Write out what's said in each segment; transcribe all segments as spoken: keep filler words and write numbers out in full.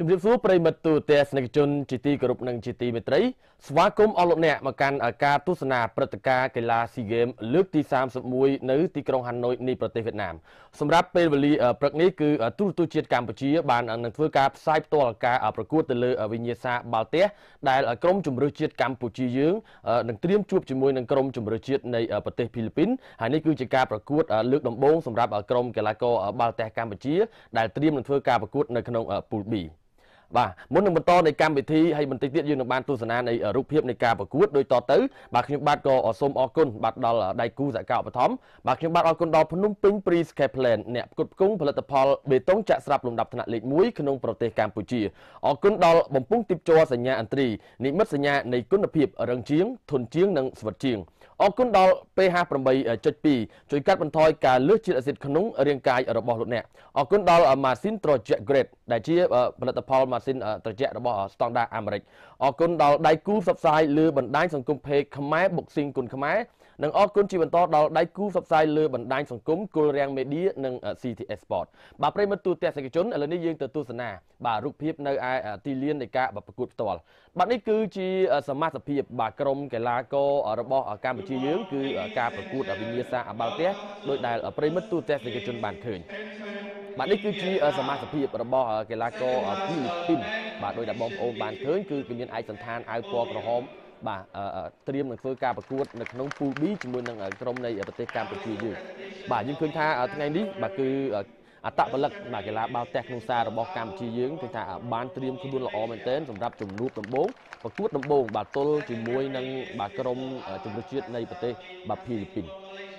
ជំរាបសួរប្រិយមិត្តទូរទស្សនិកជនជាទីគោរពនិងជាទីមេត្រីស្វាគមន៍អស់លោកអ្នកមកកាន់ការទស្សនាព្រឹត្តិការណ៍កីឡាស៊ីហ្គេមលើកទីសាមសិបមួយនៅទីក្រុងហាណូយនៃប្រទេសវៀតណាមសម្រាប់ពេលវេលាព្រឹកនេះគឺទូរទស្សន៍ជាតិកម្ពុជាបាននឹងធ្វើការផ្សាយផ្ទាល់ការប្រកួតទៅលើវិញ្ញាសាបាល់ទះដែលក្រុមជម្រើសជាតិកម្ពុជាយើងនឹងត្រៀមជួបជាមួយនឹងក្រុមជម្រើសជាតិនៃប្រទេសហ្វីលីពីនហើយនេះគឺជាការប្រកួតលើកដំបូងសម្រាប់ក្រុមកីឡាករបាល់ទះកម្ពុជាដែលត្រៀមនឹងធ្វើការប្រកួតនៅក្នុងពូល Bបាទមុននឹងបន្តនៃកម្មវិធីហើយបន្តិចទៀតយើងនឹងបានទស្សនានៃរូបភាពនៃការប្រកួតដូចតទៅបាទខ្ញុំបាទក៏សូមអរគុណបាទដល់ដៃគូសហការឧបត្ថម្ភបាទខ្ញុំបាទអរគុណដល់ភ្នំពេញ Prescape Plan អ្នកផ្គត់ផ្គង់ផលិតផលបេតុងចាក់ស្រាប់លំដាប់ថ្នាក់លេខមួយក្នុងប្រទេសកម្ពុជាអរគុណដល់បំពង់ទីបជ័រសញ្ញាអន្ត្រីនិមិត្តសញ្ញានៃគុណភាពរឹងជាងធន់ជាងនិងស្វិតជាងអរគុណដល់ P H 8.two ជួយកាត់បន្ថយការលើសជាតិអាស៊ីតក្នុងរាងកាយរបស់លោកអ្នកអរគុណដល់ម៉ាស៊ីនត្រជាក់ Grade ដែលជាផលិតផលម៉ាស៊ីនត្រជាក់របស់ Standard អាមេរិកអរគុណដល់ដៃគូផ្សព្វផ្សាយលើបណ្ដាញសង្គម Page ខ្មែរ Boxing គុណខ្មែរនិងអរគុណជាបន្តដល់ដៃគូផ្សព្វផ្សាយលើបណ្ដាញសង្គមគល់រាំង Media និង C T S Sport បាទប្រិយមិត្តទូរទស្សនិកជនឥឡូវនេះយើងទៅទស្សនាបាទរូបភាពនៅឯទីលាននៃការប្រកួតផ្ទាល់បាទនេះគឺជាសមាជិកភាពបាទក្រុមកីឡាកររបស់កម្ពុជាយើងគឺការប្រកួតវិញ្ញាសាបាល់ទះដោយដែលប្រិយមិត្តទូរទស្សនិកជនបានឃើញបាទនេះគឺជាសមាជិកភាពរបស់កីឡាករហ្វីលីពីនបាទដោយដែលបងប្អូនបានឃើញគឺគេមានឯកសណ្ឋានអាវពណ៌ក្រហមបាទត្រៀមនឹងធ្វើការប្រកួតនៅក្នុងពូល B ជាមួយនឹងក្រុមនៃប្រទេសកម្ពុជាយើងបាទយើងឃើញថាថ្ងៃនេះបាទគឺអត្តពលិកបាទកីឡាបាល់ទះក្នុងសាររបស់កម្ពុជាយើងគឺថាបានត្រៀមខ្លួនល្អមែនទែនសម្រាប់ជំនួបដំបូងប្រកួតដំបូងបាទទល់ជាមួយនឹងបាទក្រុមជម្រើសជាតិនៃប្រទេសបាទហ្វីលីពីន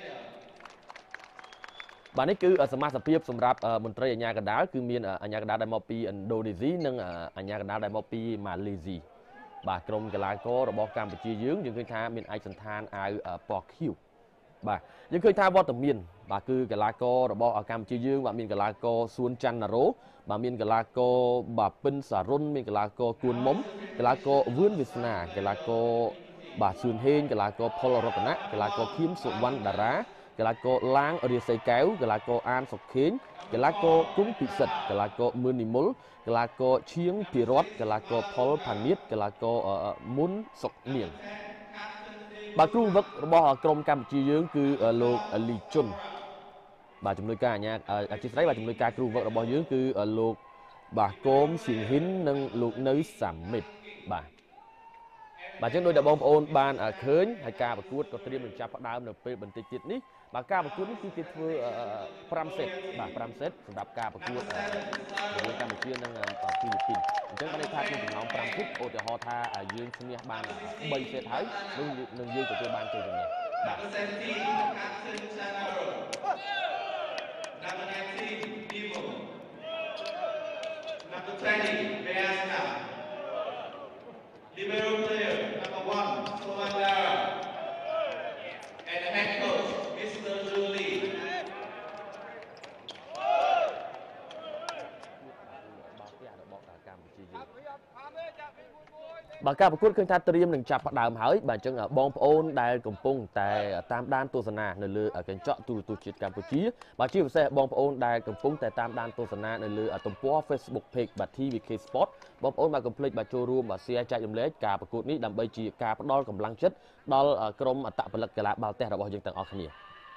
បាទនេះគឺសមាជិកភាពសម្រាប់មន្ត្រីអាជ្ញាកណ្ដាលគឺមានអាជ្ញាកណ្ដាលដែលមកពីឥណ្ឌូនេស៊ីនិងអាជ្ញាកណ្ដាលដែលមកពីម៉ាឡេស៊ីបាទក្រុមកីឡាកររបស់កម្ពុជាយើងយើងឃើញថាមានឯកសណ្ឋានអាវពណ៌ខៀវបាទយើងឃើញថាវត្តមានបាទគឺកីឡាកររបស់កម្ពុជាយើងបាទមានកីឡាករសួនច័ន្ទណារ៉ូបាទមានកីឡាករបាទពិនសារុនមានកីឡាករគួនមុំកីឡាករវឿនវាសនាកីឡាករបាទសឿនហេងកីឡាករផលរតនៈកីឡាករខៀមសុវណ្ណតារាកីឡាករឡាងរាសីកែវកីឡាករអានសុខេងកីឡាករគុំពិសិដ្ឋកីឡាករមឿននិមលកីឡាករឈៀងភិរតកីឡាករផលផានៀតកីឡាករមុនសុកនាងបាទគ្រូវឹករបស់ក្រុមកម្ពុជាយើងគឺលោកលីជុនបាទជំនួយការអាជ្ញាអធិស្ឋានបាទជំនួយការគ្រូវឹករបស់យើងគឺលោកបាទកូមសៀងហ៊ិននិងលោកនៅសាមិតបាទបាទចឹងដោយដែលបងប្អូនបានឃើញហើយការប្រកួតក៏ត្រៀមនឹងចាប់ផ្ដើមនៅពេលបន្តិចទៀតនេះបាទការប្រកួតនេះគឺគេធ្វើ5សេតបាទ5សេតសម្រាប់ការប្រកួតរវាងកម្ពុជានិងហ្វីលីពីនអញ្ចឹងបានន័យថាក្នុងចំណោម5គូឧទាហរណ៍ថាយើងឈ្នះបាន3សេតហើយនឹងយើងទទួលបានជ័យជំនះបាទ Libero player number one, Sowandara, and the head coach, Mister Julie. បាទការប្រកួតឃើញថាត្រៀមនឹងចាប់ផ្ដើមហើយបាទអញ្ចឹងបងប្អូនដែលកំពុងតែតាមដានទស្សនានៅលើកញ្ចក់ទូរទស្សន៍ជាតិកម្ពុជាបាទជាពិសេសបងប្អូនដែលកំពុងតែតាមដានទស្សនានៅលើទំព័រ Facebook Page បាទ T V K Sport បងប្អូនបាទកុំភ្លេចបាទចូលរួមបាទ share ចែករំលែកការប្រកួតនេះដើម្បីជាការផ្ដល់កម្លាំងចិត្តដល់ក្រុមអត្តពលិកកីឡាបាល់ទះរបស់យើងទាំងអស់គ្នា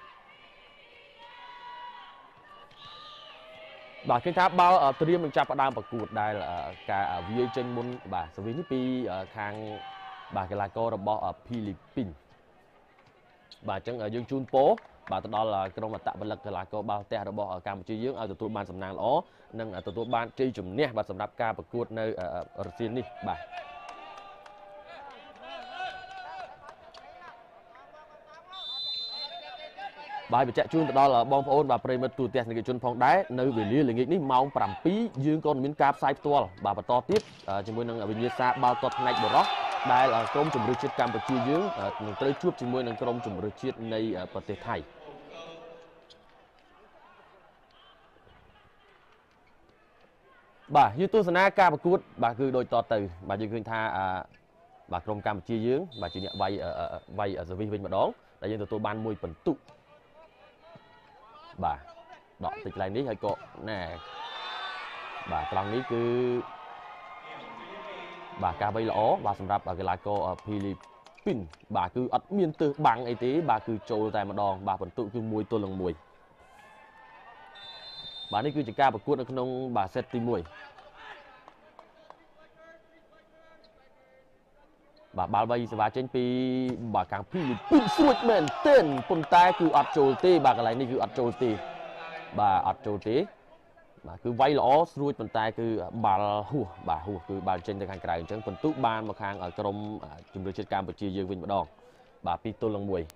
បាទគេថាបាល់ត្រៀមនឹងចាប់ផ្ដើមប្រកួតដែលការវាយចេញមុនបាទសវិសនេះពីខាងបាទកីឡាកររបស់ហ្វីលីពីនបាទអញ្ចឹងយើងជូនពរបាទទៅដល់ក្រុមអត្តពលិកកីឡាករបាល់ទះរបស់កម្ពុជាយើងឲ្យទទួលបានសំណាងល្អនិងទទួលបានជ័យជំនះបាទសម្រាប់ការប្រកួតនៅរសៀលនេះបាទបាទបញ្ជាក់ជូនទៅដល់បងប្អូនបាទប្រិយមិត្តទូរទស្សនិកជនផងដែរនៅវេលាល្ងាចនេះម៉ោង7យើងក៏មានការផ្សាយផ្ទាល់បាទបន្តទៀតជាមួយនឹងវិញ្ញាសាបាល់ទាត់ផ្នែកបុរសដែលក្រុមជម្រើសជាតិកម្ពុជាយើងនឹងត្រូវជួបជាមួយនឹងក្រុមជម្រើសជាតិនៃប្រទេសថៃបាទយើងទស្សនាការប្រកួតបាទគឺដូចតទៅបាទយើងឃើញថាបាទក្រុមកម្ពុជាយើងបាទជាអ្នកវាយវាយសវិសវិញម្ដងដែលយើងទទួលបានមួយពិន្ទុបាទដកតិចកន្លែងនេះហើយក៏ណែបាទត្រង់នេះគឺ bà ca vây lõ bà sầm rạp bà cái lá co Philippines bà cứ ắt miên từ bằng ấy tí bà cứ trôi tại một đòn bà vẫn tụ cứ mùi tôi lần mùi bà này cứ chỉ ca bà cuốn ở trong bà set tim mùi bà ba bay và trên pi bà càng Philippines suốt men tênคนใต้คืออัดโจตีbà cái nàyนี่คืออัดโจตีbàอัดโจตีbà cứ vay lõ suốtคนใต้คือbàหัวbàหัวคือbà trên từ hàng cái chẳng phần tụ ban một hàng ở trong chủng đội chiến Campuchia dương vinh một đòn bà pi tô lần mùi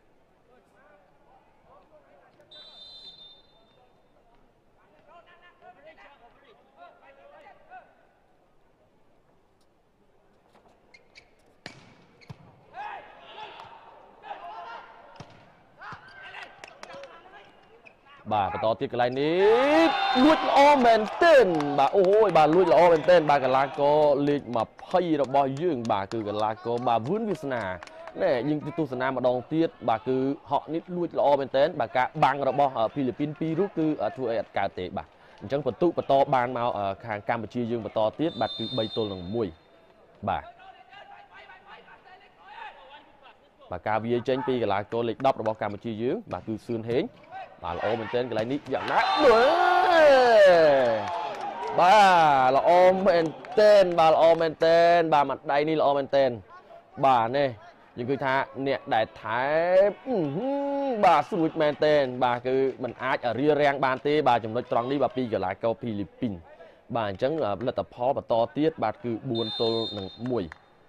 bà cái to tiết cái này ní lùi lõ men tên bà ôi bà lùi lõ men tên bà cái lá co lịch mà phay rồi bao dương bà cứ cái lá co bà vướng việt nam này nhưng tu việt nam mà đòn tiết bà cứ họ nít lùi lõ men tên bà cả băng rồi bao ở Philippines Peru cứ ở thua ở cả tệ bà chẳng phần tụ bà to ban màu ở hàng Campuchia dương bà to tiết bà cứ bay tô lần mùi bà bà ca bia trên pi cái lá co lịch đắp rồi bao Campuchia dương bà cứ xương hến bà là ôm bên tên cái này nít dạng nát bà là ôm bên tên bà là ôm bên tên bà mặt đây ni là ôm bên tên bà nè nhưng cứ tha nè đại thái bà sụt bên tên bà cứ mình ái ở ria rang bàn tê bà chồng nó tròn đi bà pi cái lại câu Philippines bà chẳng là tập phó và to tiết bà cứ buồn tô nằng mùi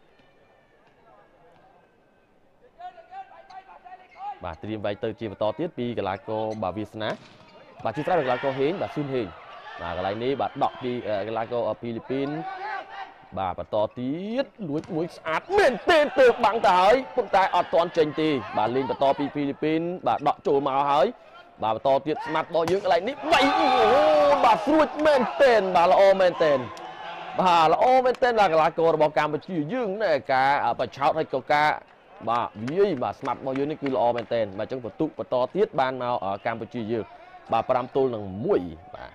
bà tìm vay từ chia to tiết pi cái lá co bà Việt Nam bà chưa ra được lá co hến bà xuyên hình bà cái này ní bà đọc đi cái lá co ở Philippines bà bà to tiết núi núi át miền tên từ bằng tới con tay ở toàn trình thì bà lên bà to pi Philippines bà đọc trổ màu hới bà to tiết mặt bao nhiêu cái này ní vậy bà suốt miền tên bà là ô miền tên bà là ô miền tên là cái lá co bà Campuchia dương này cả bà cháu hay câu ca bà vì bà smart bao nhiêu này cứ lo bên tên mà chẳng có tụ và to tiết ban nào ở Campuchia dương bà pram tôi là mũi bà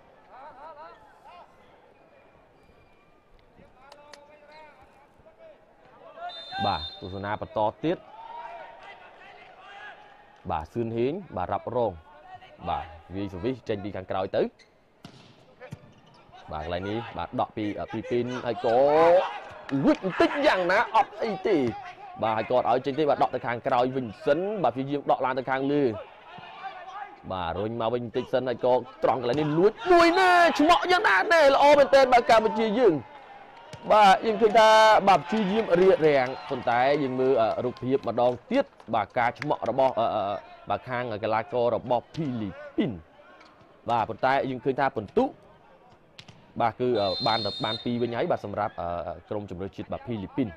bà tụ na và to tiết bà xuyên hiến bà rập rôn bà vì sự vi trên đi càng còi tới bà lại ní bà đọc pi ở Philippines hay có quyết tích rằng ná ọc ấy thì bà còn ở trên đây bà đọ từ hàng còi vinh sấn bà phía dưới đọ lan từ hàng lư bà rồi mà vinh tích sân này có tròn cái này nên lúa đuôi nè chú mọ nhân đàn này là ô bên tên bà Campuchia dương bà nhưng khi ta bà truy diêm rịa rèn còn tại nhưng mưa ở rụp hiệp mà đòn tiết bà ca chú mọ đó bò ở bà khang ở cái lá co đó bò Philippines bà còn tại nhưng khi ta còn tú bà cứ ở ban tập ban pi bên nháy bà sầm rạp ở trong chủng đội chít bà Philippines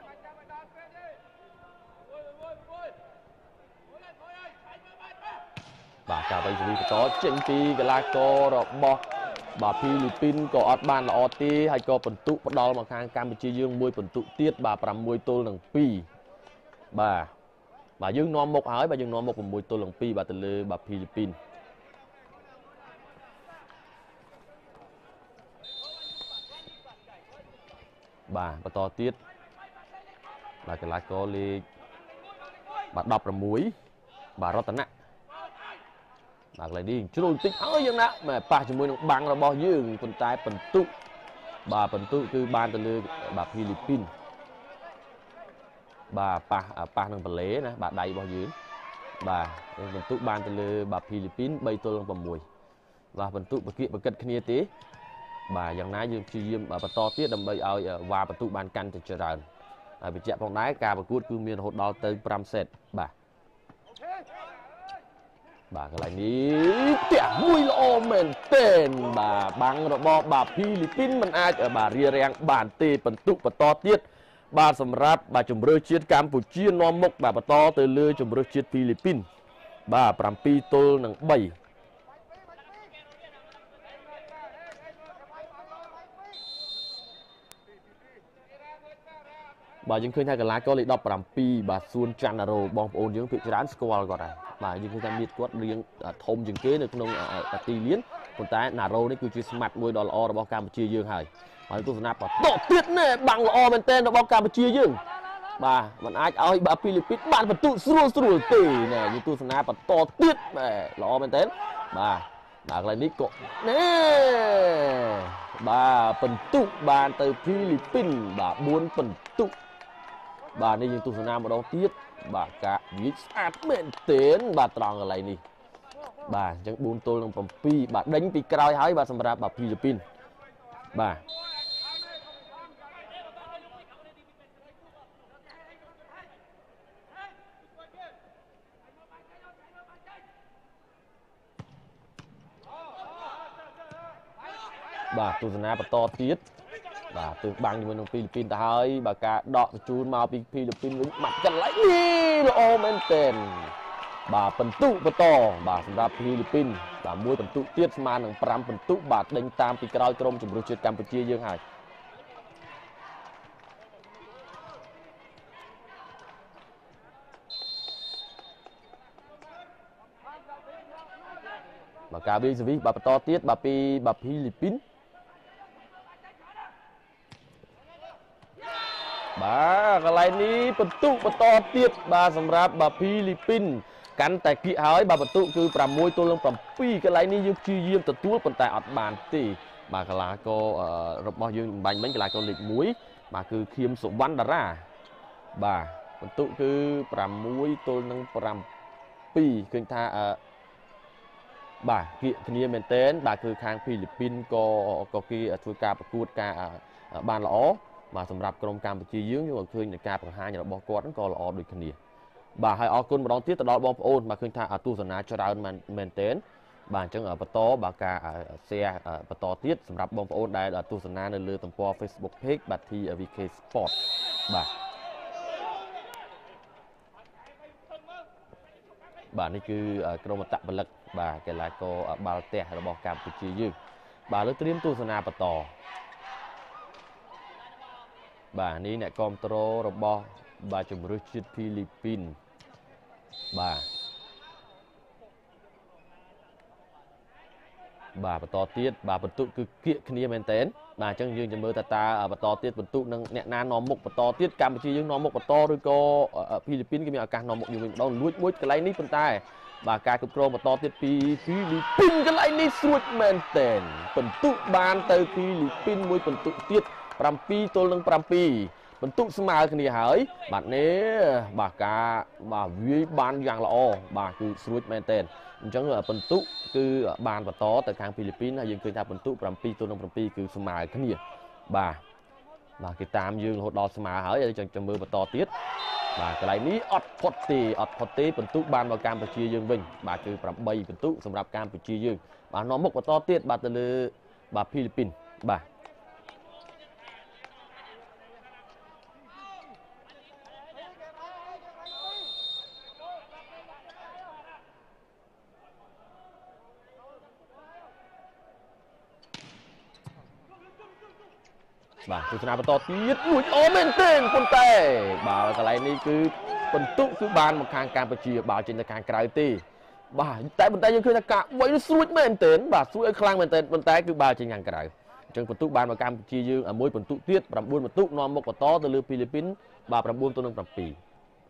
bà cả bây giờ có trên pi cái lá co rồi bò bà Philippines có ọt ban là ọt tí hay có phần tụ bắt đầu mà khang Campuchia dương môi phần tụ tiết bà làm môi tô lần pi bà bà dương non một hỏi bà dương non một môi tô lần pi bà từ lư bà Philippines bà bà to tiết bà cái lá co li bà đọc là muối bà rót tấn ạ bà lại đi chú tích ơi dân nè mà bà chỉ muốn bằng là bao nhiêu con trai phần tụ bà phần tụ cứ ban từ lư bà Philippines bà bà bà năng phần lễ nè bà đầy bao nhiêu bà phần tụ ban từ lư bà Philippines bay tôi bằng mùi và phần tụ bà kia bà cất kia tí bà dân nãy dương chi diêm bà to tiết đầm bay ở và phần tụ ban canh thì chờ đợi bị chạm bóng đáy cả và cút cứ miền hột đo tới pram set bà bà cái này ní tẻ mùi lo men tên bà băng rồi bò bà Philippines mình ai ở bà ria rang bản tê phần tụ và to tiết bà sầm ráp bà chủng rơi chiết Campuchia non mốc bà bà to từ lư chủng rơi chiết Philippines bà pram pi tô nằng bảy bà những khơi thay cái lá có lịch đọc làm pi bà xuân chăn rồi bom ôn những vị trán squall gọi này bà những khơi thay biết quát riêng thôm những kế được nông ở tì liến còn tại nà rô đấy cứ chỉ smart môi đỏ lò bao Campuchia dương hải ហើយទស្សនាបន្តទៀតណែបាំងល្អមែនទែនរបស់កម្ពុជាយើងបាទมันអាចឲ្យបាទហ្វីលីពីនបានបន្ទុស្រួលស្រួលទេណែយើងទស្សនាបន្តទៀតល្អមែនទែនបាទបាទកន្លែងនេះក៏ណែបាទបន្ទុបានទៅហ្វីលីពីនបាទបួនបន្ទុបាទនេះយើងទស្សនាម្ដងទៀតបាទការវាស្អាតមែនទែនបាទត្រង់កន្លែងនេះបាទអញ្ចឹងបួនទល់នឹងប្រាំពីរបាទដេញពីក្រោយហើយបាទសម្រាប់បាទហ្វីលីពីនបាទបាទទស្សនាបន្តទៀតបាទទើបបាំងជាមួយនឹងហ្វីលីពីនទៅហើយបាទការដកបញ្ជូនមកពីហ្វីលីពីនវិញបាត់កន្លែងនេះល្អមែនទែនបាទបន្ទុបន្តបាទសម្រាប់ហ្វីលីពីនបាទមួយបន្ទុទៀតស្មើនឹងប្រាំបន្ទុបាទដេញតាមពីក្រោយក្រុមជម្រើសជាតិកម្ពុជាយើងហើយបាទការវាយសវិសបាទបន្តទៀតបាទពីបាទហ្វីលីពីនបាទកន្លែងនេះបន្ទុបន្តទៀតបាទសម្រាប់បាទហ្វីលីពីនកាន់តែគៀកហើយបាទបន្ទុគឺប្រាំមួយទល់នឹងប្រាំពីរកន្លែងនេះយើងព្យាយាមទទួលប៉ុន្តែអត់បានទេបាទកីឡាកររបស់យើងបាញ់មិញកីឡាករលេខមួយបាទគឺខៀមសុវណ្ណតារាបាទបន្ទុគឺប្រាំមួយទល់នឹងប្រាំពីរឃើញថាអឺបាទគៀកគ្នាមែនទែនបាទគឺខាងហ្វីលីពីនក៏ក៏គេធ្វើការប្រកួតការបានល្អបាទសម្រាប់ក្រុមកម្ពុជាយើងយើងឃើញនៃការបង្ហាញរបស់គាត់ក៏ល្អដូចគ្នាបាទហើយអរគុណម្ដងទៀតទៅដល់បងប្អូនបាទឃើញថាទស្សនាច្រើនមែនទែនបាទអញ្ចឹងបន្តបាទការ share បន្តទៀតសម្រាប់បងប្អូនដែលទស្សនានៅលើទំព័រ Facebook Page បាទ ធី វី ខេ Sport បាទបាទនេះគឺក្រុមអត្តពលិកបាទកីឡាករបាល់ទះរបស់កម្ពុជាយើងបាទលើត្រៀមទស្សនាបន្តបាទនេះអ្នកគាំទ្ររបស់បាទជម្រើសជាតិហ្វីលីពីនបាទបាទបន្តទៀតបាទបន្ទុកគឺគៀកគ្នាមែនតើបាទអញ្ចឹងយើងจะមើលតើតើបន្តទៀតបន្ទុកនឹងអ្នកណានាំមុខបន្តទៀតកម្ពុជាយើងនាំមុខបន្តឬក៏ហ្វីលីពីនគេមានឱកាសនាំមុខយើងវិញម្ដងលួចមួយកន្លែងនេះប៉ុន្តែបាទការគ្រប់គ្រងបន្តទៀតពីហ្វីលីពីនកន្លែងនេះស្រួចមែនតើបន្ទុកបានទៅហ្វីលីពីនមួយបន្ទុកទៀតប្រាំពីរទល់នឹងប្រាំពីរបន្ទុកស្មើគ្នាហើយបាទនេះបាទការបាទវាយបានយ៉ាងល្អបាទគឺស្រួចមែនតើអញ្ចឹងបន្ទុកគឺបានបន្តទៅខាងហ្វីលីពីនហើយយើងឃើញថាបន្ទុកប្រាំពីរទល់នឹងប្រាំពីរគឺស្មើគ្នាបាទបាទគេតាមយើងរហូតដល់ស្មើហើយហើយចាំមើលបន្តទៀតបាទកន្លែងនេះអត់ផុតទេអត់ផុតទេបន្ទុកបានមកកម្ពុជាយើងវិញបាទគឺប្រាំបីបន្ទុកសម្រាប់កម្ពុជាយើងបាទនាំមុខបន្តទៀតបាទទៅលើបាទហ្វីលីពីនបាទបាទទស្សនាបន្តទៀតលួចអូមែនទេប៉ុន្តែបាទកន្លែងនេះគឺបន្ទុកគឺបានមកខាងកម្ពុជាបើចេញទៅខាងក្រៅទេបាទតែប៉ុន្តែយើងឃើញថាការវៃនេះស្រួចមែនទេបាទស្រួចឲ្យខ្លាំងមែនទេប៉ុន្តែគឺបើចេញខាងក្រៅអញ្ចឹងបន្ទុកបានមកកម្ពុជាយើងមួយបន្ទុកទៀតប្រាំបួនបន្ទុកនាំមុខបន្តទៅលើហ្វីលីពីនបាទប្រាំបួនទល់នឹងប្រាំពីរ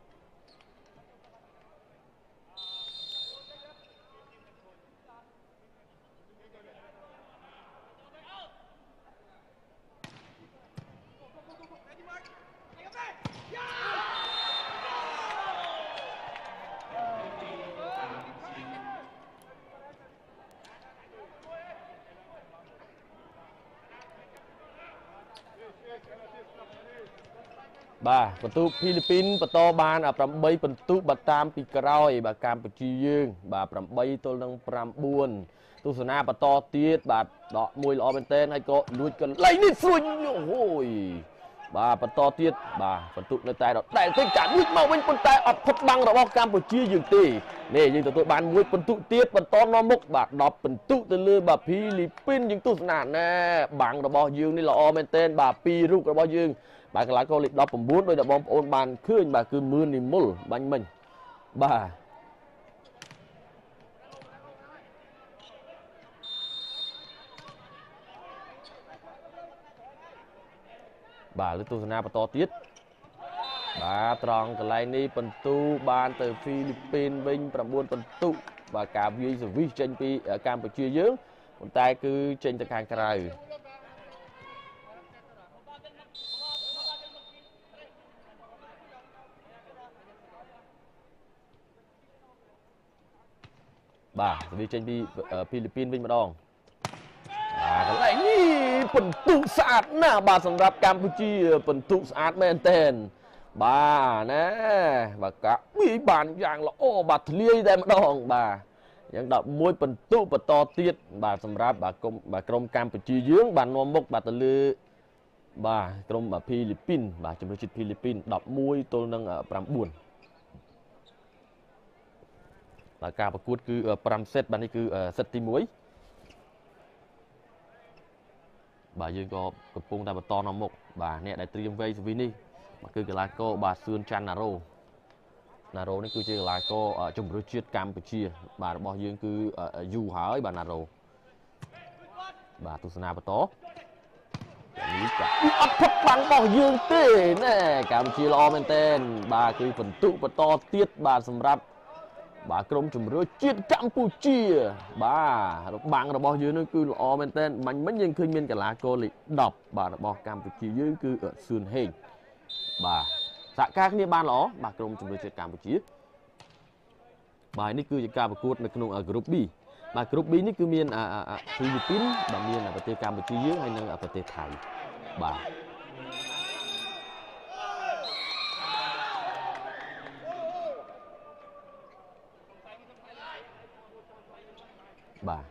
បាទបន្ទុកហ្វីលីពីនបន្តបានប្រាំបីបន្ទុកបាទតាមពីក្រោយបាទកម្ពុជាយើងបាទប្រាំបីទល់នឹងប្រាំបួនទស្សនាបន្តទៀតបាទដកមួយល្អមែនទែនហើយក៏លួចកន្លែងនេះស្រួយអូយបាទបន្តទៀតបាទបន្ទុកនៅតែដដែលទេចាក់លួចមកវិញប៉ុន្តែអត់ផុតបាំងរបស់កម្ពុជាយើងទេនេះយើងទទួលបានមួយបន្ទុកទៀតបន្តនាំមុខបាទដប់បន្ទុកទៅលើបាទហ្វីលីពីនយើងទស្សនាណែបាំងរបស់យើងនេះល្អមែនទែនបាទពីររូបរបស់យើងបាទកន្លែងកូលេខដប់ប្រាំបួនដោយតែបងប្អូនបានឃើញបាទគឺមឿននិមលបាញ់មិញបាទ bà lưới tu sana to tiết bà tròn cái này ní phần tu ban từ Philippines vinh phần buôn phần tu và cả vi rồi vi trên pi ở Campuchia dưới còn tay cứ trên tầng hàng cày bà vi trên pi ở Philippines vinh mà đòn bà cái này ní phần tu sạt nè bà sầm rạp Campuchia phần tu sạt men tên bà nè và cả bị bàn dạng là ô bà thliê đây mà đòn bàยังดอกมวยเป็นตู้ปตอเตียดบาสำรับบากรมบากรมกัมพูชีเยื้องบานนวมกบาตะลือบากรมบาฟิลิปปินส์บาจำนวนจิตฟิลิปปินส์ดอกมวยตัวนึงปรำบุญบาการประกวดคือปรำเซตบานนี้คือเซตตีมวยบายังก็กระปุงตาบตอนมกบาเนี่ยได้เตรียมไว้สวินี่มาคือกลาโกบาซูนจันนาโรนาโรนี่คือชื่อลายก็จมรู้ชื่อกัมพูชีบาบอกยังคือยูหายบานาโรบาตุสนาปโตนี้จะอัดพับบังบอกยังเต้แน่กัมพูชีรอเป็นเต้นบาคือฝนตุปโตเตียดบาสำหรับบากรมจมรู้ชื่อกัมพูชีบาบังเราบอกยังนั่นคือรอเป็นเต้นมันมันยังเคยมีกับลาโกลิดอบบาบอกกัมพูชียังคือซูนเฮงบาสกาเนี่ยบ้านหรอบากรมจุดเกิดการประชีบายนี่คือการประกวดในขนมกรุ๊ปบีบากรุ๊ปบีนี่คือเมียนฟิลิปปินส์บางเมียนประเทศกัมพูชีเยอะให้ในประเทศไทยบาบา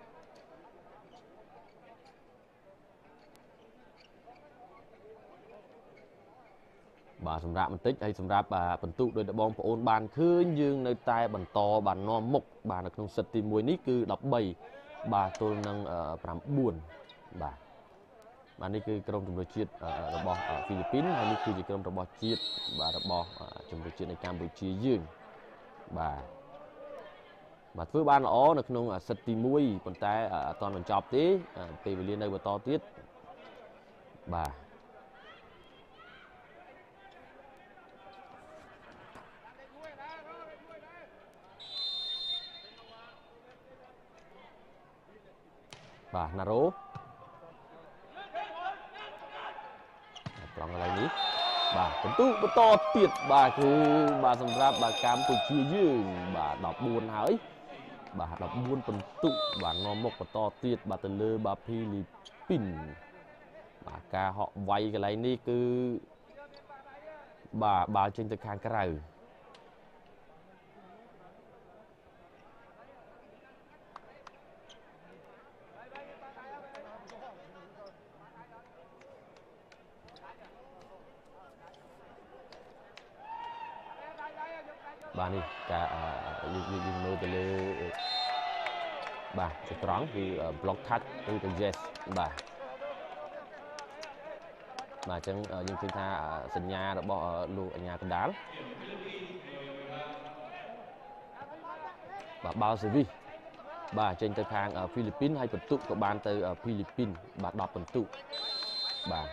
บาสำหรับมันติดให้สำหรับบรรทุกโดยบอลโอนบานขึ้นยืงในใต้บรรทอบานนอมกบานในขนมสติมวยนี่คือดับใบบาตัวนังปรำบุญบาบานนี่คือกรมจุมรจิตระบอบฟิลิปปินส์อันนี้คือกรมระบอบจิตบาระบอบจุมรจิตในกัมพูชียืงบาบาเพื่อบานอ๋อในขนมสติมวยคนใต้ตอนมันจบที่ไปเรียนในบทต่อติดบาบานาโรกลองอะไรนี้บาเป็นตู้เป็นต่อเตียดบาคือบาสำหรับบาการตุชียืงบาดอกบุญหายบาดอกบุญเป็นตู้บานอมกเป็นต่อเตียดบาตะเลบาฟิลิปปินส์บากาhọไวกันอะไรนี่คือบาบาเชิงตะคางกระไรบานี่กายิงยิงโนตะเลบาจะตรังคือบล็อกทัดคือตัวเจสบาบาจังยิงคือท่าสัญญาเราบอกลูกสัญญาเป็นดาลบาบาลเซวีบาเจนตะคางฟิลิปปินส์ให้ประตูกับบานเตอร์ฟิลิปปินส์บาดอกประตูบา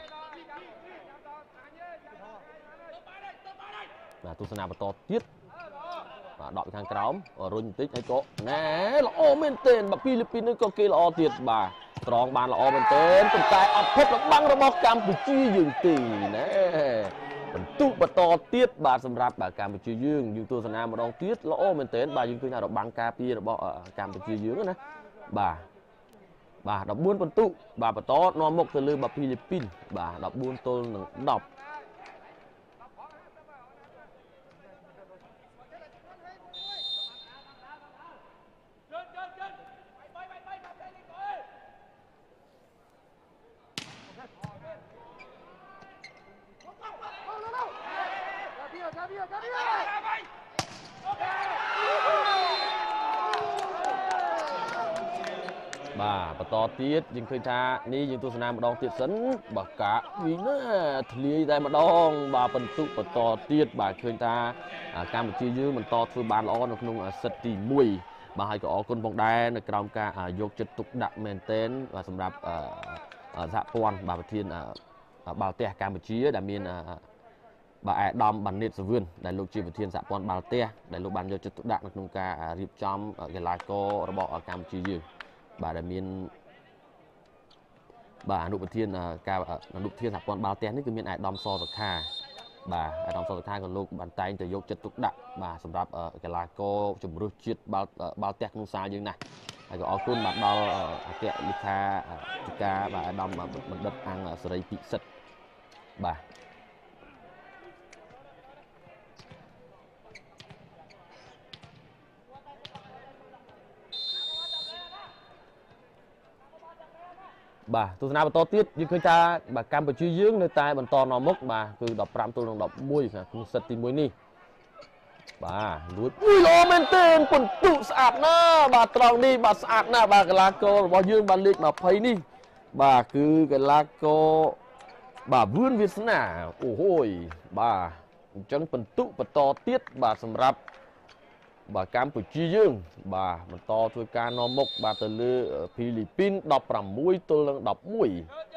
บาตุสนาประตูยึดดอกทางกล้อมรุ่นติ๊กให้โกแน่ละโอเมนเตนแบบฟิลิปปินส์ก็เกลอเตียดบ่าตรองบานละโอเมนเตนเป็นแต่อัดเพชรบังระบอกกัมพูชียืงตีแน่เป็นตู้ปตอเตียดบาสำหรับบากัมพูชียืงยืงตัวสนามมาดองเตียดละโอเมนเตนบายืงคือหน้าดอกบังกาปีระบอกกัมพูชียืงนะบ่าบ่าดอกบุญเป็นตู้บ่าปตอนอมกตะลือแบบฟิลิปปินส์บ่าดอกบุญตัวหนึ่งดอกบ่าปตอเตียดยิงเคยท่านี่ยิงตัวสนามมาดองเตียดสันบ่ากะวิ่งน่าทะเลได้มาดองบ่าเป็นตุปตอเตียดบ่าเคยท่าการมันชี้ยื้อมันต่อคือบานล้อในขนมสติมวยบ่าให้ก็ออกคนบงได้ในกราวการยกจุดตุกดักเมนเทนว่าสำหรับสะพอนบ่าประเทศបាល់ទះកម្ពុជាដែលមានបាទអាដាមបាននេតសវឿនដែលលោកជាប្រធានសហព័ន្ធបាល់ទះដែលលោកបានយកចិត្តទុកដាក់នៅក្នុងការរៀបចំកីឡាកររបស់កម្ពុជាយើងបាទដែលមានបាទអនុប្រធានការអនុប្រធានសហព័ន្ធបាល់ទះនេះគឺមានអាដាមសសុខាបាទអាដាមសសុខាក៏លោកបានតែងទៅយកចិត្តទុកដាក់បាទសម្រាប់កីឡាករជំរឿសជាតិបាល់បាល់ទះក្នុងសាលយើងណាស់ហើយក៏អរគុណបាទដល់អគ្គលេខាធិការបាទអាដាមបណ្ឌិតអង្គសេរីពិសិដ្ឋបាទបាទទស្សនាបន្តទៀតយើងឃើញថាបាទកម្ពុជាយើងនៅតែបន្តនាំមុខបាទគឺដប់ប្រាំទល់នឹងដប់មួយក្នុងសិតទីមួយនេះបាទលួចមួយល្អមែនទែនពិន្ទុស្អាតណាស់បាទត្រង់នេះបាទស្អាតណាស់បាទកីឡាកររបស់យើងបានលេខยี่สิบនេះបាទគឺកីឡាករបាទវឿនវាសនាអូហូយបាទអញ្ចឹងពិន្ទុបន្តទៀតបាទសម្រាប់បាទកម្ពុជាយើងបាទបន្តធ្វើការនាំមុខបាទទៅលើហ្វីលីពីនដប់ប្រាំមួយទល់នឹងដប់មួយ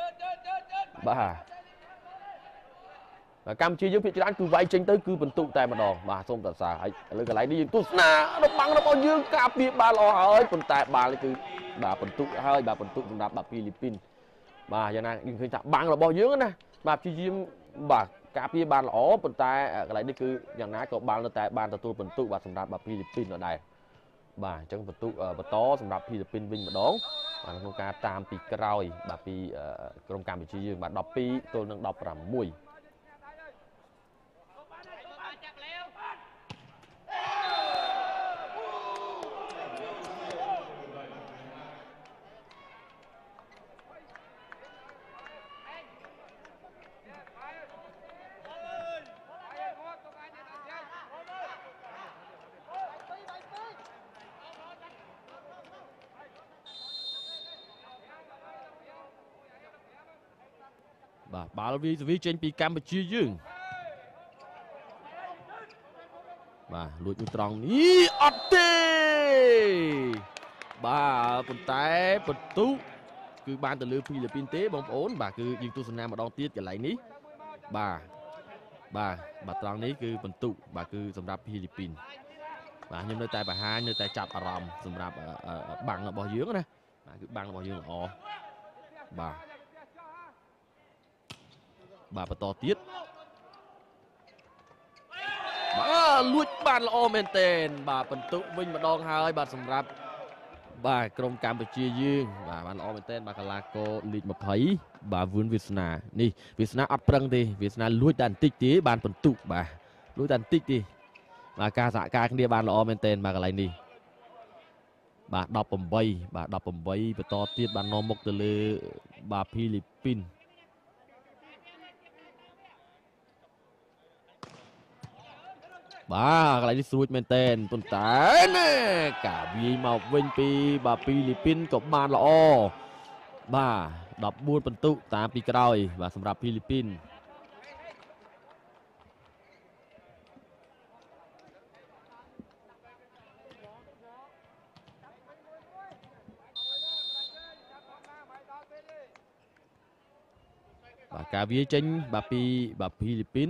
បាទកម្ពុជាយើងភាគច្រើនគឺវាយចេញទៅគឺពិន្ទុតែម្ដងបាទសូមតសាហើយឥឡូវកន្លែងនេះយើងទស្សនារបាំងរបស់យើងការពារបាល់ល្អហើយប៉ុន្តែបាល់នេះគឺបាទពិន្ទុហើយបាទពិន្ទុសម្រាប់បាទហ្វីលីពីនបាទយ៉ាងណាយើងឃើញថាបាំងរបស់យើងណាបាទព្យាយាមបាទការពារបានល្អប៉ុន្តែកន្លែងនេះគឺយ៉ាងណាក៏បាល់នៅតែបានទទួលពិន្ទុបាទសម្រាប់បាទហ្វីលីពីននៅដែរបាទអញ្ចឹងពិន្ទុបន្តសម្រាប់ហ្វីលីពីនវិញម្ដងបាទក្នុងការតាមពីក្រោយបាទពីក្រុមកម្ពុជាយើងបាទដប់ពីរទល់នឹងដប់ប្រាំមួយបាទបាល់វីសវីចេញពីកម្ពុជាយើងបាទលួចមួយត្រង់នេះអត់ទេបាទប៉ុន្តែបន្ទុកគឺបានទៅលើហ្វីលីពីនទេបងប្អូនបាទគឺយើងទស្សនាម្ដងទៀតកន្លែងនេះបាទបាទបាទត្រង់នេះគឺបន្ទុកបាទគឺសម្រាប់ហ្វីលីពីនបាទខ្ញុំនៅតែបង្ហាញនៅតែចាប់អារម្មណ៍សម្រាប់បាំងរបស់យើងណាបាទគឺបាំងរបស់យើងល្អបាទបាទបន្តទៀតបាទលួចបានល្អមែនទែនបាទបន្ទុកវិញម្ដងហើយបាទសម្រាប់បាទក្រុមកម្ពុជាយើងបាទបានល្អមែនទែនបាទកីឡាករលេខยี่สิบបាទវឿនវាសនានេះវាសនាអត់ប្រឹងទេវាសនាលួចតែបន្តិចទេបានបន្ទុកបាទលួចតែបន្តិចទេបាទការសហការគ្នាបានល្អមែនទែនបាទកន្លែងនេះបាទដប់ប្រាំបីបាទដប់ប្រាំបីបន្តទៀតបាននាំមុខទៅលើបាទហ្វីលីពីនបាទកន្លែងនេះស្រួចមែនទែនប៉ុន្តែណាការវាយមកវិញពីបាទហ្វីលីពីនក៏បានល្អបាទដប់បួនបន្ទុកតាមពីក្រោយបាទសម្រាប់ហ្វីលីពីនបាទការវាយចេញបាទពីបាទហ្វីលីពីន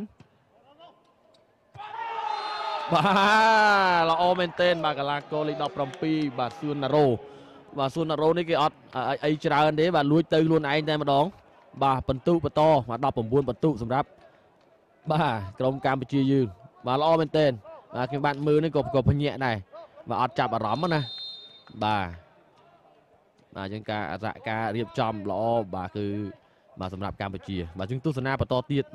បាទល្អមែនទែនបាទកីឡាករលេខដប់ប្រាំពីរបាទសួនណារ៉ូបាទសួនណារ៉ូនេះគេអត់អីច្រើនទេបាទលួចទៅខ្លួនឯងតែម្ដងបាទបន្ទុកបន្តបាទដប់ប្រាំបួនបន្ទុកសម្រាប់បាទក្រុមកម្ពុជាយើងបាទល្អមែនទែនបាទខ្ញុំបានមើលនេះក៏ក៏ភញាក់ដែរបាទអត់ចាប់អារម្មណ៍ណាបាទបាទអញ្ចឹងការអសការរៀបចំល្អបាទគឺបាទសម្រាប់កម្ពុជាបាទយើងទស្សនាបន្តទៀត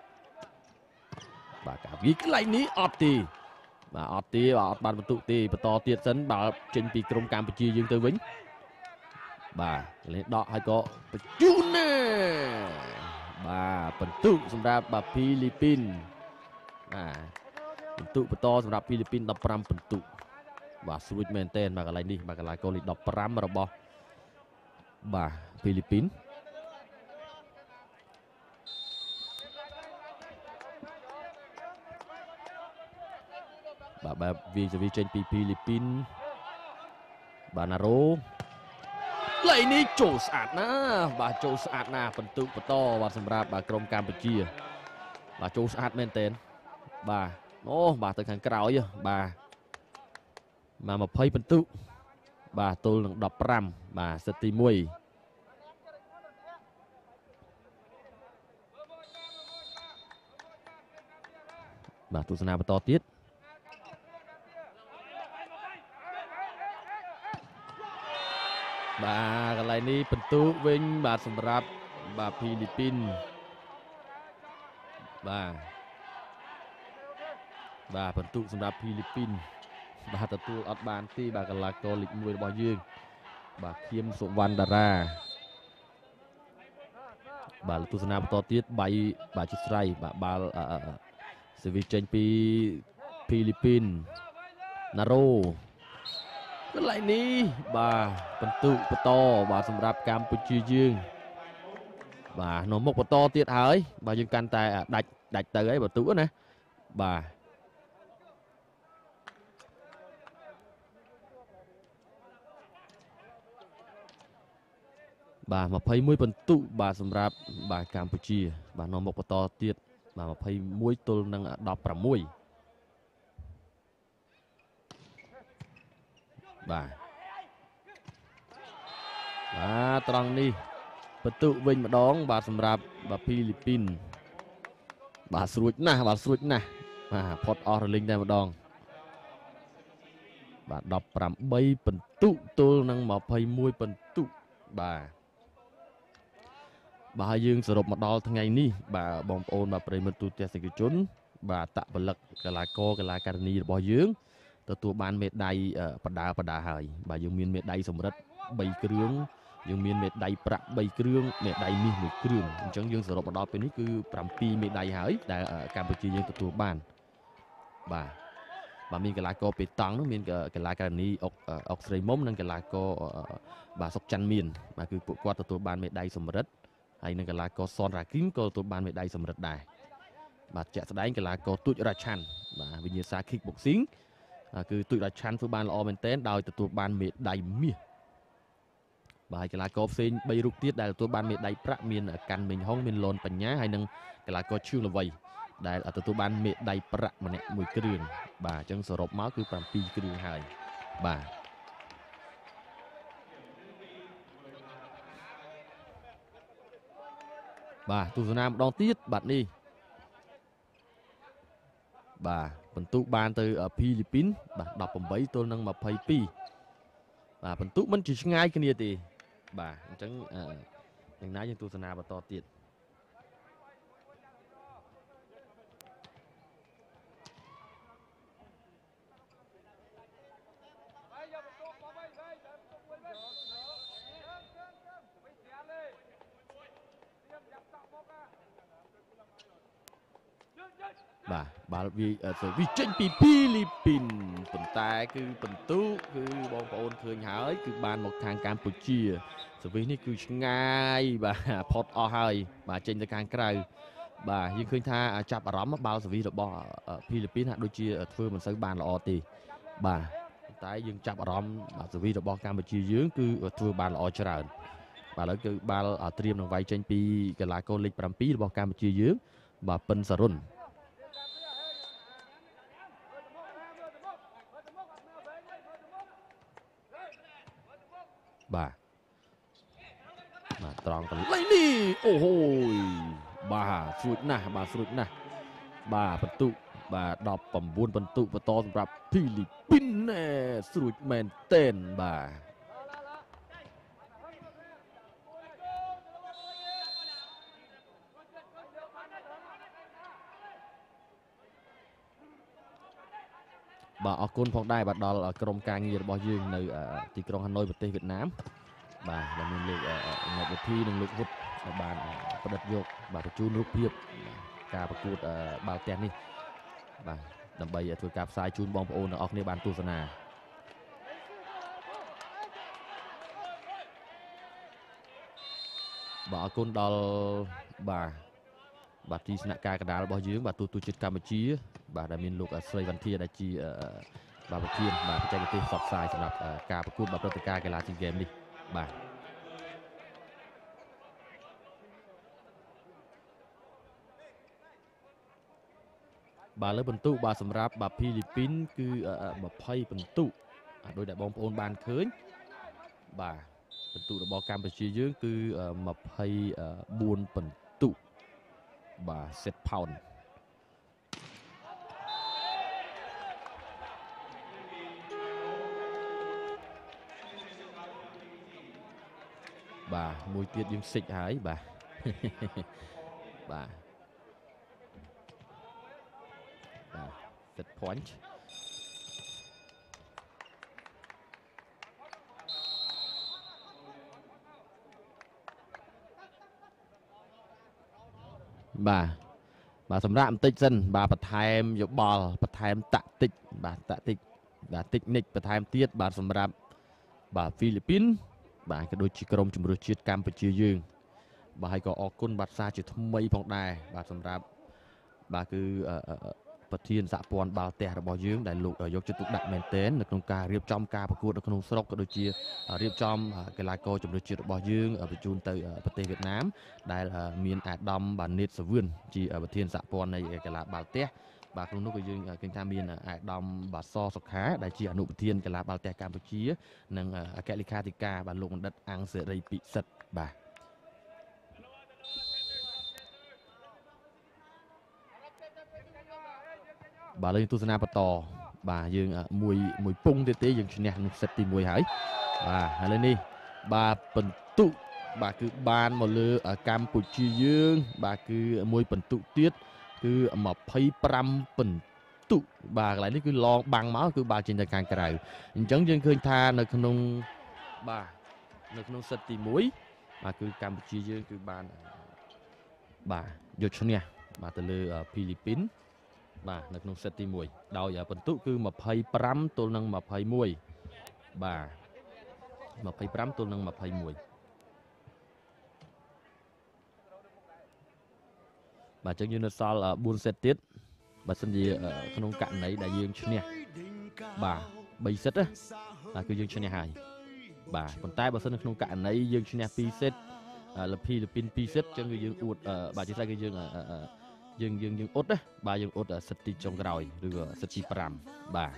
បាទការវាយកន្លែងនេះអត់ទេបាទអត់ទេបាទអត់បានបន្ទុកទេបន្តទៀតសិនបាទចេញពីក្រុមកម្ពុជាយើងទៅវិញបាទលេងដកហើយក៏បញ្ជូនណាបាទបន្ទុកសម្រាប់បាទហ្វីលីពីនបាទបន្ទុកបន្តសម្រាប់ហ្វីលីពីនដប់ប្រាំបន្ទុកបាទស្រួចមែនទែនបាទកន្លែងនេះបាទកន្លែងកូលីដប់ប្រាំរបស់បាទហ្វីលីពីនបាទបាទវាយសវីចេញពីហ្វីលីពីនបាទណារ៉ូ lấy ní chỗ sạt na bà chỗ sạt na phần tự phần to và sầm rạp bà Krong Campuchia bà chỗ sạt men tên bà ô bà từ hàng cào chứ bà mà một phây phần tự bà tôi là đập ram bà sẽ tìm mùi bà tu sana to tiết bà cái này ní phần tự vinh bà sầm rạp bà Philippines bà bà phần tự sầm rạp Philippines bà tự tu ở bàn ti bà cái là co lịch mùi bao nhiêu bà khiêm số văn đà ra bà tu sana to tiết bay bà chít say bà bà sự việc tranh pi Philippines Naro cái lại ní bà phần tự to bà sầm rạp Campuchia dương bà nó một to tiết hỡi bà dương can tài đạch đạch tới ấy bà tự nè bà bà mà thấy mũi phần tụ bà sầm rạp bà Campuchia bà nó một to tiết bà mà thấy mũi tôi đang đọc ra mũi bà bà trăng đi phần tụ vinh mà đón bà sầm rạp bà Philippines bà sụt nè bà sụt nè bà Port Orling đây mà đón bà đọc ra bay phần tụ tôi đang mà thấy mũi phần tụ bà bà dươngสรุปมาដល់ថ្ងៃនេះបាទបងប្អូនបាទប្រិយមិត្តទូទស្សនិកជនបាទតពលិកកីឡាករកីឡាការិនីរបស់យើងទទួលបានមេដាយបដាបដាហើយបាទយើងមានមេដាយសម្រិតបីគ្រឿងយើងមានមេដាយប្រាក់បីគ្រឿងមេដាយមាសមួយគ្រឿងអញ្ចឹងយើងសរុបមកដល់ពេលនេះគឺ7មេដាយហើយដែលកម្ពុជាយើងទទួលបានបាទបាទមានកីឡាករពេតង់នោះមានកីឡាការិនីអុកអុកស្រីមុំនិងកីឡាករបាទសុកច័ន្ទមានបាទគឺពួកគាត់ទទួលបានមេដាយសម្រិតហើយនឹងកីឡាករសនរ៉ាគីមក៏ទទួលបានមេដាយសម្រិតដែរបាទជាក់ស្ដែងកីឡាករទូចរ៉ាឆាន់បាទវិញ្ញាសា kick boxing គឺទូចរ៉ាឆាន់ធ្វើបានល្អមែនទែនដោយទទួលបានមេដាយមាសបាទកីឡាករផ្សេង3រូបទៀតដែលទទួលបានមេដាយប្រាក់មានកាន់មីងហុងមានលនបញ្ញាហើយនិងកីឡាករឈឿងល្វីដែលទទួលបានមេដាយប្រាក់ម្នាក់មួយគ្រឿងបាទអញ្ចឹងសរុបមកគឺ7គ្រឿងហើយបាទបាទទស្សនាម្ដងទៀតបាទនេះបាទបន្ទុកបានទៅហ្វីលីពីនបាទ18ទល់នឹង22បាទបន្ទុកមិនជាឆ្ងាយគ្នាទេបាទអញ្ចឹងយ៉ាងណាយើងទស្សនាបន្តទៀតបាទបាល់វាវាចេញពីហ្វីលីពីនប៉ុន្តែគឺបន្ទុកគឺបងប្អូនឃើញហើយគឺបានមកខាងកម្ពុជាសវិសនេះគឺឆ្ងាយបាទផុតអស់ហើយបាទចេញទៅខាងក្រៅបាទយើងឃើញថាចាប់អារម្មណ៍បាល់សវិសរបស់ហ្វីលីពីនហាក់ដូចជាធ្វើមិនសូវបានល្អទេបាទតែយើងចាប់អារម្មណ៍បាទសវិសរបស់កម្ពុជាយើងគឺធ្វើបានល្អច្រើនបាទឥឡូវគឺបាល់ត្រៀមនឹងវាយចេញពីកីឡាករលេខ7របស់កម្ពុជាយើងបាទពិនសរុនបាទបាទត្រង់កន្លែងនេះអូហូយបាទស្រួចណាស់បាទស្រួចណាស់បាទបន្ទុកបាទ19បន្ទុកបន្តសម្រាប់ហ្វីលីពីនណែស្រួចមែនទែនបាទបាទអរគុណផងដែរបាទដល់ក្រុមការងាររបស់យើងនៅទីក្រុងហាណូយប្រទេសវៀតណាមបាទដែលមានលោកអ្នកវិធីនិងលោកវុតបានផ្ដិតយកបាទបញ្ជូនរូបភាពការប្រកួតបាល់ទះនេះបាទដើម្បីធ្វើការផ្សាយជូនបងប្អូនទាំងអស់គ្នាបានទស្សនាបាទអរគុណដល់បាទបាទទីស្នាក់ការកណ្ដាលរបស់យើងបាទទូតជាតិកម្ពុជាបាទដែលមានលោកស្រីវណ្ណធាដែលជាបាទប្រធានបាទបច្ចេកទេសផ្សព្វផ្សាយសម្រាប់ការប្រកួតបាទព្រឹត្តិការណ៍កីឡាស៊ីហ្គេមនេះបាទបាទលើបន្ទុបាទសម្រាប់បាទហ្វីលីពីនគឺยี่สิบបន្ទុដោយដែលបងប្អូនបានឃើញបាទបន្ទុរបស់កម្ពុជាយើងគឺยี่สิบสี่បន្ទុបាទ set pound បាទមួយទៀតយើងសិចហើយបាទបាទ set point បាទបាទសម្រាប់បន្តិចសិនបាទបន្ថែមយោបល់បន្ថែមតាក់ទិកបាទតាក់ទិកបាទតិចនិចបន្ថែមទៀតបាទសម្រាប់បាទហ្វីលីពីនបាទក៏ដូចជាក្រុមជម្រើសជាតិកម្ពុជាយើងបាទហើយក៏អរគុណបាទសារជាថ្មីផងដែរបាទសម្រាប់បាទគឺប្រធានសហព័ន្ធបាល់ទះរបស់យើងដែលលោកយកចិត្តទុកដាក់មែនទែននៅក្នុងការរៀបចំការប្រកួតនៅក្នុងស្រុកក៏ដូចជារៀបចំកីឡាករជម្រើសជាតិរបស់យើងបញ្ជូនទៅប្រទេសវៀតណាមដែលមានអាដាមបាទនេតសាវឿនជាប្រធានសហព័ន្ធនៃកីឡាបាល់ទះបាទក្នុងនោះក៏យើងឃើញថាមានអាដាមបាទសសុខាដែលជាអនុប្រធានកីឡាបាល់ទះកម្ពុជានិងអគ្គលេខាធិការបាទលោកបណ្ឌិតអង្គសេរីពិសិដ្ឋបាទបាទលើទស្សនាបន្តបាទយើងមួយមួយពុងទៀតទេយើងឈ្នះក្នុងសេតទីមួយហើយបាទឥឡូវនេះបាទបន្ទុបាទគឺបានមកលើកម្ពុជាយើងបាទគឺមួយបន្ទុទៀតគឺยี่สิบห้าបន្ទុបាទកន្លែងនេះគឺឡងបាំងមកគឺបាល់ចេញទៅខាងក្រៅអញ្ចឹងយើងឃើញថានៅក្នុងបាទនៅក្នុងសេតទីមួយបាទគឺកម្ពុជាយើងគឺបានបាទយកឈ្នះបាទទៅលើហ្វីលីពីនបាទនៅក្នុងសេតទីមួយដោយបន្ទុគឺยี่สิบห้าទល់នឹងยี่สิบเอ็ดបាទยี่สิบห้าទល់នឹងยี่สิบเอ็ดបាទចឹងយើងនៅសល់bốnសេតទៀតបើសិនជាក្នុងករណីដែលយើងឈ្នះបាទបីសេតណាបាទគឺយើងឈ្នះហើយបាទប៉ុន្តែបើសិននៅក្នុងករណីយើងឈ្នះពីរសេតលភីលពីនពីរសេតចឹងគឺយើងអួតបាទជាស្អីគឺយើងយើងយើងយើងអ៊ុតណាបាទយើងអ៊ុតសិតទីចុងក្រោយឬក៏សិតទីប្រាំបាទ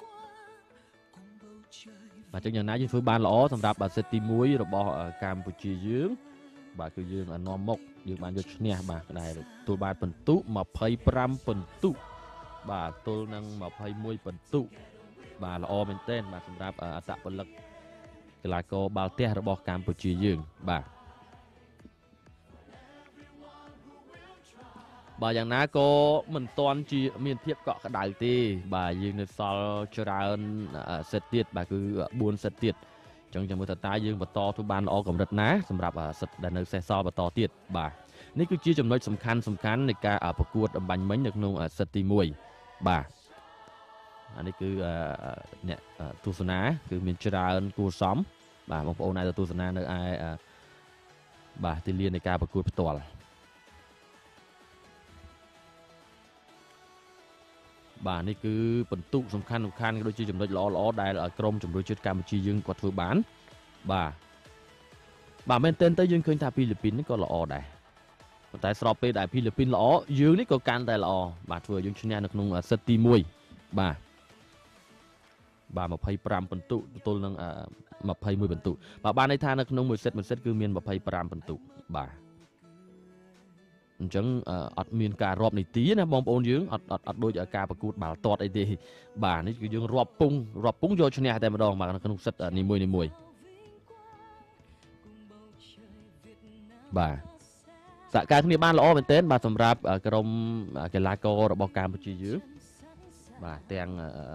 បាទចឹងយ៉ាងណាយើងធ្វើបានល្អសម្រាប់សិតទីមួយរបស់កម្ពុជាយើងបាទគឺយើងនាំមុខយើងបានយកឈ្នះបាទដែលទទួលបានពិន្ទុยี่สิบห้าពិន្ទុបាទទល់នឹងยี่สิบเอ็ดពិន្ទុបាទល្អមែនទែនបាទសម្រាប់អត្តពលិកកីឡាករបាល់ទះរបស់កម្ពុជាយើងបាទបាទយ៉ាងណាក៏មិនទាន់ជាមានភាពកក់ក្ដៅទេបាទយើងនៅសល់ច្រើនសេតទៀតបាទគឺbốnសេតទៀតអញ្ចឹងចាំមើលថាតើយើងបន្តធ្វើបានល្អកម្រិតណាសម្រាប់សិតដែលនៅសេសសល់បន្តទៀតបាទនេះគឺជាចំណុចសំខាន់សំខាន់នៃការប្រកួតអំបញ្ញមិញនៅក្នុងសិតទីមួយបាទអានេះគឺអ្នកទស្សនាគឺមានច្រើនគួរសមបាទបងប្អូនអាចទស្សនានៅឯបាទទីលាននៃការប្រកួតផ្ទាល់បាទនេះគឺបន្ទុកសំខាន់សំខាន់ដូចជាចំណុចល្អល្អដែលក្រុមជម្រើសជាតិកម្ពុជាយើងគាត់ធ្វើបានបាទបាទមែនទែនទៅយើងឃើញថាហ្វីលីពីននេះក៏ល្អដែរប៉ុន្តែស្របពេលដែលហ្វីលីពីនល្អយើងនេះក៏កាន់តែល្អបាទធ្វើឲ្យយើងឈ្នះនៅក្នុងសិតទីមួយបាទបាទยี่สิบห้าបន្ទុទល់នឹងยี่สิบเอ็ดបន្ទុបាទបានន័យថានៅក្នុងមួយសិតមួយសិតគឺមានยี่สิบห้าបន្ទុបាទអញ្ចឹងអត់មានការរាប់នីតិណាបងប្អូនយើងអត់អត់អត់ដូចការប្រកួតបាល់ទាត់អីទេបាទនេះគឺយើងរាប់ពុងរាប់ពុងយកឈ្នះតែម្ដងបាទនៅក្នុងសិតនីមួយនីមួយបាទសហការគ្នាបានល្អមែនទែនបាទសម្រាប់ក្រុមកីឡាកររបស់កម្ពុជាយើងបាទទាំង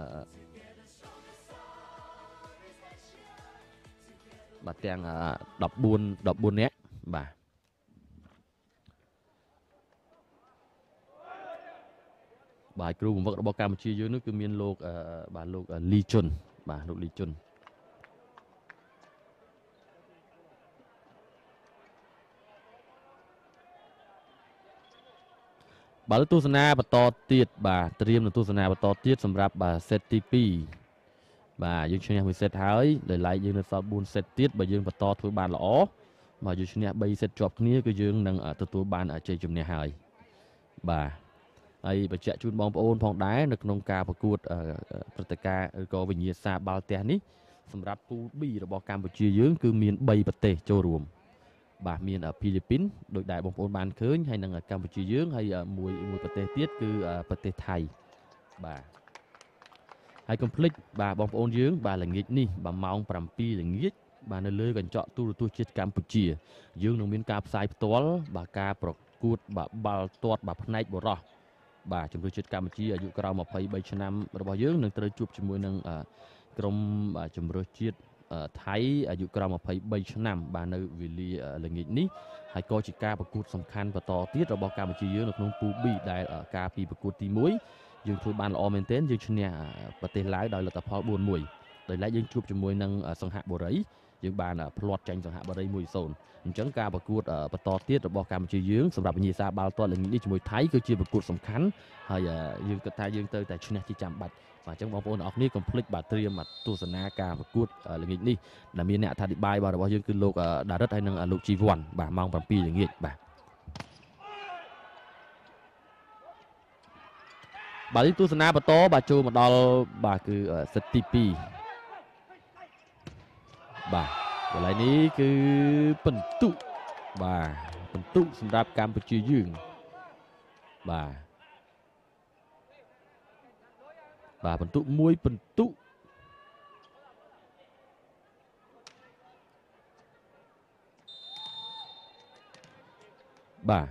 បាទទាំង14នាក់បាទបាទគ្រូបង្វឹករបស់កម្ពុជាយើងនោះគឺមានលោកបាទលោកលីជុនបាទលោកលីជុនបាទទស្សនាបន្តទៀតបាទត្រៀមទស្សនាបន្តទៀតសម្រាប់បាទសេតទីពីរបាទយើងឈ្នះមួយសេតហើយដោយឡែកយើងនៅសល់bốnសេតទៀតបើយើងបន្តធ្វើបានល្អបាទយើងឈ្នះបីសេតជាប់គ្នាគឺយើងនឹងទទួលបានជ័យជំនះហើយបាទហើយបញ្ជាក់ជូនបងប្អូនផងដែរនៅក្នុងការប្រកួតព្រឹត្តិការណ៍ឬក៏វិញ្ញាសាបាល់ទះនេះសម្រាប់ពូល B របស់កម្ពុជាយើងគឺមានបីប្រទេសចូលរួមបាទមានហ្វីលីពីនដោយដែលបងប្អូនបានឃើញហើយនិងកម្ពុជាយើងហើយមួយមួយប្រទេសទៀតគឺប្រទេសថៃបាទហើយកុំភ្លេចបាទបងប្អូនយើងបាទល្ងាចនេះបាទម៉ោងប្រាំពីរល្ងាចបាទនៅលើកញ្ចក់ទូរទស្សន៍ជាតិកម្ពុជាយើងនឹងមានការផ្សាយផ្ទាល់បាទការប្រកួតបាទបាល់ទាត់បាទផ្នែកបុរសបាទជំរឿជាតិកម្ពុជាអាយុក្រោមម្ភៃបីឆ្នាំរបស់យើងនឹងត្រូវជួបជាមួយនឹងក្រុមជំរឿជាតិថៃអាយុក្រោមម្ភៃបីឆ្នាំបាទនៅវេលាល្ងាចនេះហើយក៏ជាការប្រកួតសំខាន់បន្តទៀតរបស់កម្ពុជាយើងនៅក្នុងពូល B ដែលការពីប្រកួតទីមួយយើងធ្វើបានល្អមែនទែនយើងឈ្នះប្រទេសឡាវដោយលទ្ធផល បួនមួយ ដោយឡែកយើងជួបជាមួយនឹងសង្ហបុរីយើងបានផ្លាត់ចាញ់សង្ហបុរី មួយ ศูนย์ អញ្ចឹងការប្រកួតបន្តទៀតរបស់កម្ពុជាយើងសម្រាប់វិញ្ញាសាបាល់ទាត់ល្ងាចនេះជាមួយថៃគឺជាប្រកួតសំខាន់ហើយយើងគិតថាយើងត្រូវតែឈ្នះជាចាំបាច់បាទអញ្ចឹងបងប្អូនទាំងអស់គ្នាកុំភ្លេចបាទត្រៀមទស្សនាការប្រកួតល្ងាចនេះដែលមានអ្នកអធិប្បាយរបស់យើងគឺលោកដារិតហើយនិងលោកជីវ័នបាទម៉ោងប្រាំពីរល្ងាចបាទបាទទស្សនាបន្តបាទចូលមកដល់បាទគឺសិតទីពីរបាទកន្លែងនេះគឺបន្ទុកបាទបន្ទុកសម្រាប់កម្ពុជាយើងបាទបាទបន្ទុកមួយបន្ទុកបាទ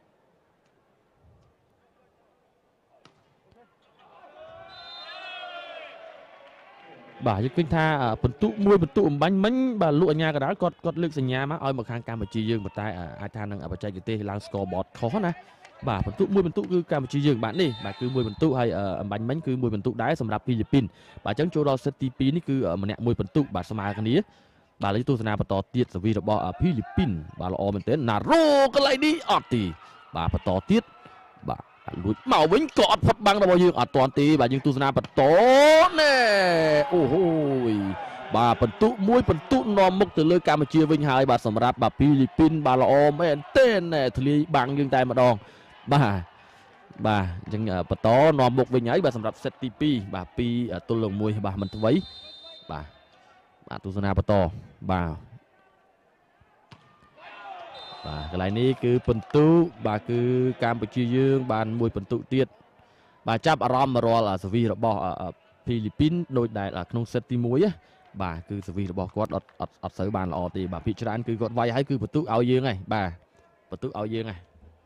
បាទយើងឃើញថាបន្ទុកមួយបន្ទុកអំបញ្ញមិញបាទលោកអញ្ញាកដាលគាត់គាត់លើកសញ្ញាមកឲ្យមកខាងកម្ពុជាយើងប៉ុន្តែអាចថានឹងបច្ចេកទេសឡើង scoreboard ខុសណាបាទបន្ទុកមួយបន្ទុកគឺកម្ពុជាយើងបាទនេះបាទគឺមួយបន្ទុកហើយអំបញ្ញមិញគឺមួយបន្ទុកដែរសម្រាប់ហ្វីលីពីនបាទអញ្ចឹងចូលដល់សិតទីពីរនេះគឺម្នាក់មួយបន្ទុកបាទស្មើគ្នាបាទលេខទស្សនាបន្តទៀតសវីរបស់ហ្វីលីពីនបាទល្អមែនទែនណារ៉ូកន្លែងនេះអត់ទេបាទបន្តទៀតបាទលួចមកវិញក៏អត់ផុតបាំងរបស់យើងអត់ទាន់ទេបាទយើងទស្សនាបន្តណែអូហូយបាទបន្ទុកមួយបន្ទុកនាំមុខទៅលើកម្ពុជាវិញហើយបាទសម្រាប់បាទហ្វីលីពីនបាទល្អមែនទែនណែធ្លាយបាំងយើងតែម្ដងបាទបាទអញ្ចឹងបន្តនាំមុខវិញហើយបាទសម្រាប់សេតទីពីរបាទពីរទល់នឹងមួយបាទមិនថ្មីបាទបាទទស្សនាបន្តបាទបាទកន្លែងនេះគឺបន្ទុកបាទគឺកម្ពុជាយើងបានមួយបន្ទុកទៀតបាទចាប់អារម្មណ៍រាល់សវីរបស់ហ្វីលីពីនដោយដែលក្នុងសេតទីមួយបាទគឺសវីរបស់គាត់អត់អត់អត់សូវបានល្អទេបាទភាគច្រើនគឺគាត់វាយឲ្យគឺបន្ទុកឲ្យយើងហើយបាទបន្ទុកឲ្យយើងហើយ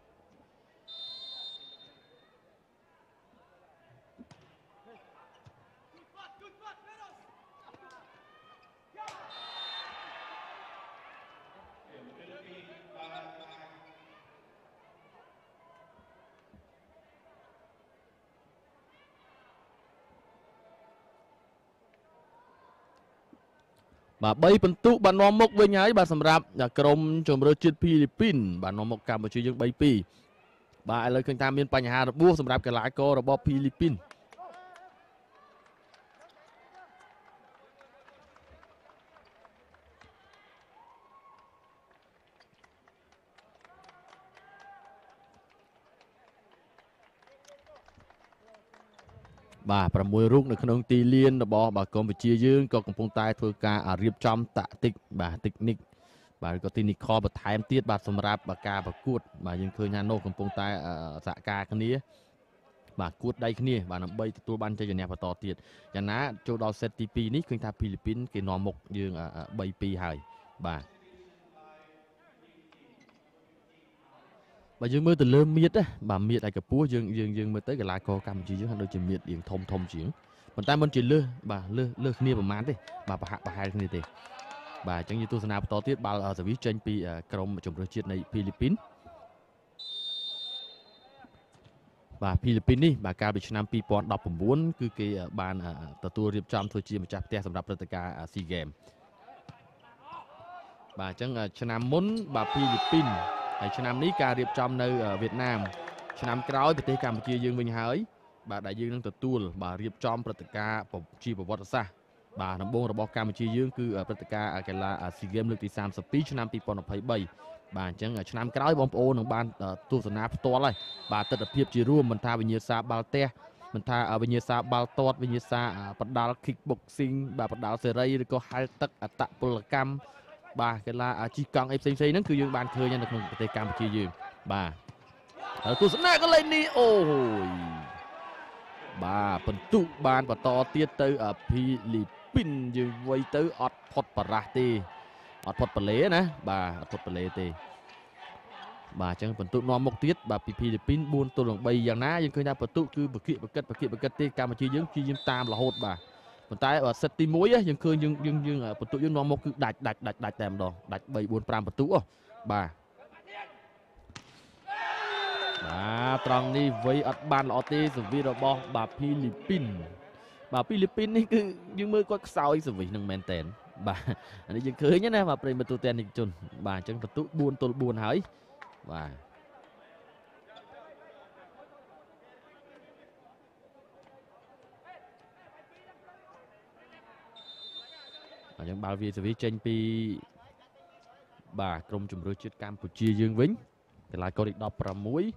បាទបីបន្ទុកបាទនាំមុខវិញហើយបាទសម្រាប់ក្រុមជម្រើសជាតិហ្វីលីពីនបាទនាំមុខកម្ពុជាយើងបីពីរបាទឥឡូវឃើញថាមានបញ្ហារបួសសម្រាប់កីឡាកររបស់ហ្វីលីពីនបាទប្រាំមួយរូបនៅក្នុងទីលានរបស់បាទកម្ពុជាយើងក៏កំពុងតែធ្វើការរៀបចំតាក់ទិកបាទទិកនិកបាទក៏ទីនីខលបន្ថែមទៀតបាទសម្រាប់ការប្រកួតបាទយើងឃើញថានោះកំពុងតែសហការគ្នាបាទគួតដៃគ្នាបាទដើម្បីទទួលបានជ័យជំនះបន្តទៀតយ៉ាងណាចូលដល់សេតទីពីរនេះឃើញថាហ្វីលីពីនគេនាំមុខយើងបីពីរហើយបាទបើយើងមើលទៅលើមៀតបាទមៀតឯកពស់យើងយើងយើងមើលទៅកីឡាករកម្ពុជាយើងហាក់ដូចជាមៀតរៀងធំធំជាងប៉ុន្តែមិនជាលើសបាទលើសលើសគ្នាប្រហែលទេបាទប្រហាក់ប្រហែលគ្នាទេបាទអញ្ចឹងយើងទស្សនាបន្តទៀតបាល់សវីចេញពីក្រុមជម្រើសជាតិនៃហ្វីលីពីនបាទហ្វីលីពីននេះបាទកាលពីឆ្នាំពីរពាន់ដប់ប្រាំបួនគឺគេបានទទួលរៀបចំធ្វើជាម្ចាស់ផ្ទះសម្រាប់ព្រឹត្តិការណ៍ស៊ីហ្គេមបាទអញ្ចឹងឆ្នាំមុនបាទហ្វីលីពីនហើយឆ្នាំនេះការរៀបចំនៅវៀតណាមឆ្នាំក្រោយប្រទេសកម្ពុជាយើងវិញហើយបាទដែលយើងនឹងទទួលបាទរៀបចំព្រឹត្តិការណ៍ជាប្រវត្តិសាស្ត្របាទដំបូងរបស់កម្ពុជាយើងគឺព្រឹត្តិការណ៍កីឡាស៊ីហ្គេមលើកទីសាមសិបពីរឆ្នាំពីរពាន់ยี่สิบสามបាទអញ្ចឹងឆ្នាំក្រោយបងប្អូននឹងបានទស្សនាផ្ទាល់ហើយបាទទស្សនវិជ្ជារួមមិនថាវិញ្ញាសាបាល់ទះមិនថាវិញ្ញាសាបាល់ទាត់វិញ្ញាសាបដាល់ kick boxing បាទបដាល់សេរីឬក៏ហែលទឹកអតពលកម្មបាទកីឡាជិះកង់អីផ្សេងៗហ្នឹងគឺយើងបានឃើញនៅក្នុងប្រទេសកម្ពុជាយើងបាទហើយទស្សនាកន្លែងនេះអូយបាទបន្ទុកបានបន្តទៀតទៅភីលីពីនយើងវ័យទៅអត់ផុតបារះទេអត់ផុតបលេណាបាទអត់ផុតបលេទេបាទអញ្ចឹងបន្ទុកនាំមុខទៀតបាទពីភីលីពីនបួនទល់នឹងបីយ៉ាងណាយើងឃើញថាបន្ទុកគឺបកិបកិតបកិបកិតទេកម្ពុជាយើងជាយើងតាមរហូតបាទប៉ុន្តែសិតទីមួយយើងឃើញយើងយើងយើងបន្ទុកយើងនាំមុខគឺដាច់ដាច់ដាច់ដាច់តែម្ដងដាច់បី បួន ប្រាំបន្ទុកបាទបាទត្រង់នេះវ័យអត់បានល្អទេសវិរបស់បាទភីលីពីនបាទភីលីពីននេះគឺយើងមើលគាត់ខ្សោយសវិសនឹងមែនតែនបាទអានេះយើងឃើញណាបាទប្រិយមិត្តទូទាំងនិកជនបាទអញ្ចឹងបន្ទុកបួនទល់បួនហើយបាទអញ្ចឹងបាល់វាសវិសចេញពីបាទក្រុមជម្រើសជាតិកម្ពុជាយើងវិញកីឡាករទីដប់ប្រាំមួយ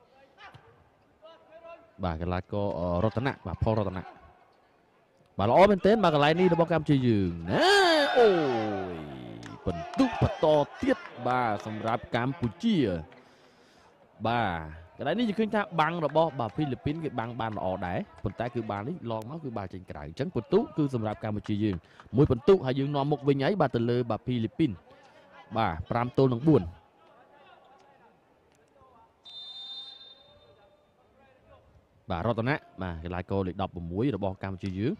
បាទកីឡាកររតនៈបាទផលរតនៈបាទល្អមែនទែនបាទកន្លែងនេះរបស់កម្ពុជាយើងណាអូយបន្ទុកបន្តទៀតបាទសម្រាប់កម្ពុជាបាទកន្លែងនេះយើងឃើញថាបាំងរបស់បាទហ្វីលីពីនគេបាំងបានល្អដែរប៉ុន្តែគឺបាល់នេះឡងមកគឺបាល់ចេញក្រៅអញ្ចឹងបន្ទុកគឺសម្រាប់កម្ពុជាយើងមួយបន្ទុកហើយយើងនាំមុខវិញហើយបាទទៅលើបាទហ្វីលីពីនបាទប្រាំទល់នឹងបួនបាទរតនៈបាទកីឡាករលេខដប់ប្រាំមួយរបស់កម្ពុជាយើង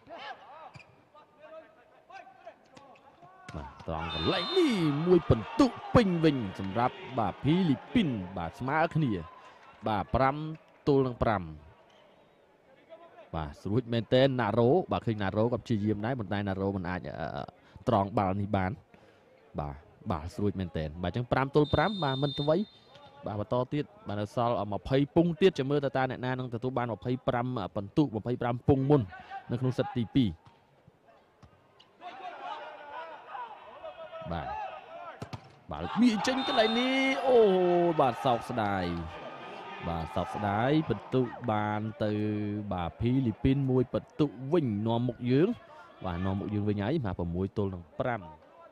បាទត្រង់កន្លែងនេះមួយបន្ទុកពេញវិញសម្រាប់បាទហ្វីលីពីនបាទស្មើគ្នាបាទប្រាំទល់នឹងប្រាំបាទស្រួចមែនតើណារ៉ូបាទឃើញណារ៉ូក៏ព្យាយាមដែរប៉ុន្តែណារ៉ូមិនអាចត្រង់បាល់នេះបានបាទបាទស្រួចមែនតើបាទអញ្ចឹងប្រាំទល់ប្រាំបាទមិនទៅវិញបាទបន្តទៀតបាទនៅសល់ยี่สิบពុងទៀតចាំមើលតើតាអ្នកណានឹងទទួលបានยี่สิบห้าបន្ទុកยี่สิบห้าពុងមុននៅក្នុងសិតទីពីរបាទបាទវាចេញកន្លែងនេះអូបាទសោកស្ដាយបាទសោកស្ដាយបន្ទុកបានទៅបាទហ្វីលីពីនមួយបន្ទុកវិញនាំមុខយើងបាទនាំមុខយើងវិញហើយបាទ៦ទល់នឹងប្រាំ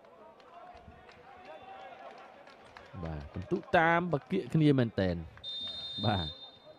បាទបន្ទុកតាមបកិគ្នាមែនតែនបាទ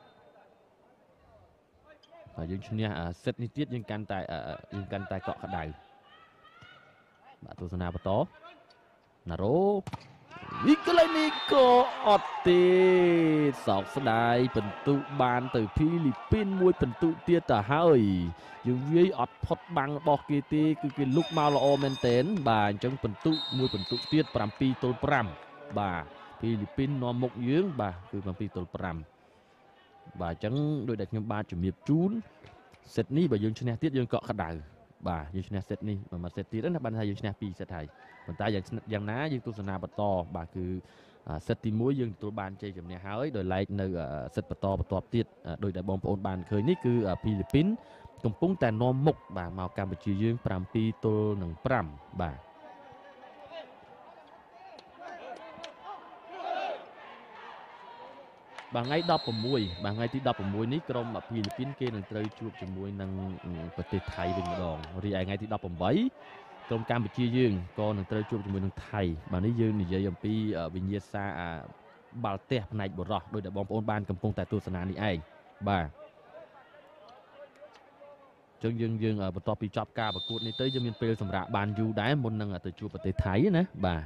ហើយយើងឈ្នះសិតនេះទៀតយើងកាន់តែយើងកាន់តែកក់ក្ដៅបាទទស្សនាបន្តណារ៉ូនេះកន្លែងនេះក៏អត់ទេសោកស្ដាយបន្ទុកបានទៅហ្វីលីពីនមួយបន្ទុកទៀតទៅហើយយើងវាយអត់ផុតបាំងរបស់គេទេគឺគេលុកមកល្អមែនតែនបាទអញ្ចឹងបន្ទុកមួយបន្ទុកទៀតប្រាំពីរទល់ប្រាំបាទហ្វីលីពីននាំមុខយើងបាទគឺប្រាំពីរទល់ប្រាំបាទអញ្ចឹងដោយដែលខ្ញុំបាទជំរាបជូនសិតនេះបើយើងឈ្នះទៀតយើងកក់ក្ដៅបាទយើងឈ្នះសិតនេះមួយសិតទៀតណាបានថាយើងឈ្នះពីរសិតហើយប៉ុន្តែយ៉ាងយ៉ាងណាយើងទស្សនាបន្តបាទគឺសិតទីមួយយើងទទួលបានជ័យជំនះហើយដោយឡែកនៅសិតបន្តបន្ទាប់ទៀតដោយដែលបងប្អូនបានឃើញនេះគឺហ្វីលីពីនកំពុងតែនាំមុខបាទមកកម្ពុជាយើងប្រាំពីរទល់នឹងប្រាំបាទបាទថ្ងៃដប់ប្រាំមួយបាទថ្ងៃទីដប់ប្រាំមួយនេះក្រុមហ្វីលីពីនគេនឹងត្រូវជួបជាមួយនឹងប្រទេសថៃវិញម្ដងរីឯថ្ងៃទីដប់ប្រាំបីក្រុមកម្ពុជាយើងក៏នឹងត្រូវជួបជាមួយនឹងថៃបាទនេះយើងនិយាយអំពីវិញ្ញាសាបាល់ទះផ្នែកបុរសដោយដែលបងប្អូនបានកំពុងតែទស្សនានេះឯងបាទអញ្ចឹងយើងយើងបន្ទាប់ពីចប់ការប្រកួតនេះទៅយើងមានពេលសម្រាប់បានយូរដែរមុននឹងទៅជួបប្រទេសថៃណាបាទ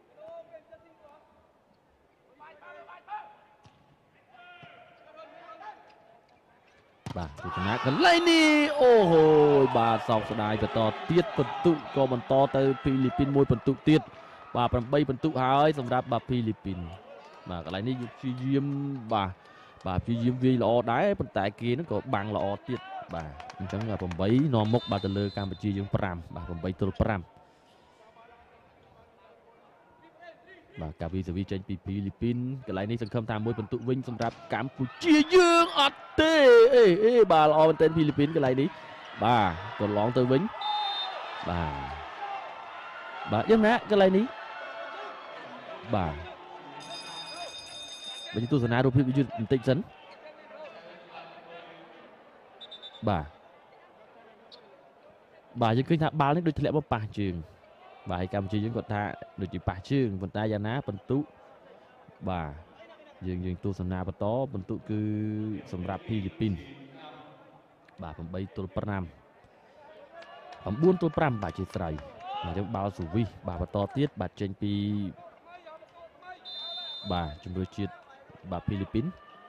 បាទទស្សនាកន្លែងនេះអូហូយបាទសោកស្ដាយបន្តទៀតបន្ទុកក៏បន្តទៅហ្វីលីពីនមួយបន្ទុកទៀតបាទប្រាំបីបន្ទុកហើយសម្រាប់បាទហ្វីលីពីនបាទកន្លែងនេះព្យាយាមបាទបាទព្យាយាមវាយល្អដែរប៉ុន្តែគេហ្នឹងក៏បាំងល្អទៀតបាទអញ្ចឹងប្រាំបីនាំមុខបាទទៅលើកម្ពុជាយើងប្រាំបាទប្រាំបីទល់ប្រាំបាទកាវីសាវីចេញពីហ្វីលីពីនកន្លែងនេះសង្ឃឹមថាមួយបន្ទុកវិញសម្រាប់កម្ពុជាយើងអត់ទេអេអេបាទល្អមែនទែនហ្វីលីពីនកន្លែងនេះបាទកន្លងទៅវិញបាទបាទយ៉ាងណាកន្លែងនេះបាទបញ្ជាទស្សនារូបភាពយឺតបន្តិចសិនបាទបាទយើងឃើញថាបាល់នេះដូចធ្លាក់មកប៉ះជើងបាទហើយកម្ពុជាយើងគាត់ថាដូចជាប៉ះជើងប៉ុន្តែយ៉ាងណាបន្ទុបាទយើងយើងទស្សនាបន្តបន្ទុគឺសម្រាប់ហ្វីលីពីនបាទ8ទល់5 9ទល់5បាទជាស្រ័យអញ្ចឹងបាល់ស៊ូវីសបាទបន្តទៀតបាទចេញពីបាទជំរឿជាតិបាទហ្វីលីពីន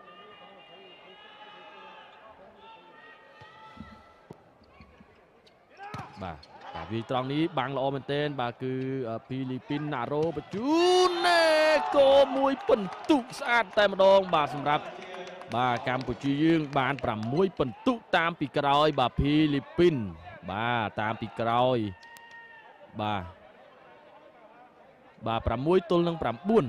បាទបាទវាត្រង់នេះបាំងល្អមែនទែនបាទគឺហ្វីលីពីនណារ៉ូបញ្ជូនណែគោមួយពិន្ទុស្អាតតែម្ដងបាទសម្រាប់បាទកម្ពុជាយើងបានប្រាំមួយពិន្ទុតាមពីក្រោយបាទហ្វីលីពីនបាទតាមពីក្រោយបាទបាទប្រាំមួយទល់នឹងប្រាំបួន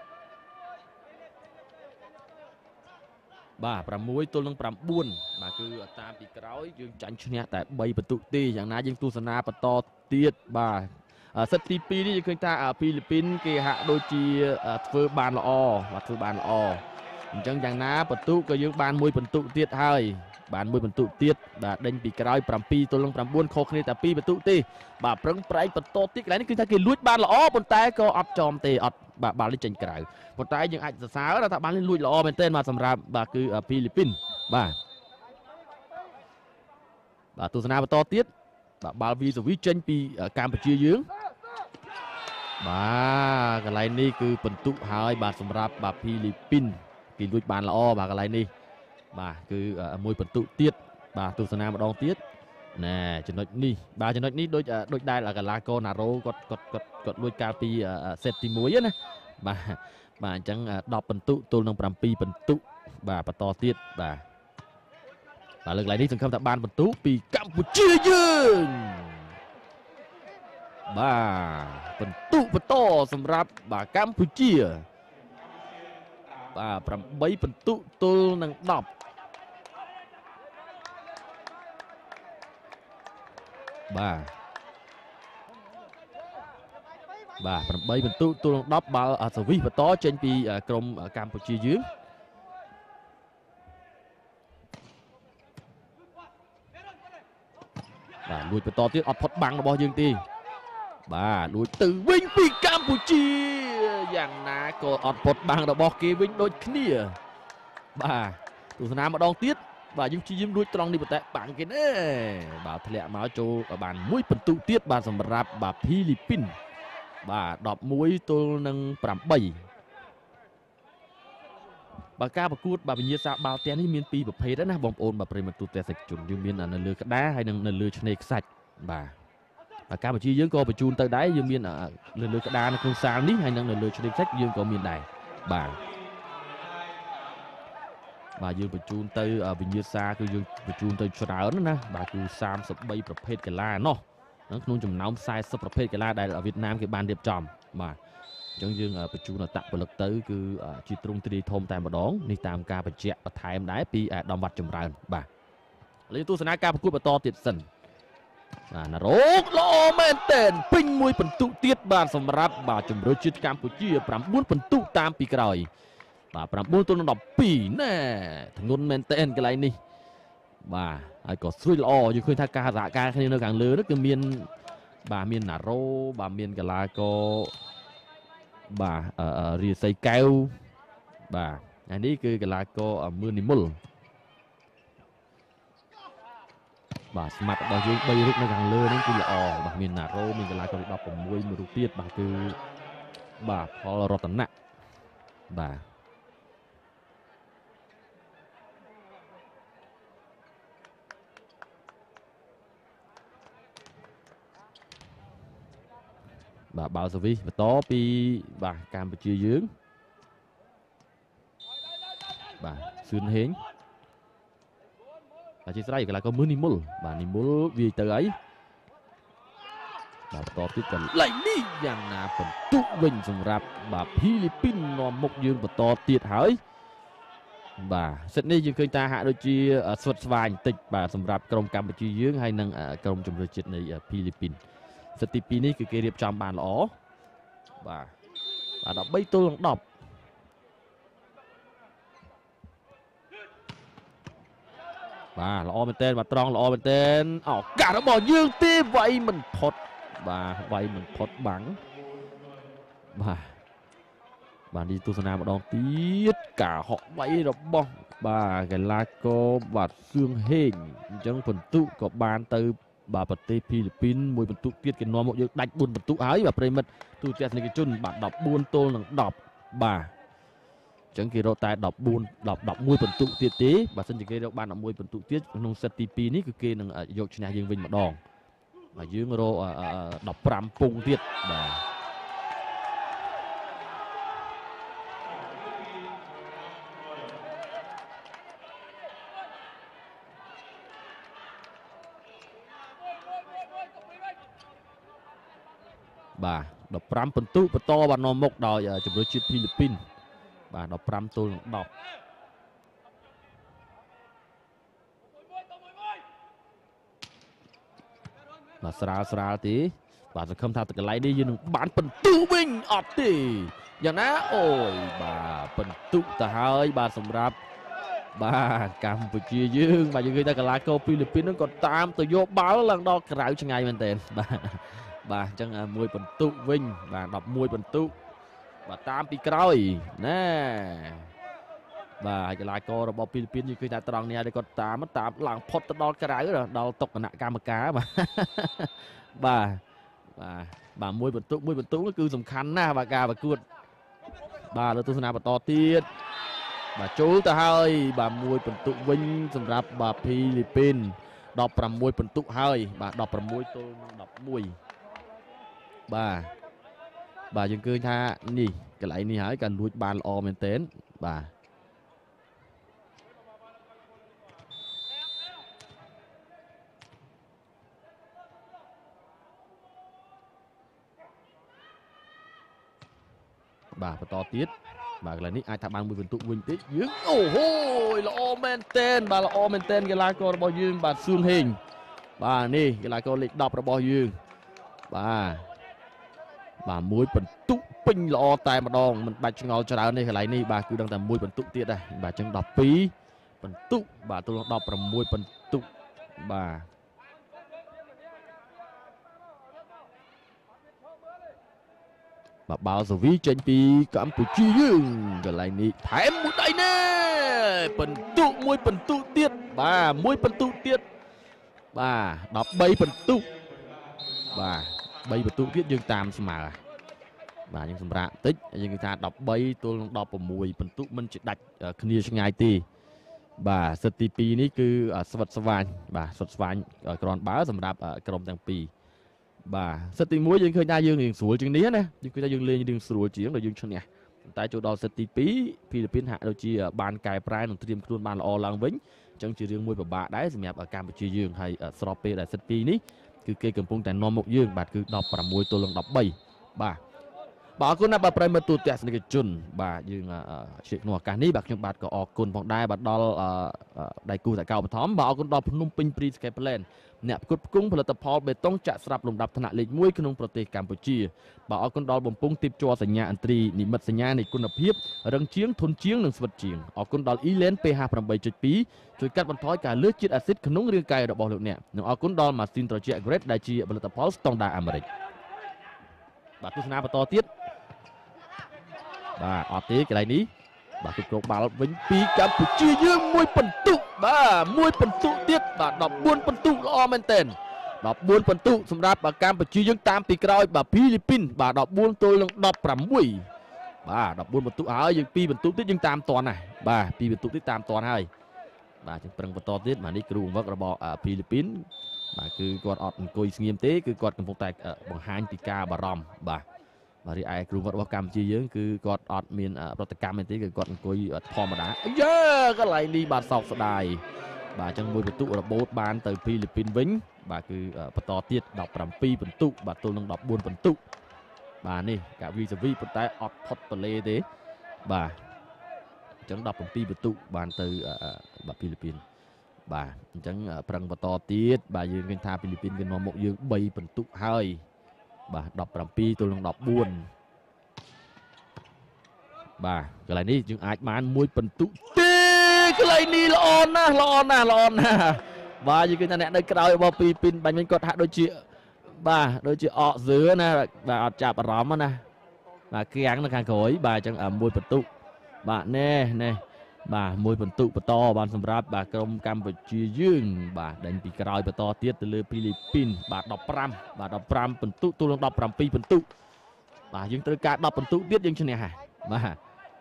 បាទប្រាំមួយទល់នឹងប្រាំបួនបាទគឺតាមពីក្រោយយើងចាញ់ឈ្នះតែបីពិន្ទុទេយ៉ាងណាយើងទស្សនាបន្តទៀតបាទសិតទីពីរនេះយើងឃើញថាហ្វីលីពីនគេហាក់ដូចជាធ្វើបានល្អបាទធ្វើបានល្អអញ្ចឹងយ៉ាងណាពិន្ទុក៏យើងបានមួយពិន្ទុទៀតហើយបានមួយពិន្ទុទៀតបាទដេញពីក្រោយប្រាំពីរទល់នឹងប្រាំបួនខុសគ្នាតែពីរពិន្ទុទេបាទប្រឹងប្រែងបន្តទៀតកន្លែងនេះគឺថាគេលួចបានល្អប៉ុន្តែក៏អត់ចំទេអត់បាទបាល់នេះចេញក្រៅប៉ុន្តែយើងអាចសរសើរថាបាល់នេះលួចល្អមែនទែនបាទសម្រាប់បាទគឺហ្វីលីពីនបាទបាទទស្សនាបន្តទៀតបាទបាល់វីសវីចេញពីកម្ពុជាយើងបាទកន្លែងនេះគឺពិន្ទុហើយបាទសម្រាប់បាទហ្វីលីពីនគេលួចបានល្អបាទកន្លែងនេះបាទគឺមួយពិន្ទុទៀតបាទទស្សនាម្ដងទៀតណែចំណុចនេះបាទចំណុចនេះដូចដូចដែលកីឡាករណារ៉ូគាត់គាត់គាត់គាត់លួចកាលពីសេតទីមួយណាបាទបាទអញ្ចឹងដប់ពិន្ទុទល់នឹងប្រាំពីរពិន្ទុបាទបន្តទៀតបាទបាទលើកឡើងនេះសង្ឃឹមថាបានពិន្ទុពីកម្ពុជាយើងបាទពិន្ទុបន្តសម្រាប់បាទកម្ពុជាបាទប្រាំបីពិន្ទុទល់នឹងដប់បាទបាទប្រាំបីពិន្ទុទល់នឹងដប់បាល់សវីសបន្តចេញពីក្រុមកម្ពុជាយើងបាទលួចបន្តទៀតអត់ផុតបាំងរបស់យើងទេបាទលួចទៅវិញពីកម្ពុជាយ៉ាងណាក៏អត់ផុតបាំងរបស់គេវិញដូចគ្នាបាទទស្សនាម្ដងទៀតបាទយើងព្យាយាមលួចត្រង់នេះប៉ុន្តែបាំងគេណែបាទធ្លាក់មកចូលបានមួយពិន្ទុទៀតបាទសម្រាប់បាទហ្វីលីពីនបាទដប់មួយទល់នឹងប្រាំបីបាទការប្រកួតបាទវិញ្ញាសាបាល់ទះនេះមានពីរប្រភេទណាបងប្អូនបាទប្រិមត្តទូទស្សនិកជនយើងមាននៅលើក្តារហើយនិងនៅលើឆ្នេរខ្សាច់បាទបាទកម្ពុជាយើងក៏បញ្ជូនទៅដែរយើងមានលើលើក្តារនៅក្នុងសាលនេះហើយនិងនៅលើឆ្នេរខ្សាច់យើងក៏មានដែរបាទបាទយើងបញ្ជូនទៅវិញ្ញាសាគឺយើងបញ្ជូនទៅច្រើនណាបាទគឺសាមសិបបីប្រភេទកីឡាណោះក្នុងចំណោមខ្សែសិបប្រភេទកីឡាដែលវៀតណាមគេបានរៀបចំបាទអញ្ចឹងយើងបញ្ជូនអត្តពលិកទៅគឺជាទ្រង់ទ្រាយធំតែម្ដងនេះតាមការបញ្ជាក់បន្ថែមដែរពីអាដាមវត្តចម្រើនបាទឥឡូវទស្សនាការប្រកួតបន្តទៀតសិនបាទណារ៉ូល្អមែនទែនពេញមួយពិន្ទុទៀតបាទសម្រាប់បាទជម្រើសជាតិកម្ពុជាប្រាំបួនពិន្ទុតាមពីក្រោយបាទប្រាំបួនទល់នឹងដប់ពីរណែធ្ងន់មែនទែនកន្លែងនេះបាទហើយក៏ស្រួយល្អយើងឃើញថាការសហការគ្នានៅខាងលើនោះគឺមានបាទមានណារ៉ូបាទមានកីឡាករបាទរាសីកែវបាទហើយនេះគឺកីឡាករមឿននិមលបាទស្មាត់របស់យើងបីរូបនៅខាងលើនេះគឺល្អបាទមានណារ៉ូមានកីឡាករទីដប់ប្រាំមួយមួយរូបទៀតបាទគឺបាទផលរតនៈបាទបាទបាល់សវីសបន្តពីបាទកម្ពុជាយើងបាទសឿនហេងបាទជាស្រ័យកីឡាករមឿននិមលបាទនិមលវាយទៅអីបាទបន្តទៀតកន្លែងនេះយ៉ាងណាបន្ទុកវិញសម្រាប់បាទហ្វីលីពីននាំមុខយើងបន្តទៀតហើយបាទសិតនេះយើងឃើញថាហាក់ដូចជាស្វិតស្វាញបន្តិចបាទសម្រាប់ក្រុមកម្ពុជាយើងហើយនិងក្រុមជម្រើសជាតិនៃហ្វីលីពីនសិតទីពីរនេះគឺគេរៀបចំបានល្អបាទបាទដប់បីទល់នឹងដប់បាទល្អមែនទែនបាទត្រង់ល្អមែនទែនឱកាសរបស់យើងទេវាយមិនផុតបាទវាយមិនផុតបាំងបាទបាទនេះទស្សនាម្ដងទៀតការហក់វាយរបស់បាទកីឡាករបាទសឿងហេងអញ្ចឹងបន្ទុកក៏បានទៅបាទប្រទេសហ្វីលីពីនមួយបន្ទុកទៀតគេនាំមកយើងដាច់បួនបន្ទុកហើយបាទប្រិមិត្តទូទស្សនិកជនបាទដប់បួនទល់នឹងដប់បាទអញ្ចឹងគេរកតែដប់បួន ដប់ ដប់មួយបន្ទុកទៀតទេបើសិនជាគេរកបានដប់មួយបន្ទុកទៀតក្នុងសេតទីពីរនេះគឺគេនឹងយកឈ្នះយើងវិញម្ដងបាទយើងរកដប់ប្រាំពងទៀតបាទបាទដប់ប្រាំបន្ទុកបន្តបាទនាំមុខដោយជម្រើសជាតិហ្វីលីពីនបាទដប់ប្រាំទល់នឹងដប់បាទស្រាលស្រាលទេបាទសង្ឃឹមថាទឹកកន្លែងនេះយើងនឹងបានបន្ទុកវិញអត់ទេយ៉ាងណាអូយបាទបន្ទុកទៅហើយបាទសម្រាប់បាទកម្ពុជាយើងបាទយើងឃើញថាកីឡាករហ្វីលីពីនហ្នឹងក៏តាមទៅយកបាល់ឡើងដល់ក្រៅឆ្ងាយមែនទែនបាទបាទអញ្ចឹងមួយបន្ទុកវិញបាទដប់មួយបន្ទុកបាទតាមពីក្រោយណែបាទកីឡាកររបស់ហ្វីលីពីនយើងឃើញថាត្រង់នេះហើយគាត់តាមតាមឡើងផុតទៅដល់ក្រៅដល់តុគណៈកម្មការបាទបាទបាទបាទមួយបន្ទុកមួយបន្ទុកគឺសំខាន់ណាស់បាទការប្រកួតបាទលើទស្សនាបន្តទៀតបាទចូលទៅហើយបាទមួយបន្ទុកវិញសម្រាប់បាទហ្វីលីពីនដប់ប្រាំមួយបន្ទុកហើយបាទដប់ប្រាំមួយទល់នឹងដប់មួយបាទបាទយើងឃើញថានេះកន្លែងនេះហើយការលួចបានល្អមែនទែនបាទបាទបន្តទៀតបាទកន្លែងនេះអាចថាបានមួយបន្ទុកវិញទេយើងអូហូយល្អមែនទែនបាទល្អមែនទែនកីឡាកររបស់យើងបាទសឿងហេងបាទនេះកីឡាករលេខដប់របស់យើងបាទបាទមួយបន្ទុកពេញល្អតែម្ដងមិនបាច់ឆ្ងល់ច្រើនទេកន្លែងនេះបាទគឺដឹងតែមួយបន្ទុកទៀតដែរបាទអញ្ចឹងដប់ពីរបន្ទុកបាទទល់នឹងដប់ប្រាំមួយបន្ទុកបាទបាទបាល់សវីចេញពីកម្ពុជាយើងកន្លែងនេះថែមមួយដៃណែបន្ទុកមួយបន្ទុកទៀតបាទមួយបន្ទុកទៀតបាទដប់បីបន្ទុកបាទបីបន្ទុកទៀតយើងតាមស្មើបាទយើងសម្រាប់តិចយើងគឺថាដប់បីទល់នឹងដប់ប្រាំមួយបន្ទុកមិនជាដាច់គ្នាឆ្ងាយទេបាទសិតទីពីរនេះគឺស្វិតស្វាញបាទស្វិតស្វាញក្រាន់បើសម្រាប់ក្រុមទាំងពីរបាទសិតទីមួយយើងឃើញថាយើងរៀងស្រួលជាងនេះណាយើងឃើញថាយើងលេងរៀងស្រួលជាងដល់យើងឈ្នះតែចូលដល់សិតទីពីរហ្វីលីពីនហាក់ដូចជាបានកែប្រែនិងត្រៀមខ្លួនបានល្អឡើងវិញអញ្ចឹងជារឿងមួយពិបាកដែរសម្រាប់កម្ពុជាយើងហើយស្របពេលដែលសិតពីរនេះគឺគេកំពុងតែនាំមុខយើងបាទគឺដប់ប្រាំមួយទល់នឹងដប់បីបាទបាទអរគុណណាស់បាទប្រិយមិត្តទូទស្សនិកជនបាទយើងជាក្នុងឱកាសនេះបាទខ្ញុំបាទក៏អរគុណផងដែរបាទដល់ដៃគូតកៅបឋមបាទអរគុណដល់ភ្នំពេញ Prescape Land អ្នកផ្គត់ផ្គង់ផលិតផលបេតុងចាក់ស្រាប់លំដាប់ថ្នាក់លេខមួយក្នុងប្រទេសកម្ពុជាបាទអរគុណដល់បំពង់ទីបជ័រសញ្ញាអន្ត្រីនិមិត្តសញ្ញានៃគុណភាពរឹងជាងធន់ជាងនិងស្វិតជាងអរគុណដល់ Elen ពី េហា ប្រាំបីចុចពីរ ជួយកាត់បន្ថយការលើសជាតិអាស៊ីតក្នុងរាងកាយរបស់លោកអ្នកនិងអរគុណដល់ម៉ាស៊ីនត្រជាក់ Great ដែលជាផលិតផលស្តង់ដារអាមេរិកបាទទស្សនាបន្តទៀតបាទអត់ទេកន្លែងនេះបាទគឺគ្រោកបាល់វិញពីកម្ពុជាយើងមួយបន្ទុកបាទមួយបន្ទុកទៀតបាទដប់បួនបន្ទុកល្អមែនទែនដប់បួនបន្ទុកសម្រាប់កម្ពុជាយើងតាមពីក្រោយបាទហ្វីលីពីនបាទដប់បួនទល់នឹងដប់ប្រាំមួយបាទដប់បួនបន្ទុកហើយយើងពីរបន្ទុកទៀតយើងតាមតាន់ណាបាទពីរបន្ទុកទៀតតាមតាន់ហើយបាទយើងប្រឹងបន្តទៀតបាទនេះគ្រូបង្វឹករបស់ហ្វីលីពីនបាទគឺគាត់អត់អង្គុយស្ងៀមទេគឺគាត់កំពុងតែបង្ហាញពីការបារម្ភបាទបាទរីឯគ្រូវត្តរបស់កម្ពុជាយើងគឺគាត់អត់មានប្រតិកម្មទេគឺគាត់អង្គុយធម្មតាអាយ៉ាកន្លែងនេះបាទសោកស្ដាយបាទអញ្ចឹងមួយបន្ទុករបូតបានទៅហ្វីលីពីនវិញបាទគឺបន្តទៀតដប់ប្រាំពីរបន្ទុកបាទទល់នឹងដប់បួនបន្ទុកបាទនេះកាវីសាវីប៉ុន្តែអត់ផុតតលេទេបាទអញ្ចឹងដប់ប្រាំពីរបន្ទុកបានទៅបាទហ្វីលីពីនបាទអញ្ចឹងប្រឹងបន្តទៀតបាទយើងឃើញថាហ្វីលីពីនគេនាំមកយើងបីបន្ទុកហើយបាទដប់ប្រាំពីរទល់នឹងដប់បួនបាទកន្លែងនេះយើងអាចបានមួយបន្ទុកទេកន្លែងនេះល្អណាស់ល្អណាស់ល្អណាស់បាទយើងឃើញថាអ្នកនៅក្រោយរបស់ពីពីនបាញ់វិញគាត់ហាក់ដូចជាបាទដូចជាអកសឿណាបាទអត់ចាប់អារម្មណ៍ណាបាទគៀងនៅខាងក្រោយបាទអញ្ចឹងមួយបន្ទុកបាទណែណែបាទមួយបន្ទុកបន្តបានសម្រាប់បាទក្រុមកម្ពុជាយើងបាទដេញពីក្រោយបន្តទៀតទៅលើពីលីពីនបាទដប់ប្រាំបាទដប់ប្រាំបន្ទុកទល់នឹងដប់ប្រាំពីរបន្ទុកបាទយើងត្រូវការដប់បន្ទុកទៀតយើងឈ្នះហើយបាទ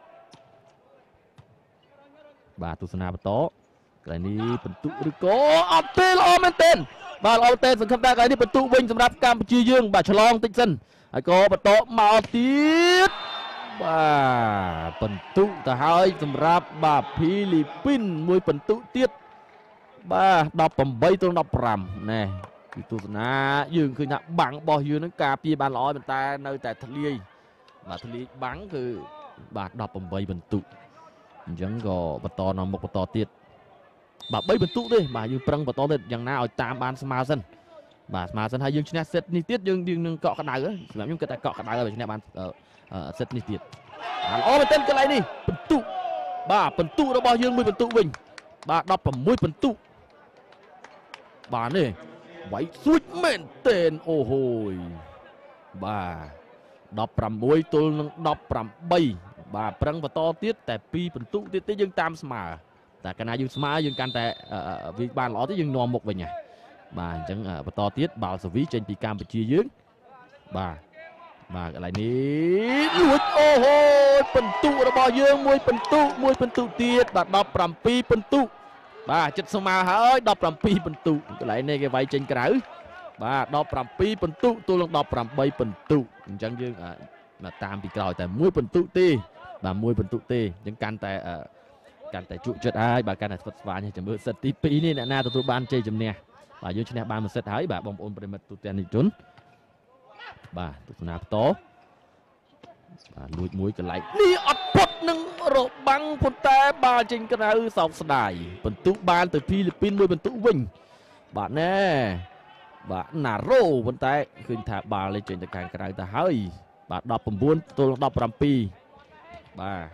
បាទទស្សនាបន្តកន្លែងនេះបន្ទុកឬក៏អត់ទេល្អមែនទែនបាទល្អទេសង្ឃឹមថាកន្លែងនេះបន្ទុកវិញសម្រាប់កម្ពុជាយើងបាទឆ្លងតិចសិនហើយក៏បន្តមកទៀតបាទបន្ទុកទៅហើយសម្រាប់បាទភីលីពីនមួយបន្ទុកទៀតបាទដប់ប្រាំទល់ដប់ប្រាំណែពីទស្សនាយើងឃើញថាបាំងរបស់យើងនឹងការពារបានល្អប៉ុន្តែនៅតែធ្លាយបាទធ្លាយបាំងគឺបាទដប់ប្រាំបន្ទុកអញ្ចឹងក៏បន្តនៅមុខបន្តទៀតបាទបីបន្ទុកទេបាទយើងប្រឹងបន្តទៀតយ៉ាងណាឲ្យតាមបានស្មើសិនបាទស្មើសិនហើយយើងឈ្នះសេតនេះទៀតយើងយើងនឹងកក់ក្ដៅសម្រាប់ខ្ញុំគិតថាកក់ក្ដៅហើយឈ្នះបានសេតនេះទៀតល្អមែនទែនកន្លែងនេះបន្ទុកបាទបន្ទុករបស់យើងមួយបន្ទុកវិញបាទដប់ប្រាំមួយបន្ទុកបាទនេះវាយស៊ូចមែនទែនអូហូយបាទដប់ប្រាំមួយទល់នឹងដប់ប្រាំបីបាទប្រឹងបន្តទៀតតែពីរបន្ទុកទៀតទេយើងតាមស្មើតែកាលណាយើងស្មើយើងកាន់តែវាបានល្អទេយើងនាំមុខវិញហ่ะបាទអញ្ចឹងបន្តទៀតបាល់សាវីចេញពីកម្ពុជាយើងបាទបាទកន្លែងនេះលួចអូហូបន្ទុករបស់យើងមួយបន្ទុកមួយបន្ទុកទៀតបាទដប់ប្រាំពីរបន្ទុកបាទចិត្តស្មើហើយដប់ប្រាំពីរបន្ទុកកន្លែងនេះគេវាយចេញក្រៅបាទដប់ប្រាំពីរបន្ទុកទល់នឹងដប់ប្រាំបីបន្ទុកអញ្ចឹងយើងតាមពីក្រោយតែមួយបន្ទុកទេបាទមួយបន្ទុកទេអញ្ចឹងកាន់តែកាន់តែជក់ចិត្តហើយបាទកាន់តែស្វិតស្វាញចាំមើលសិតទីពីរនេះអ្នកណាទទួលបានជ័យជំនះបាទយើងឈ្នះបានមួយសិតហើយបាទបងប្អូនប្រិមិត្តទូទាំងនិជនបាទទស្សនាបន្តបាទលួចមួយកន្លែងនេះអត់ផុតនឹងរបាំងប៉ុន្តែបាល់ចេញក្រៅសោកស្ដាយបន្ទុកបានទៅភីលីពីនមួយបន្ទុកវិញបាទណែបាទណារ៉ូប៉ុន្តែឃើញថាបាល់លេចេញទៅខាងក្រៅទៅហើយបាទដប់ប្រាំបួនទល់នឹងដប់ប្រាំពីរបាទ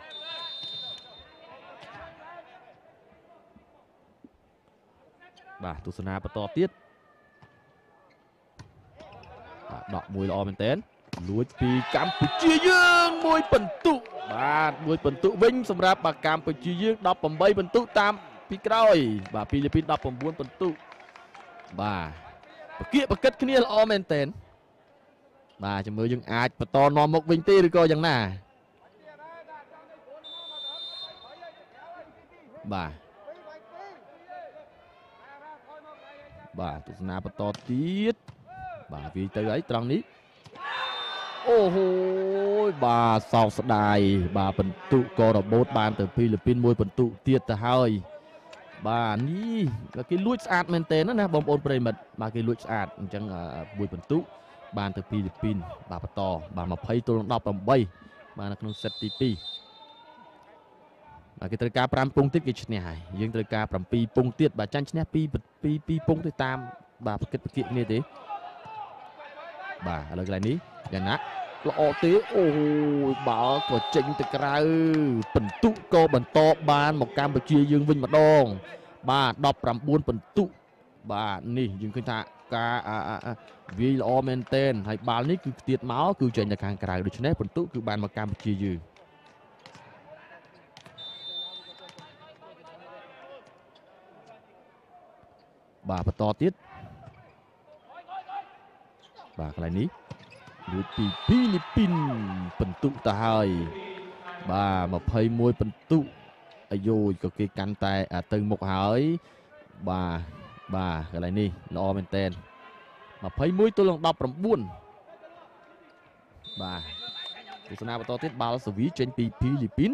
បាទទស្សនាបន្តទៀតបាទដកមួយល្អមែនទែនលួចពីកម្ពុជាយើងមួយបន្ទុកបាទមួយបន្ទុកវិញសម្រាប់បាទកម្ពុជាយើងដប់ប្រាំបីបន្ទុកតាមពីក្រោយបាទពីលីពីនដប់ប្រាំបួនបន្ទុកបាទបកៀកបកិតគ្នាល្អមែនទែនបាទចាំមើលយើងអាចបន្តនាំមុខវិញទេឬក៏យ៉ាងណាបាទបាទទស្សនាបន្តទៀតបាទវាទៅហើយត្រង់នេះអូហូយបាទសោកស្ដាយបាទបន្ទុកក៏របូតបានទៅភីលីពីនមួយបន្ទុកទៀតទៅហើយបាទនេះគេលួចស្អាតមែនទែនណាបងប្អូនប្រិមិត្តបាទគេលួចស្អាតអញ្ចឹងមួយបន្ទុកបានទៅភីលីពីនបាទបន្តបាទยี่สิบទល់នឹងដប់ប្រាំបីបាទនៅក្នុងសេតទីពីរបាទគេត្រូវការប្រាំពងទៀតគេឈ្នះហើយយើងត្រូវការប្រាំពីរពងទៀតបាទចាញ់ឈ្នះពីពីពីពងទៅតាមបាទប្រកិតប្រគៀកគ្នាទេបាទឥឡូវកន្លែងនេះយ៉ាងណាល្អទេអូយបាល់ក៏ចេញទៅក្រៅបន្ទុកក៏បន្តបានមកកម្ពុជាយើងវិញម្ដងបាទដប់ប្រាំបួនបន្ទុកបាទនេះយើងឃើញថាការវាយល្អមែនទែនហើយបាល់នេះគឺទៀតមកគឺចេញទៅខាងក្រៅដូច្នេះបន្ទុកគឺបានមកកម្ពុជាយើងបាទបន្តទៀតបាទកន្លែងនេះលួចពីភីលីពីនបន្ទុកទៅហើយបាទยี่สิบเอ็ดបន្ទុកអាយូយក៏គេកាន់តែទៅមុខហើយបាទបាទកន្លែងនេះល្អមែនតើยี่สิบเอ็ดទល់នឹងដប់ប្រាំបួនបាទទស្សនាបន្តទៀតបាល់សាវីចេញពីភីលីពីន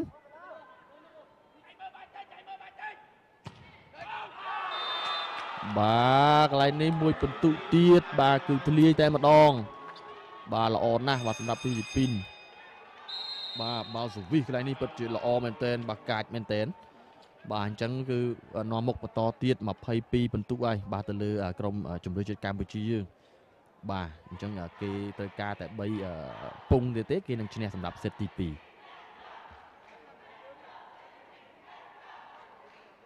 បាទកន្លែងនេះមួយបន្ទុកទៀតបាទគឺធ្លាយតែម្ដងបាទល្អណាស់បាទសម្រាប់ភីលីពីនបាទបាល់សាវីកន្លែងនេះពិតជាល្អមែនទែនបាទកាចមែនទែនបាទអញ្ចឹងគឺនាំមុខបន្តទៀតยี่สิบสองបន្ទុកហើយបាទទៅលើក្រុមជម្រើសជាតិកម្ពុជាយើងបាទអញ្ចឹងគេត្រូវការតែបីពងទៀតទេគេនឹងឈ្នះសម្រាប់សេតទីពីរ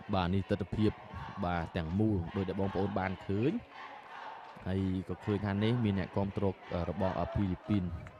បាទនេះទស្សនភាពបាទទាំងមូលដោយដែលបងប្អូនបានឃើញហើយក៏ឃើញថានេះមានអ្នកគ្រប់គ្រងរបស់ហ្វីលីពីន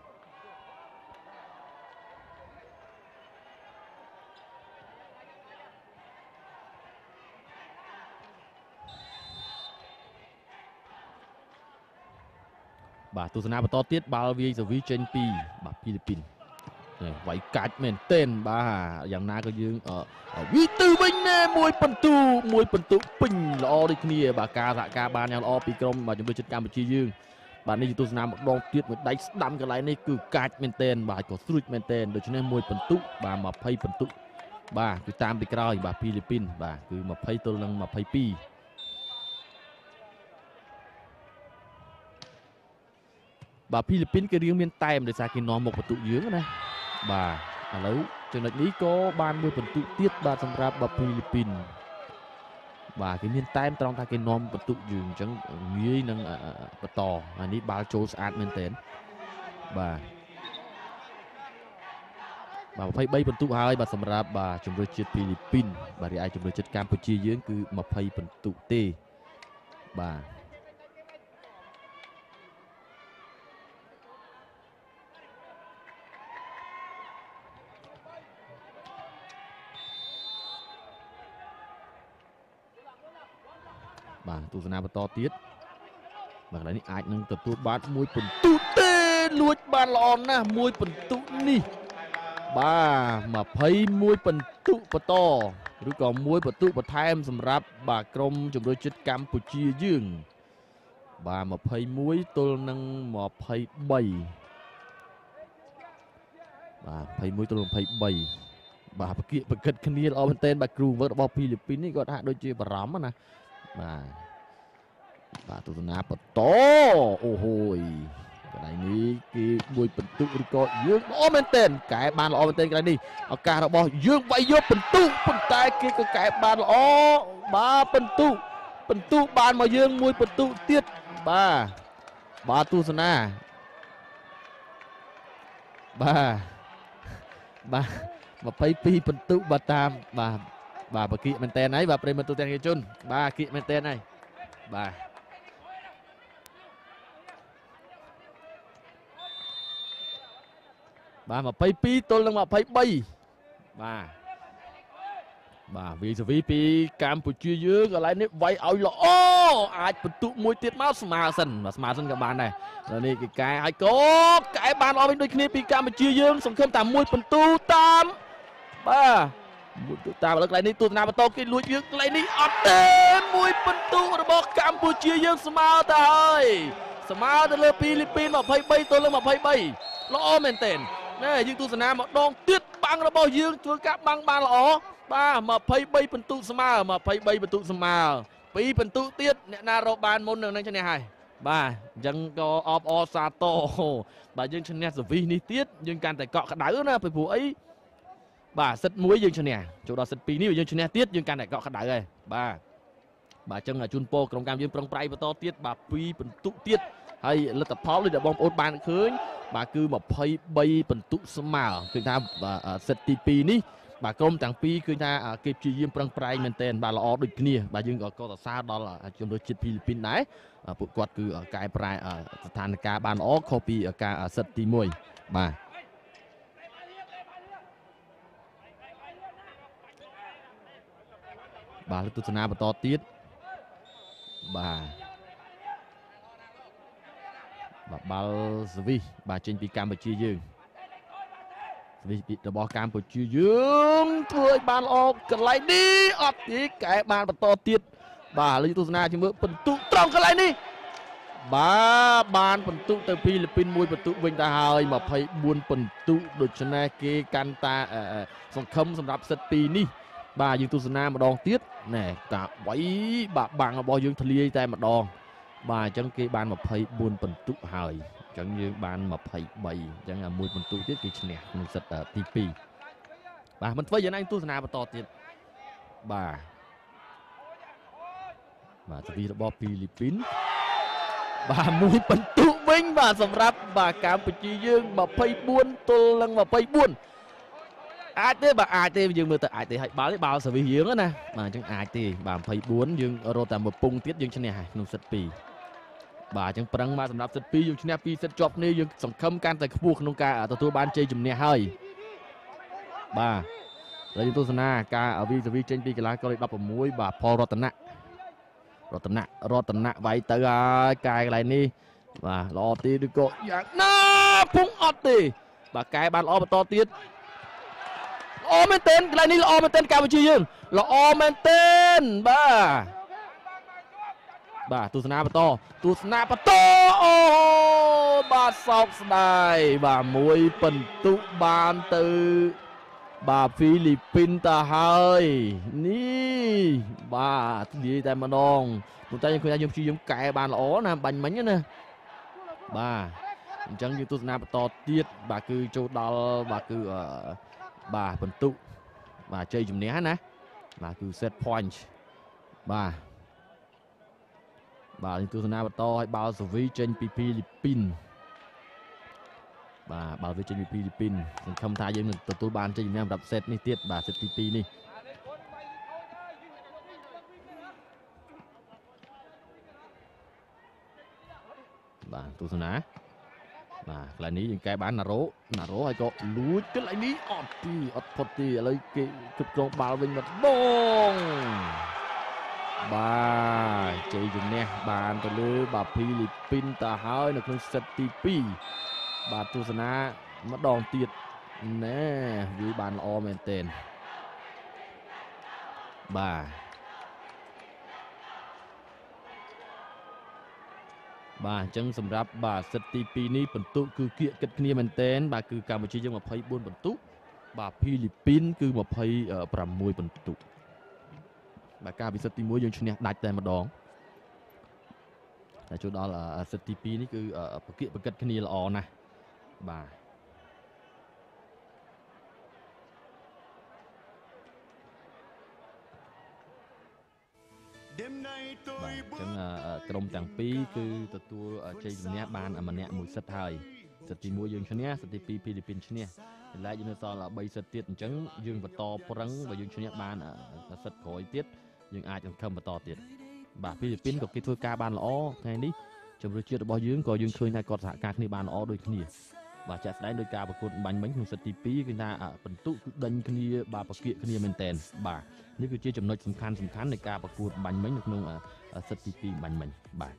បាទទស្សនាបន្តទៀតបាល់វាយសវីចេញពីបាទហ្វីលីពីនវាយកាច់មែនទែនបាទយ៉ាងណាក៏យើងវិទូវិញណែមួយបន្ទូមួយបន្ទូពេញល្អដូចគ្នាបាទការសហការបានយ៉ាងល្អពីក្រុមបាទជំនឿចិត្តកម្ពុជាយើងបាទនេះទស្សនាម្ដងទៀតមួយដៃស្ដាំកន្លែងនេះគឺកាច់មែនទែនបាទក៏ស្រួចមែនទែនដូច្នេះមួយបន្ទូបាទยี่สิบបន្ទូបាទគឺតាមពីក្រោយបាទហ្វីលីពីនបាទគឺยี่สิบទល់នឹងยี่สิบtwoបាទហ្វីលីពីនគេរៀងមានតែមដោយសារគេនាំមកបន្ទុកយើងណាបាទឥឡូវចំណុចនេះក៏បានមួយបន្ទុកទៀតបាទសម្រាប់បាទហ្វីលីពីនបាទគេមានតែមត្រង់ថាគេនាំបន្ទុកយើងអញ្ចឹងងាយនឹងបន្តអានេះបាល់ចូលស្អាតមែនទែនបាទបាទยี่สิบสามបន្ទុកហើយបាទសម្រាប់បាទជម្រើសជាតិហ្វីលីពីនបាទរីឯជម្រើសជាតិកម្ពុជាយើងគឺยี่สิบបន្ទុកទេបាទបាទទស្សនាបន្តទៀតបាទកន្លែងនេះអាចនឹងទទួលបានមួយបន្ទុកទេលួចបានល្អណាស់មួយបន្ទុកនេះបាទยี่สิบเอ็ดបន្ទុកបន្តឬក៏មួយបន្ទុកបន្ថែមសម្រាប់បាទក្រុមជម្រើសជាតិកម្ពុជាយើងបាទยี่สิบเอ็ดទល់នឹងยี่สิบสามបាទยี่สิบเอ็ดទល់នឹងยี่สิบสามបាទប្រគិប្រកិតគ្នាល្អមែនទែនបាទគ្រូវឹករបស់ហ្វីលីពីននេះគាត់ហាក់ដូចជាបារម្ភណាបាទបាទទស្សនាបន្តអូហូយកន្លែងនេះគេមួយបន្ទុកឬក៏យើងល្អមែនទែនកែបានល្អមែនទែនកន្លែងនេះឱកាសរបស់យើងវាយយកបន្ទុកប៉ុន្តែគេក៏កែបានល្អបាទបន្ទុកបន្ទុកបានមកយើងមួយបន្ទុកទៀតបាទបាទទស្សនាបាទបាទยี่สิบสองបន្ទុកបាទតាមបាទបាទបកគិមែនតើហើយបាទប្រិមត្តទូទាំងប្រជាជនបាទគិមែនតើហើយបាទបាទยี่สิบสองទល់នឹងยี่สิบสามបាទបាទវីសវីពីកម្ពុជាយើងកន្លែងនេះវាយឲ្យល្អអាចបន្ទុកមួយទៀតមកស្មើសិនបាទស្មើសិនក៏បានដែរហើយនេះគេកែឲ្យកោកែបានល្អវិញដូចគ្នាពីកម្ពុជាយើងសង្ឃឹមតែមួយបន្ទុកតាមបាទមួយបន្ទុកតាមឥឡូវកន្លែងនេះទស្សនាបន្តគេលួចយើងកន្លែងនេះអត់ទេមួយបន្ទុករបស់កម្ពុជាយើងស្មើទៅហើយស្មើទៅលើហ្វីលីពីនยี่สิบสามទល់នឹងยี่สิบสามល្អមែនទែនណែយើងទស្សនាម្ដងទៀតបាំងរបស់យើងធ្វើការបាំងបានល្អបាទยี่สิบสามបន្ទុកស្មើยี่สิบสามបន្ទុកស្មើពីរបន្ទុកទៀតអ្នកណារកបានមុននឹងឈ្នះហើយបាទអញ្ចឹងក៏អបអរសាទរបាទយើងឈ្នះសវីសនេះទៀតយើងកាន់តែកក់ក្ដៅណាពីព្រោះអីបាទសិតមួយយើងឈ្នះចូលដល់សិតពីរនេះយើងឈ្នះទៀតយើងកាន់តែកក់ក្ដៅហើយបាទបាទអញ្ចឹងជូនពរក្រុមការយើងប្រឹងប្រែងបន្តទៀតបាទពីរបន្ទុកទៀតហើយលទ្ធផលដូចដែលបងប្អូនបានឃើញបាទគឺยี่สิบสามបន្ទុកស្មើគឺថាសិតទីពីរនេះបាទក្រុមទាំងពីរគឺថាគេព្យាយាមប្រឹងប្រែងមែនទែនបាទល្អដូចគ្នាបាទយើងក៏កោតសរសើរដល់ជំរឿនជាតិហ្វីលីពីនដែរពួកគាត់គឺកែប្រែស្ថានភាពបានល្អខុសពីការសិតទីមួយបាទបាទទស្សនាបន្តទៀតបាទបាទបាល់សវីសបាទចេញពីកម្ពុជាយើងសវីសពីរបស់កម្ពុជាយើងធ្វើឲ្យបានល្អកន្លែងនេះអត់ទេកែបានបន្តទៀតបាទលើទស្សនាជាមួយបន្ទុកត្រង់កន្លែងនេះបាទបានបន្ទុកទៅហ្វីលីពីនមួយបន្ទុកវិញទៅហើយยี่สิบสี่បន្ទុកដូច្នេះគេកាន់តាសង្ឃឹមសម្រាប់សិតពីរនេះបាទយើងទស្សនាម្ដងទៀតណែការវាយបាទបាំងរបស់យើងធ្លាយតែម្ដងបាទអញ្ចឹងគេបានยี่สิบสี่បន្ទុកហើយអញ្ចឹងយើងបានยี่สิบสามអញ្ចឹងមួយបន្ទុកទៀតគេឈ្នះក្នុងសិតទីពីរបាទមិនធ្វើយ៉ាងណាទស្សនាបន្តទៀតបាទបាទសវីរបស់ហ្វីលីពីនបាទមួយបន្ទុកវិញបាទសម្រាប់បាទកម្ពុជាយើងยี่สิบสี่ទល់នឹងยี่สิบสี่អាចទេបាទអាចទេយើងមើលទៅអាចទេហើយបាល់នេះបាល់សវិសយើងណាបាទអញ្ចឹងអាចទេបាទยี่สิบสี่យើងរត់តែមួយពងទៀតយើងឈ្នះហើយក្នុងសិតពីរបាទអញ្ចឹងប្រឹងមកសម្រាប់សិតពីរយើងឈ្នះពីរសិតជាប់គ្នាយើងសង្ឃឹមកាន់តែខ្ពស់ក្នុងការទទួលបានជ័យជំនះហើយបាទហើយយើងទស្សនាការវិសវិចេញពីកីឡាករលេខដប់ប្រាំមួយបាទផលរតនៈរតនៈរតនៈវាយទៅហើយកែកន្លែងនេះបាទល្អទីឬក៏យ៉ាងណាពុំអត់ទេបាទកែបានល្អបន្តទៀតល្អមែនទែនកន្លែងនេះល្អមែនទែនកម្ពុជាយើងល្អមែនទែនបាទបាទទស្សនាបន្តទស្សនាបន្តអូបាទសោកស្ដាយបាទមួយពិន្ទុបានទៅបាទហ្វីលីពីនទៅហើយនេះបាទនិយាយតែម្ដងប៉ុន្តែយើងឃើញថាយើងព្យាយាមកែបានល្អណាបាញ់មិញណាបាទអញ្ចឹងយើងទស្សនាបន្តទៀតបាទគឺចូលដល់បាទគឺបាទបន្ទុកបាទជ័យជំនះណាបាទគឺ set point បាទបាទយើងទស្សនាបន្តឲ្យបាល់សវីចេញពីហ្វីលីពីនបាទបាល់វាចេញពីហ្វីលីពីនសង្ឃឹមថាយើងនឹងទទួលបានជ័យជំនះសម្រាប់ set នេះទៀតបាទ set ទីពីរនេះបាទទស្សនាបាទកន្លែងនេះយើងកែបានណារ៉ូណារ៉ូហើយក៏លួចកន្លែងនេះអត់ទីអត់ផុតទីឥឡូវគេគ្រប់គ្រងបាល់វិញម្ដងបាទជ័យជំនះបានទៅលើបាទហ្វីលីពីនទៅហើយនៅក្នុងសិតទីពីរបាទទស្សនាម្ដងទៀតណែវាបានល្អមែនទែនបាទបាទអញ្ចឹងសម្រាប់បាទសិតទីពីរនេះបន្ទុកគឺគៀកគិតគ្នាមែនទែនបាទគឺកម្ពុជាយើងยี่สิบสี่បន្ទុកបាទហ្វីលីពីនគឺยี่สิบหกបន្ទុកបាទការពិសិដ្ឋទីមួយយើងឈ្នះដាច់តែម្ដងតែចូលដល់សិតទីពីរនេះគឺប្រគៀកប្រកិតគ្នាល្អណាស់បាទបាទអញ្ចឹងក្រុមទាំងពីរគឺទទួលជ័យជំនះបានម្នាក់មួយសិតហើយសិតទីមួយយើងឈ្នះសិតទីពីរហ្វីលីពីនឈ្នះឥឡូវយើងនៅសល់បីសិតទៀតអញ្ចឹងយើងបន្តប្រឹងបើយើងឈ្នះបានសិតក្រោយទៀតយើងអាចសង្ឃឹមបន្តទៀតបាទហ្វីលីពីនក៏គេធ្វើការបានល្អថ្ងៃនេះជំរឿនជាតិរបស់យើងក៏យើងឃើញថាគាត់សហការគ្នាបានល្អដូចគ្នាបាទចាក់ស្ដែងដោយការប្រកួតបាញ់មិញក្នុងសិតទីពីរគឺថាបន្ទុកគឺដេញគ្នាបាទប្រគៀកគ្នាមែនតែនបាទនេះគឺជាចំណុចសំខាន់សំខាន់នៃការប្រកួតបាញ់មិញនៅក្នុងសិតទីពីរបាញ់មិញបាទ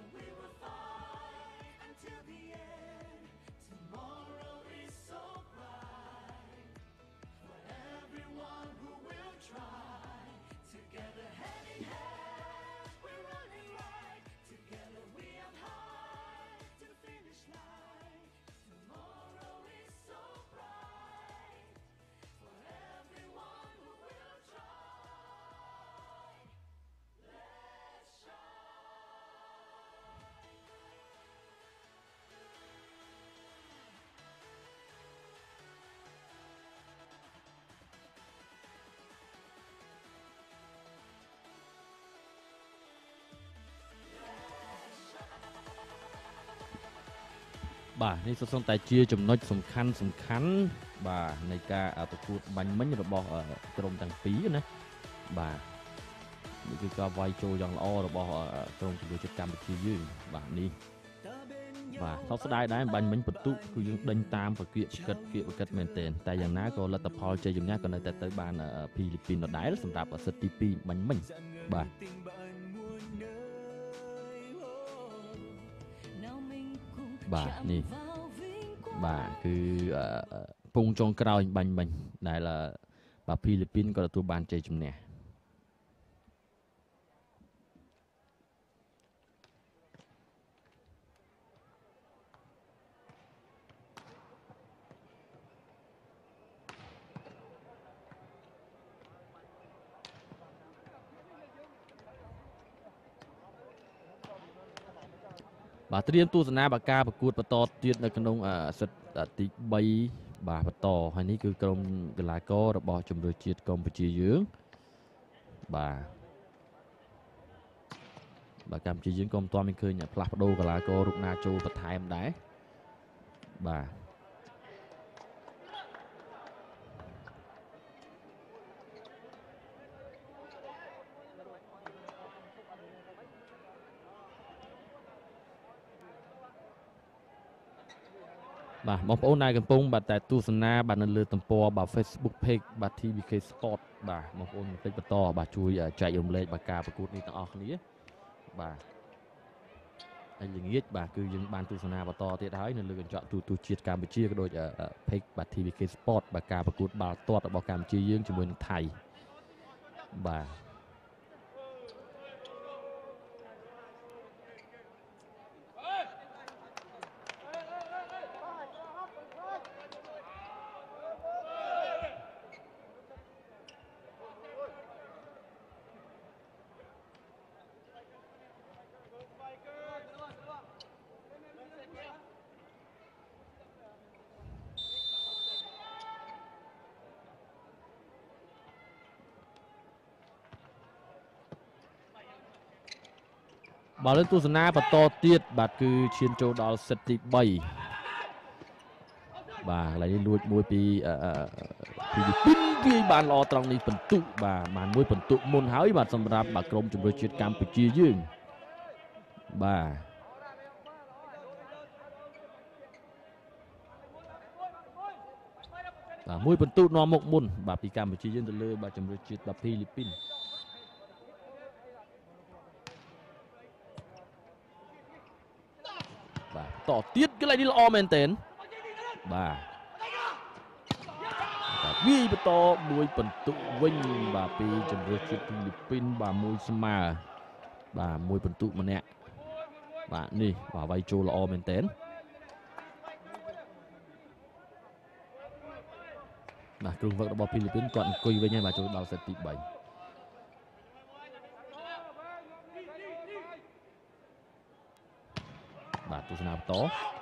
បាទនេះសុទ្ធសឹងតែជាចំណុចសំខាន់សំខាន់បាទនៃការប្រកួតបាញ់មិញរបស់ក្រុមទាំងពីរណាបាទនេះគឺការវាយចូលយ៉ាងល្អរបស់ក្រុមជំនួយជាតិកម្ពុជាយើងបាទនេះបាទសោកស្ដាយដែរបាញ់មិញបន្ទុកគឺយើងដេញតាមប្រគៀកប្រកិតគៀកប្រកិតមែនទែនតែយ៉ាងណាក៏លទ្ធផលជ័យជំនះក៏នៅតែទៅបានហ្វីលីពីនដដែលសម្រាប់សិតទីពីរបាញ់មិញបាទបាទនេះបាទគឺពងចុងក្រោយបាញ់មិញដែលបាទហ្វីលីពីនក៏ទទួលបានជ័យជំនះបាទត្រៀមទស្សនាបការប្រកួតបន្តទៀតនៅក្នុងសិតទីបីបាទបន្តហើយនេះគឺក្រុមកីឡាកររបស់ជម្រើសជាតិកម្ពុជាយើងបាទបាទកម្ពុជាយើងក៏មិនទាន់មានឃើញផ្លាស់ប្ដូរកីឡាកររូបណាចូលបន្ថែមដែរបាទបាទបងប្អូនដែលកំពុងបាទតែទស្សនាបាទនៅលើទំព័របាទ Facebook Page បាទ ที วี เค Sport បាទបងប្អូនបន្តិចបន្តបាទជួយចែករំលែកបាទការប្រកួតនេះទាំងអស់គ្នាបាទហើយល្ងាចបាទគឺយើងបានទស្សនាបន្តទៀតហើយនៅលើកញ្ចក់ទូទស្សន៍ជាតិកម្ពុជាក៏ដូច Page បាទ ที วี เค Sport បាទការប្រកួតបាល់ទាត់របស់កម្ពុជាយើងជាមួយនឹងថៃបាទបើលើទស្សនាបន្តទៀតបាទគឺឈានចូលដល់សិតទី3បាទឥឡូវនេះលួចមួយពីពីពីពីបានល្អត្រង់នេះបន្ទុកបាទបានមួយបន្ទុកមុនហើយបាទសម្រាប់បាទក្រុមជម្រើសជាតិកម្ពុជាយើងបាទបាទមួយបន្ទុកនាំមុខមុនបាទពីកម្ពុជាយើងទៅលើបាទជម្រើសជាតិបាទហ្វីលីពីនបាទតទៀតកន្លែងនេះល្អមែនទែនបាទបាទវាយបន្តមួយបន្ទុកវិញបាទពីជម្រើសជាតិហ្វីលីពីនបាទមួយស្មើបាទមួយបន្ទុកម្នាក់បាទនេះបាទវាយចូលល្អមែនទែនបាទគ្រូវឹករបស់ហ្វីលីពីនគាត់អង្គុយវិញហើយបាទចូលដល់សេតទី3បាទទស្សនាបន្ត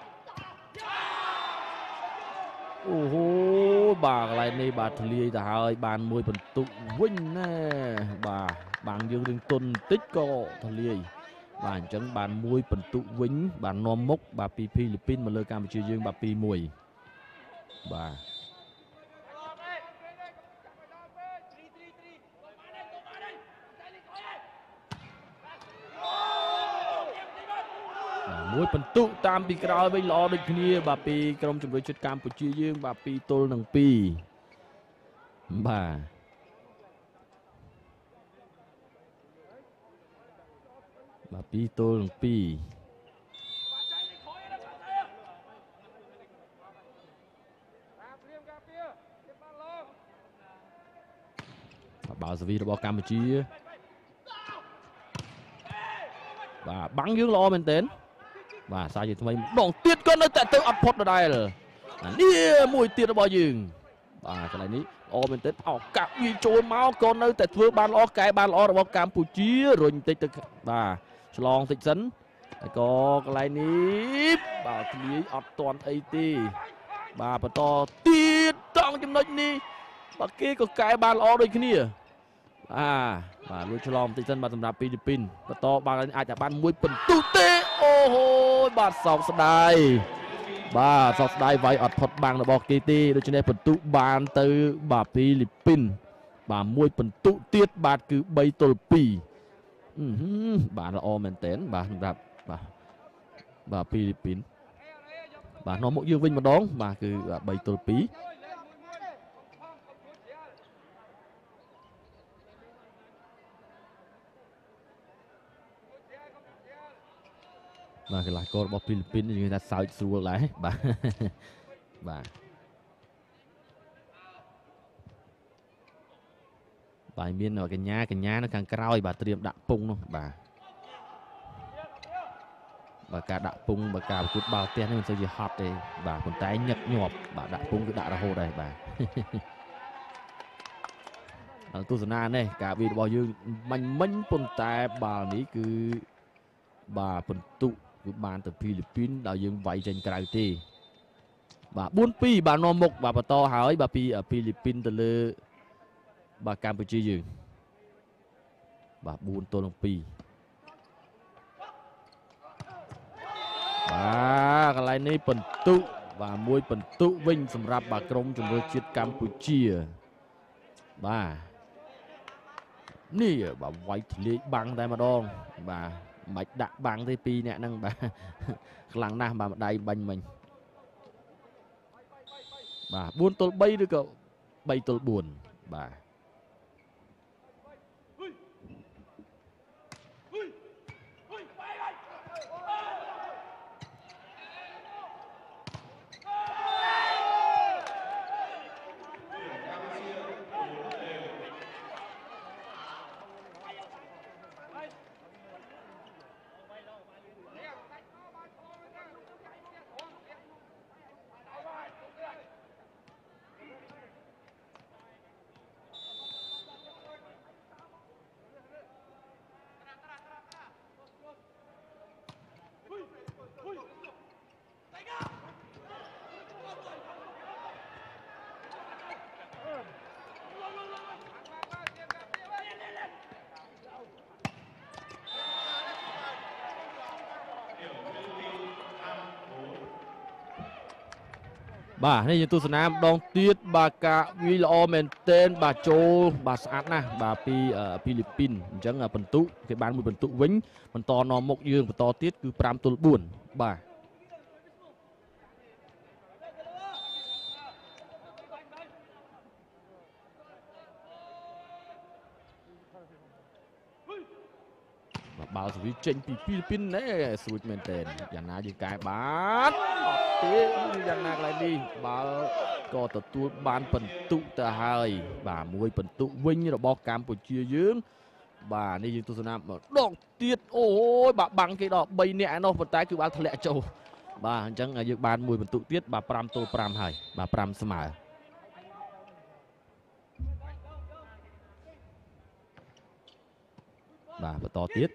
អូហូបាទកន្លែងនេះបាទធ្លាយទៅហើយបានមួយបន្ទុកវិញណាបាទបាំងយើងរឿងទុនបន្តិចក៏ធ្លាយបាទអញ្ចឹងបានមួយបន្ទុកវិញបាទនាំមុខបាទពីហ្វីលីពីនមកលើកម្ពុជាយើងបាទពីរមួយបាទមួយបន្ទុកតាមពីក្រោយវិញល្អដូចគ្នាបាទពីក្រុមជម្រើសជាតិកម្ពុជាយើងបាទពីរទល់នឹងពីរបាទបាទពីរទល់នឹងពីរបាល់សវីរបស់កម្ពុជាបាទបាំងយើងល្អមែនទែនបាទសាជាថ្មីម្ដងទៀតក៏នៅតែទៅអត់ផុតដដែលនេះមួយទៀតរបស់យើងបាទកន្លែងនេះល្អមែនទែនឱកាសវាចូលមកក៏នៅតែធ្វើបានល្អកែបានល្អរបស់កម្ពុជារុញតិចទៅបាទឆ្លងតិចសិនហើយក៏កន្លែងនេះបាទធ្លាយអត់ទាន់អីទេបាទបន្តទៀតតង់ចំណុចនេះបាទគេក៏កែបានល្អដូចគ្នាបាទបាទលួចឆ្លងបន្តិចសិនបាទសម្រាប់ហ្វីលីពីនបន្តបាទអាចតែបានមួយបន្ទុកទេអូហូបាទសោកស្ដាយបាទសោកស្ដាយវាយអត់ផុតបាំងរបស់គេទេដូច្នេះបន្ទុកបានទៅបាទហ្វីលីពីនបាទមួយបន្ទុកទៀតបាទគឺបីទល់ពីរអឺបាទល្អមែនទែនបាទសម្រាប់បាទបាទហ្វីលីពីនបាទនាំមុខយើងវិញម្ដងបាទគឺបីទល់ពីរបាទកីឡាកររបស់ហ្វីលីពីននិយាយថាសើចស្រួលដែរបាទបាទបាទមានកញ្ញាកញ្ញានៅខាងក្រោយបាទត្រៀមដាក់ពងនោះបាទបាទការដាក់ពងបើការប្រកួតបាល់ទះនេះមិនសូវជាហត់ទេបាទប៉ុន្តែញឹកញាប់បាទដាក់ពងគឺដាក់រហូតដែរបាទទស្សនានេះការវាយរបស់យើងមាញ់មិញប៉ុន្តែបាល់នេះគឺបាទបន្ទុកគឺបានទៅហ្វីលីពីនដល់យើងវាយចេញក្រៅទេបាទបួនពីរបាទនាំមុខបាទបន្តហើយបាទពីហ្វីលីពីនទៅលើបាទកម្ពុជាយើងបាទបួនទល់នឹងពីរបាទកន្លែងនេះបន្ទុកបាទមួយបន្ទុកវិញសម្រាប់បាទក្រុមជម្រើសជាតិកម្ពុជាបាទនេះបាទវាយធ្លាយបាំងតែម្ដងបាទមិនបាច់ដាក់បាំងទេពីរអ្នកហ្នឹងបាទខ្លាំងណាស់បាទម្ដាយបាញ់មិញបាទbốnទល់3ឬក៏3ទល់4បាទបាទនេះយើងទស្សនាម្ដងទៀតបាទការវាយល្អមែនទែនបាទចូលបាទស្អាតណាស់បាទពីហ្វីលីពីនអញ្ចឹងបន្ទុកគេបានមួយបន្ទុកវិញបន្តនាំមុខយើងបន្តទៀតគឺ5ទល់4បាទបាល់សវីចេញពីហ្វីលីពីនណែស្រួចមែនទែនយ៉ាងណាយើងកែបានអត់ទេយ៉ាងណាកន្លែងនេះបាល់ក៏ទទួលបានបន្ទុកទៅហើយបាទមួយបន្ទុកវិញរបស់កម្ពុជាយើងបាទនេះយើងទស្សនាម្ដងទៀតអូយបាទបាំងគេដល់3នាក់ឯនោះប៉ុន្តែគឺបាល់ធ្លាក់ចូលបាទអញ្ចឹងយើងបានមួយបន្ទុកទៀតបាទ5ទល់5ហើយបាទ5ស្មើបាទបន្តទៀត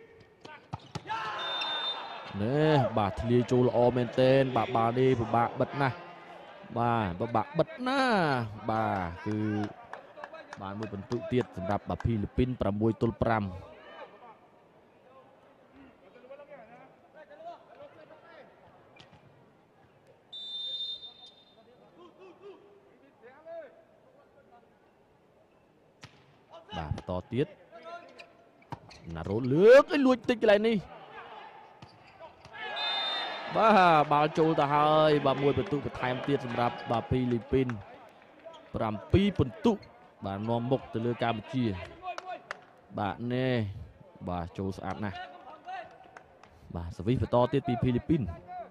នេះបាទធ្លាយចូលល្អមែនទែនបាទបាល់នេះពិបាកបិទណាស់បាទពិបាកបិទណាស់បាទគឺបានមួយបន្ទុកទៀតសម្រាប់បាទហ្វីលីពីន6ទល់5បាទបន្តទៀតណារ៉ូលើកឲ្យលួចតិចកន្លែងនេះបាទបាល់ចូលទៅហើយបាទមួយបន្ទុកបន្ថែមទៀតសម្រាប់បាទហ្វីលីពីន7បន្ទុកបាទនាំមុខទៅលើកម្ពុជាបាទនេះបាទចូលស្អាតណាស់បាទសវីសបន្តទៀតពីហ្វីលីពីន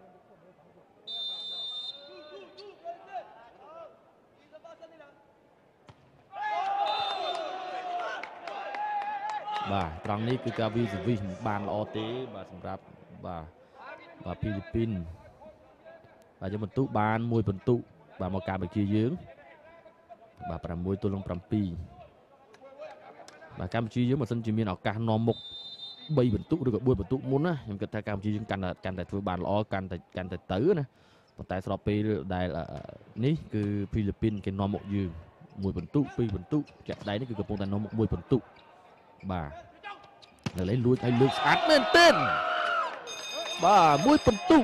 បាទត្រង់នេះគឺការវាយសវីសមិនបានល្អទេបាទសម្រាប់បាទបាទហ្វីលីពីនបាទយើងបន្ទុកបានមួយបន្ទុកបាទមកកម្ពុជាយើងបាទ6ទល់នឹង7បាទកម្ពុជាយើងបើសិនជាមានឱកាសនាំមុខ3បន្ទុកឬក៏4បន្ទុកមុនណាខ្ញុំគិតថាកម្ពុជាយើងកាន់តែកាន់តែធ្វើបានល្អកាន់តែកាន់តែទៅណាប៉ុន្តែស្របពេលដែលនេះគឺហ្វីលីពីនគេនាំមុខយើងមួយបន្ទុកពីរបន្ទុកចាក់ដៃនេះគឺកំពុងតែនាំមុខមួយបន្ទុកបាទនៅលេងលួចឲ្យលើកស្អាតមែនទែនបាទមួយបន្ទុក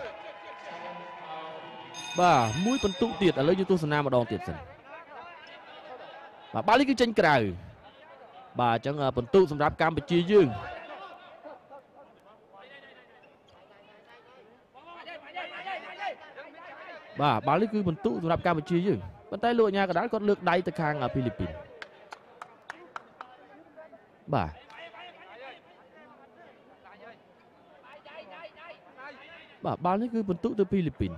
បាទមួយបន្ទុកទៀតឥឡូវយើងទស្សនាម្ដងទៀតសិនបាទបាល់នេះគឺចេញក្រៅបាទអញ្ចឹងបន្ទុកសម្រាប់កម្ពុជាយើងបាទបាល់នេះគឺបន្ទុកសម្រាប់កម្ពុជាយើងប៉ុន្តែលោកអាញាកដាលគាត់លើកដៃទៅខាងហ្វីលីពីនបាទបាទបាល់នេះគឺបន្ទុកទៅហ្វីលីពីន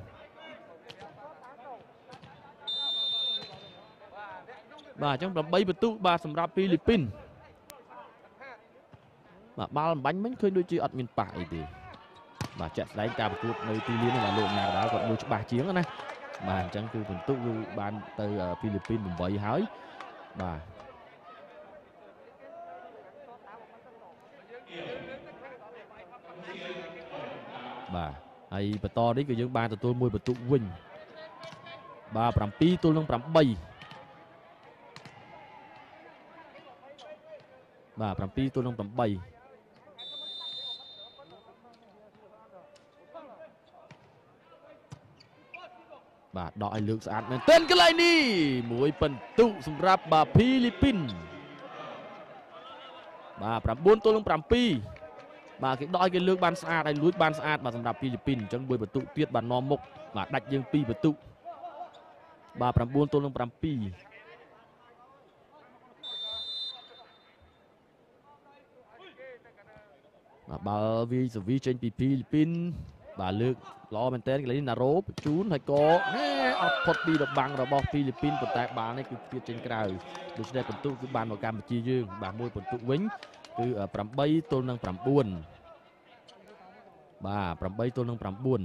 បាទអញ្ចឹង8បន្ទុកបាទសម្រាប់ហ្វីលីពីនបាទបាល់អំបញ្ញមិញឃើញដូចជាអត់មានប៉ះអីទេបាទចាក់ស្ដែងការប្រកួតនៅទីលាននេះបាទលោកញ៉ាកដាលគាត់មើលច្បាស់ជាងណាបាទអញ្ចឹងគឺបន្ទុកគឺបានទៅហ្វីលីពីន8ហើយបាទបាទហើយបន្តនេះគឺយើងបានទទួលមួយបន្ទុកវិញបាទ7ទល់នឹង8បាទ7ទល់នឹង8បាទដកឲ្យលើកស្អាតមែនទែនកន្លែងនេះមួយបន្ទុកសម្រាប់បាទហ្វីលីពីនបាទ9ទល់នឹង7បាទគេដកឲ្យគេលើកបានស្អាតហើយលួចបានស្អាតបាទសម្រាប់ហ្វីលីពីនអញ្ចឹងមួយបន្ទុកទៀតបាទនាំមុខបាទដាច់យើងពីរបន្ទុកបាទ 9 ទល់នឹង 7 បាទបាល់វាយសវីចេញពីហ្វីលីពីនបាទលើកល្អមែនតើកន្លែងនេះណារ៉ូបញ្ជូនហើយក៏អត់ផុតពីរបាំងរបស់ហ្វីលីពីនប៉ុន្តែបាល់នេះគឺទៀតចេញក្រៅដូច្នេះពិន្ទុគឺបានមកកម្ពុជាយើងបាទមួយពិន្ទុវិញគឺ 8 ទល់នឹង 9 បាទ 8 ទល់នឹង 9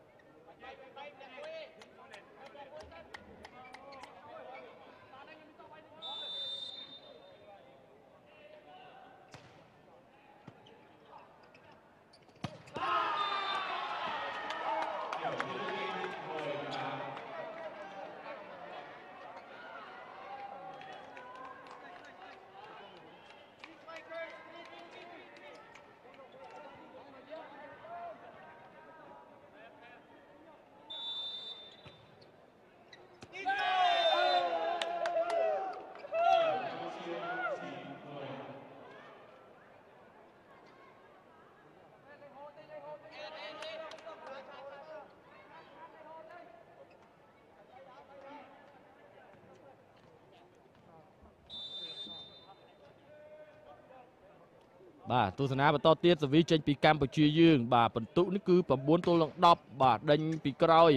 បាទទស្សនាបន្តទៀតសវីចេញពីកម្ពុជាយើងបាទពិន្ទុនេះគឺ 9 ទល់នឹង 10 បាទដេញពីក្រោយ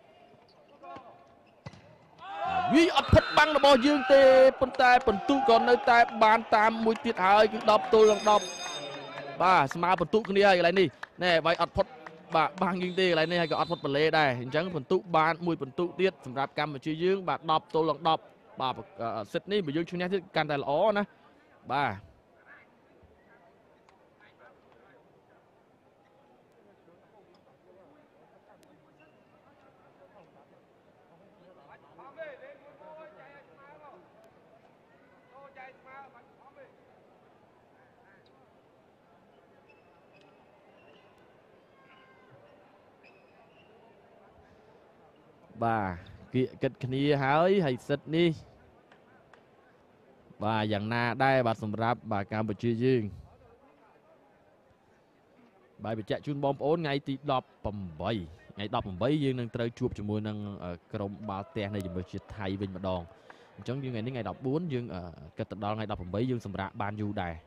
វាអត់ផុតបាំងរបស់យើងទេប៉ុន្តែពិន្ទុក៏នៅតែបានតាមមួយទៀតហើយគឺ 10 ទល់នឹង 10 បាទស្មើពិន្ទុគ្នាហើយកន្លែងនេះណែបាយអត់ផុតបាទបាំងយើងទេកន្លែងនេះហើយក៏អត់ផុតបលេដែរអញ្ចឹងពិន្ទុបានមួយពិន្ទុទៀតសម្រាប់កម្ពុជាយើងបាទ 10 ទល់នឹង 10 បាទសិតនេះបើយើងឈ្នះទៀតកាន់តែល្អណាបាទបាទគៀកគិតគ្នាហើយហើយសិតនេះបាទយ៉ាងណាដែរបាទសម្រាប់បាទកម្ពុជាយើងបាទបញ្ជាក់ជូនបងប្អូនថ្ងៃទី ដប់ប្រាំបី ថ្ងៃ ដប់ប្រាំបី យើងនឹងត្រូវជួបជាមួយនឹងក្រុមបាល់ទះនៃជម្រើសជាតិថៃវិញម្ដងអញ្ចឹងយើងថ្ងៃនេះថ្ងៃ ដប់បួន យើងគិតទៅដល់ថ្ងៃ ដប់ប្រាំបី យើងសម្រាកបានយូរដែរ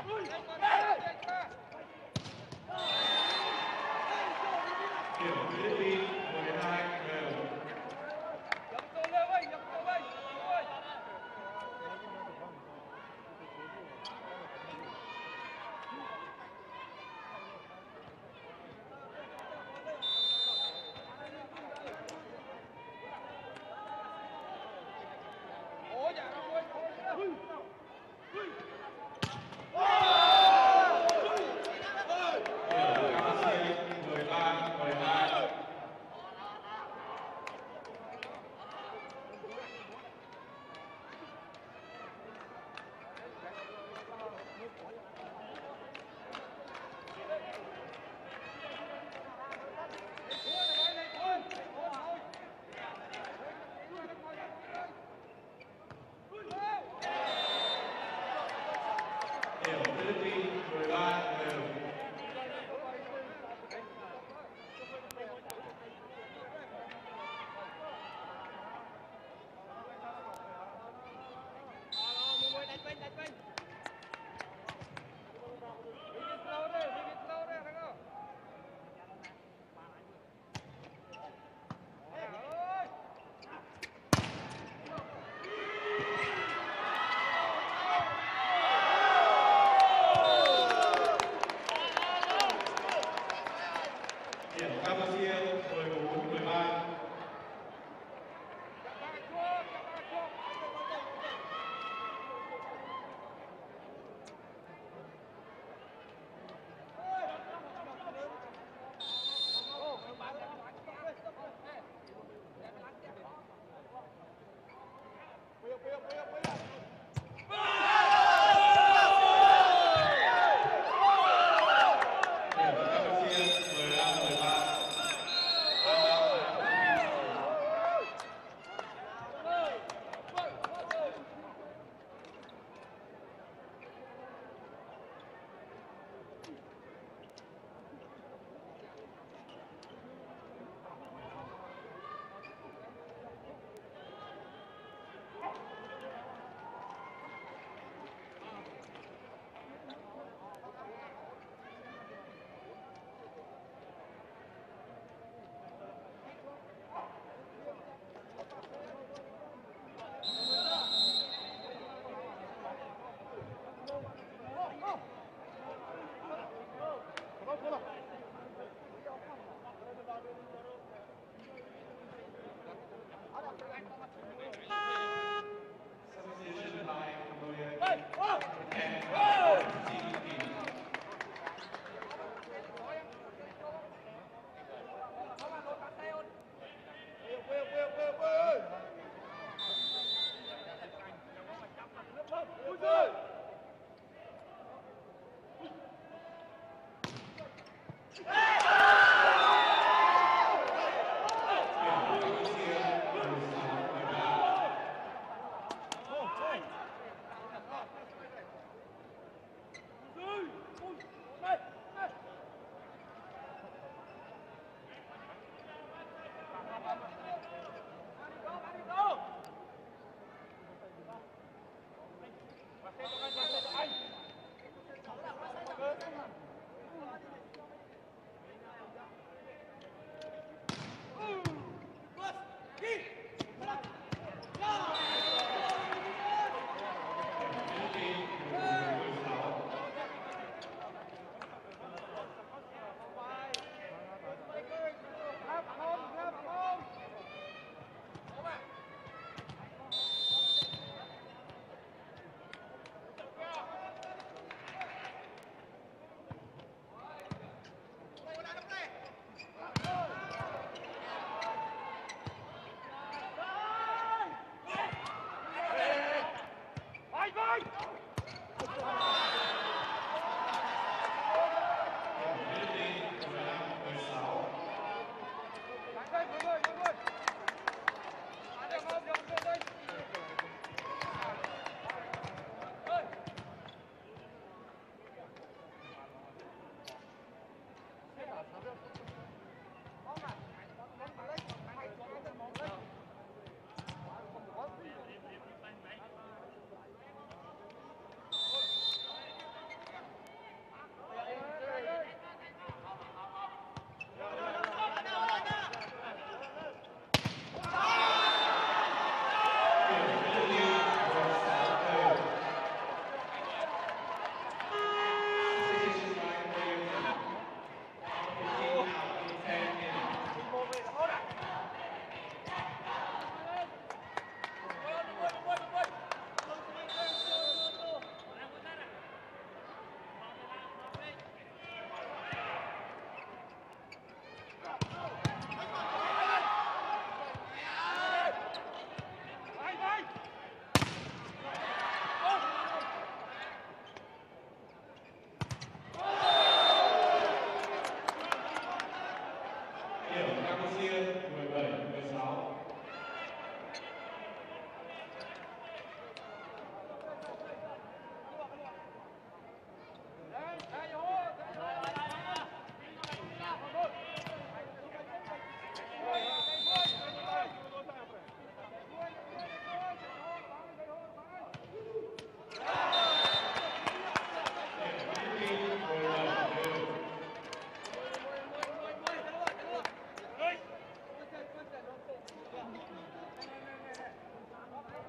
ส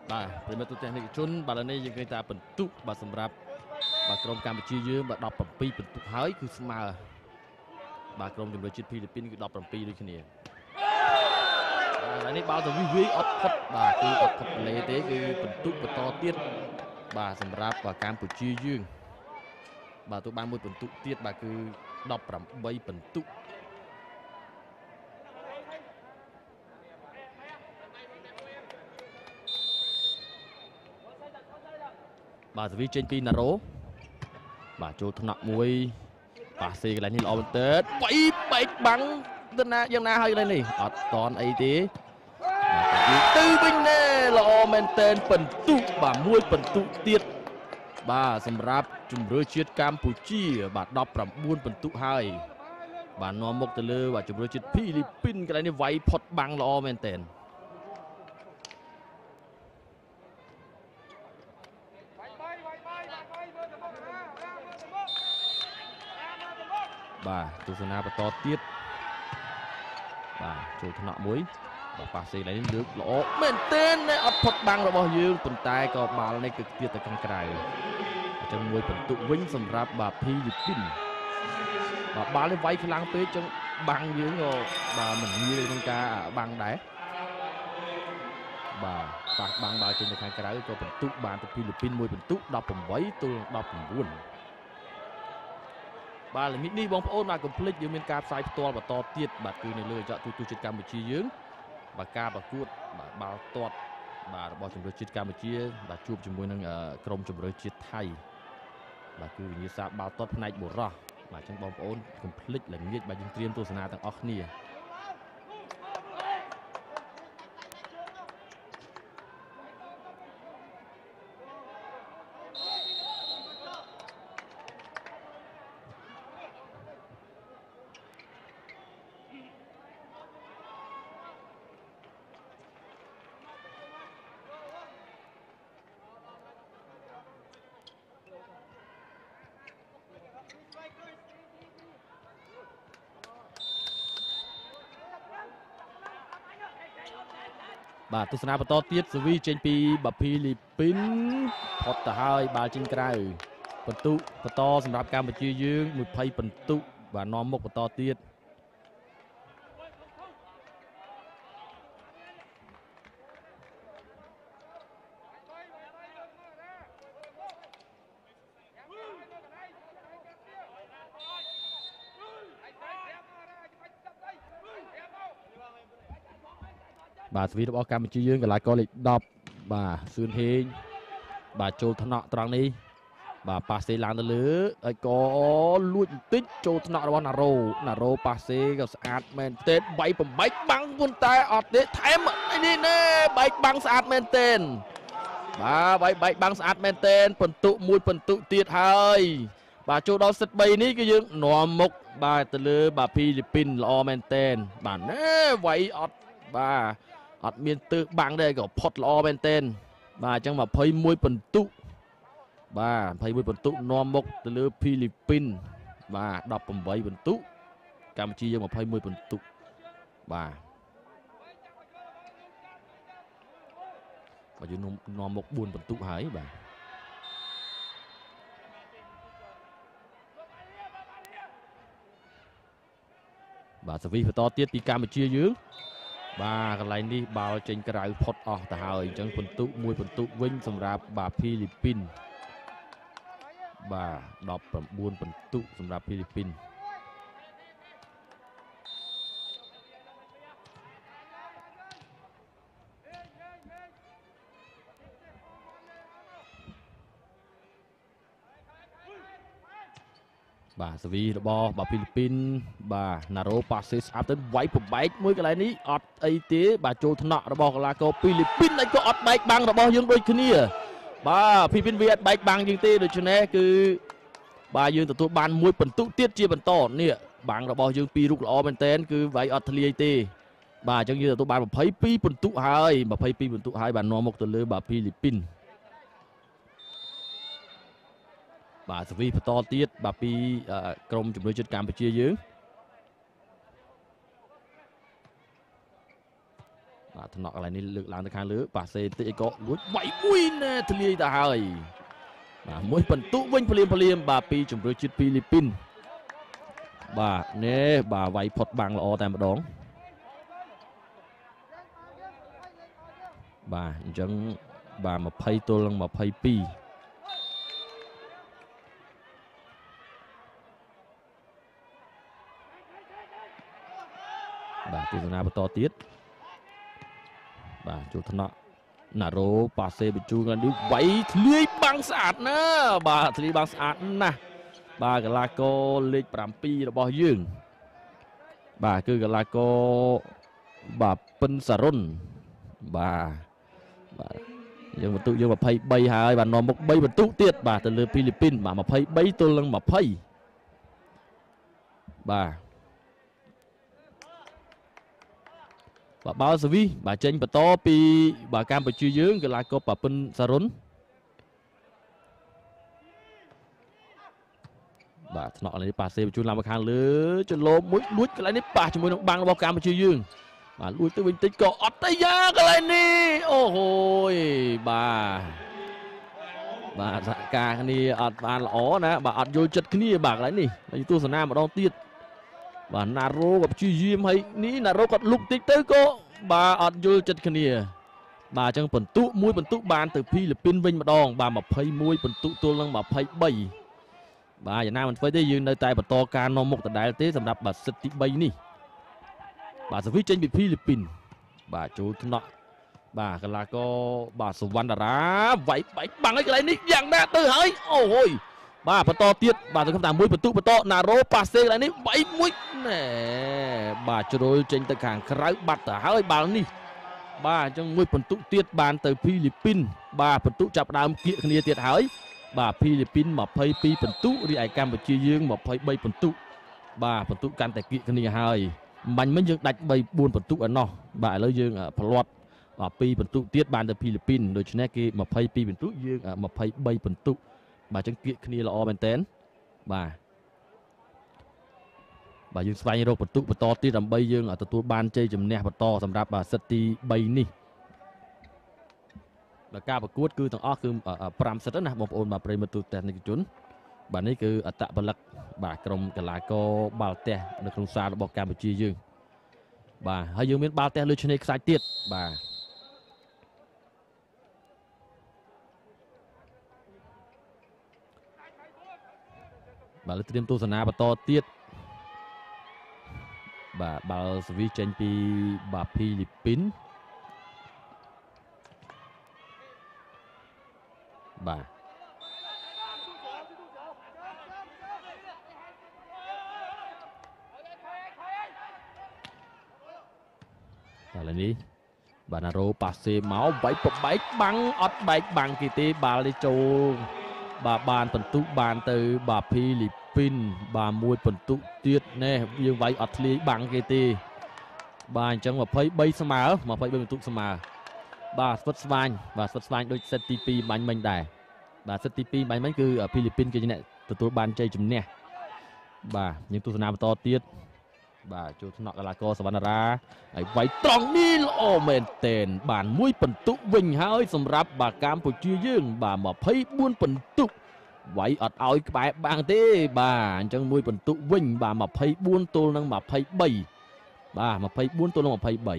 បាទប្រិមត្តទូទាំងនិកជនបាទឥឡូវនេះយើងឃើញថាបន្ទុកបាទសម្រាប់បាទក្រុមកម្ពុជាយើងបាទដប់ប្រាំពីរបន្ទុកហើយគឺស្មើបាទក្រុមជម្រើសជាតិហ្វីលីពីនគឺដប់ប្រាំពីរដូចគ្នាបាទឥឡូវនេះបាល់ទៅវិវាយអត់ផុតបាទគឺអត់ផុតលេទេគឺបន្ទុកបន្តទៀតបាទសម្រាប់បាទកម្ពុជាយើងបាទទៅបានមួយបន្ទុកទៀតបាទគឺដប់ប្រាំបីបន្ទុកបាទសវីចេញពីណារ៉ូបាទចូលថ្នាក់មួយប៉ាសេកន្លែងនេះល្អមែនតើបីបែកបាំងទៅណាយ៉ាងណាហើយកន្លែងនេះអត់តន់អីទេទៅវិញណែល្អមែនតើបន្ទុកបាទមួយបន្ទុកទៀតបាទសម្រាប់ជម្រើសជាតិកម្ពុជាបាទដប់ប្រាំបួនបន្ទុកហើយបាទនាំមុខទៅលើបាទជម្រើសជាតិហ្វីលីពីនកន្លែងនេះវាយផុតបាំងល្អមែនតើបាទទស្សនាបន្តទៀតបាទចូលថ្នាក់មួយបាទប៉ាសេកន្លែងនេះលើកល្អមែនទែនអត់ផុតបាំងរបស់យើងប៉ុន្តែក៏បាល់នេះគឺទៀតទៅខាងក្រៅអញ្ចឹងមួយបន្ទុកវិញសម្រាប់បាទហ្វីលីពីនបាទបាល់នេះវាយខ្លាំងពេកអញ្ចឹងបាំងយើងក៏បាទមិនងាយក្នុងការបាំងដែរបាទប៉ះបាំងបាល់ចេញទៅខាងក្រៅក៏បន្ទុកបានទៅហ្វីលីពីនមួយបន្ទុកដប់ប្រាំបីទល់ដប់ប្រាំបួនបាទល្ងាចនេះបងប្អូនបាទកុំភ្លេចយើងមានការផ្សាយផ្ទាល់បន្តទៀតបាទគឺនៅលើកញ្ចក់ទូទស្សន៍ជាតិកម្ពុជាយើងបាទការប្រកួតបាទបាល់ទាត់បាទរបស់ជម្រើសជាតិកម្ពុជាបាទជួបជាមួយនឹងក្រុមជម្រើសជាតិថៃបាទគឺវិញ្ញាសាបាល់ទាត់ផ្នែកបុរសបាទអញ្ចឹងបងប្អូនកុំភ្លេចល្ងាចបាទយើងត្រៀមទស្សនាទាំងអស់គ្នាបាទទស្សនាបន្តទៀតសវីចេញពីបាហ្វីលីពីនផុតទៅហើយបាល់ចេញក្រៅបន្ទុកបន្តសម្រាប់កម្ពុជាយើងยี่สิบបន្ទុកបាទនាំមុខបន្តទៀតបាទសវីរបស់កម្ពុជាយើងកន្លងកលេខដប់បាទសឿនហេងបាទចូលថ្នាក់ត្រង់នេះបាទប៉ាសេឡើងទៅលើហើយក៏លួចបន្តិចចូលថ្នាក់របស់ណារ៉ូណារ៉ូប៉ាសេក៏ស្អាតមែនទែនបែកបំបែកបាំងប៉ុន្តែអត់ទេថែមនេះណែបែកបាំងស្អាតមែនទែនបាទបែកបែកបាំងស្អាតមែនទែនបន្ទុកមួយបន្ទុកទៀតហើយបាទចូលដល់សិតបីនេះគឺយើងនាំមុខបាទទៅលើបាទហ្វីលីពីនល្អមែនទែនបាទណែវាយអត់បាទអត់មានទើសបាំងទេក៏ផុតល្អមែនទែនបាទអញ្ចឹងยี่สิบเอ็ดបន្ទុកបាទยี่สิบเอ็ดបន្ទុកនាំមុខទៅលើហ្វីលីពីនបាទដប់ប្រាំបីបន្ទុកកម្ពុជាយើងยี่สิบเอ็ดបន្ទុកបាទបើយើងនាំមុខបួនបន្ទុកហើយបាទបាទសវីបន្តទៀតពីកម្ពុជាយើងបាទកន្លែងនេះបាល់ចេញក្រៅផុតអស់ទៅហើយអញ្ចឹងបន្ទុកមួយបន្ទុកវិញសម្រាប់បាទហ្វីលីពីនបាទដប់ប្រាំបួនបន្ទុកសម្រាប់ហ្វីលីពីនបាទសវីរបស់បាទហ្វីលីពីនបាទណារ៉ូប៉ាសេស្អាតទៅវាយប្របែកមួយកន្លែងនេះអត់អីទេបាទចូលថ្នាក់របស់កីឡាករហ្វីលីពីនហើយក៏អត់បែកបាំងរបស់យើងដូចគ្នាបាទហ្វីលីពីនវាអត់បែកបាំងយើងទេដូច្នេះគឺបាទយើងទទួលបានមួយបន្ទុកទៀតជាបន្តនេះបាំងរបស់យើងពីររូបល្អមែនតើគឺវាយអត់ធ្លាយទេបាទអញ្ចឹងយើងទទួលបានยี่สิบเอ็ดបន្ទុកហើយยี่สิบเอ็ดបន្ទុកហើយបាទនាំមុខទៅលើបាទហ្វីលីពីនបាទសវីបន្តទៀតបាទពីក្រុមជំនួយជាតិកម្ពុជាយើងបាទថ្នាក់កន្លែងនេះលើកឡើងទៅខាងលើប៉ាសេបន្តិចអីក៏លួចវាយមួយណែធ្លាយទៅហើយបាទមួយបន្ទុកវិញភ្លាមភ្លាមបាទពីជម្រើសជាតិហ្វីលីពីនបាទនេះបាទវាយផុតបាំងល្អតែម្ដងបាទអញ្ចឹងបាទยี่สิบទល់នឹងยี่สิบสองបាទទស្សនាបន្តទៀតបាទចូលថ្នាក់ណារ៉ូប៉ាសេបញ្ជូកន្លឹងវាយធ្លាយបាំងស្អាតណាបាទធ្លាយបាំងស្អាតណាស់បាទកីឡាករលេខเจ็ดរបស់យើងបាទគឺកីឡាករបាទពិនសារុនបាទបាទយើងបន្ទុកយើងยี่สิบสามហើយបាទនាំមុខ3បន្ទុកទៀតបាទទៅលើហ្វីលីពីនបាទยี่สิบสามទល់នឹងยี่สิบបាទបាទបាល់សវីបាទចេញបន្តពីបាទកម្ពុជាយើងកីឡាករប៉ាពិនសារុនបាទថ្នាក់នេះប៉ាសេបញ្ជូនឡើងមកខាងលើចលោមមួយលួចកន្លែងនេះប៉ះជាមួយនឹងបាំងរបស់កម្ពុជាយើងបាទលួចទៅវិញតិចក៏អត់ទៅយ៉ាងកន្លែងនេះអូហូយបាទបាទសហការគ្នាអត់បានល្អណាបាទអត់យល់ចិត្តគ្នាបាទកន្លែងនេះហើយទស្សនាម្ដងទៀតបាទណារ៉ូក៏ព្យាយាមហើយនេះណារ៉ូក៏លុកតិចទៅក៏បាទអត់យល់ចិត្តគ្នាបាទអញ្ចឹងបន្ទុកមួយបន្ទុកបានទៅហ្វីលីពីនវិញម្ដងបាទยี่สิบเอ็ดបន្ទុកទល់នឹងยี่สิบสามបាទយ៉ាងណាមិនធ្វើទេយើងនៅតែបន្តការនាំមុខដដែលទេសម្រាប់បាទសិតទី3នេះបាទសវីចេញពីហ្វីលីពីនបាទចូលថ្នាក់បាទកីឡាករបាទសវណ្ណតារាវាយបែកបាំងឲ្យកន្លែងនេះយ៉ាងណាទៅហើយអូហូយបាទបន្តទៀតបាទសង្ឃឹមថាមួយបន្ទុកបន្តណារ៉ូប៉ាសេកន្លែងនេះវាយមួយណែបាទជ្រុលចេញទៅខាងក្រៅបាត់ទៅហើយបាល់នេះបាទអញ្ចឹងមួយបន្ទុកទៀតបានទៅហ្វីលីពីនបាទបន្ទុកចាប់ដើមគៀកគ្នាទៀតហើយបាទហ្វីលីពីនยี่สิบสองបន្ទុករីឯកម្ពុជាយើងยี่สิบสามបន្ទុកបាទបន្ទុកកាន់តែគៀកគ្នាហើយបាញ់មិញយើងដាច់បីបួនបន្ទុកឯណោះបាទឥឡូវយើងផ្លាត់បាទពីរបន្ទុកទៀតបានទៅហ្វីលីពីនដូច្នេះគេยี่สิบสองបន្ទុកយើងยี่สิบสามបន្ទុកបាទអញ្ចឹងគៀកគ្នាល្អមែនតើបាទបាទយើងស្វែងរកបន្ទុកបន្តទៀតដើម្បីយើងទទួលបានជ័យជំនះបន្តសម្រាប់សិតទី3នេះបាទការប្រកួតគឺទាំងអស់គឺfiveសិតណាបងប្អូនបាទប្រិយមិត្តទូទាំងនិកជនបាទនេះគឺអត្តពលិកបាទក្រុមកីឡាករបាល់ទះនៅក្នុងសាលរបស់កម្ពុជាយើងបាទហើយយើងមានបាល់ទះលើឆ្នេរខ្សាច់ទៀតបាទបាទលើត្រៀមទស្សនាបន្តទៀតបាទបាល់សវីចេញពីបាទហ្វីលីពីនបាទឥឡូវនេះបាទណារ៉ូប៉ាសេមកបែកប្របែកបាំងអត់បែកបាំងគេទេបាល់នេះចូលបាទបានបន្ទុកបានទៅបាទហ្វីលីពីនបាទមួយបន្ទុកទៀតណែយើងវាយអត់ធ្លាយបាំងគេទេបាទអញ្ចឹងยี่สิบสามស្មើยี่สิบสามបន្ទុកស្មើបាទស្វិតស្វាញបាទស្វិតស្វាញដូចសិតទី2បាញ់មិញដែរបាទសិតទី2បាញ់មិញគឺហ្វីលីពីនគេជាអ្នកទទួលបានជ័យជំនះបាទយើងទស្សនាបន្តទៀតបាទចូលថ្នាក់កីឡាករសវណ្ណរាហើយវាយត្រង់នេះល្អមែនទែនបានមួយបន្ទុកវិញហើយសម្រាប់បាទកម្ពុជាយើងបាទยี่สิบสี่បន្ទុកវាយអត់ឲ្យក្បែរបាំងទេបាទអញ្ចឹងមួយបន្ទុកវិញបាទยี่สิบสี่ទល់នឹងยี่สิบสามបាទยี่สิบสี่ទល់នឹងยี่สิบสาม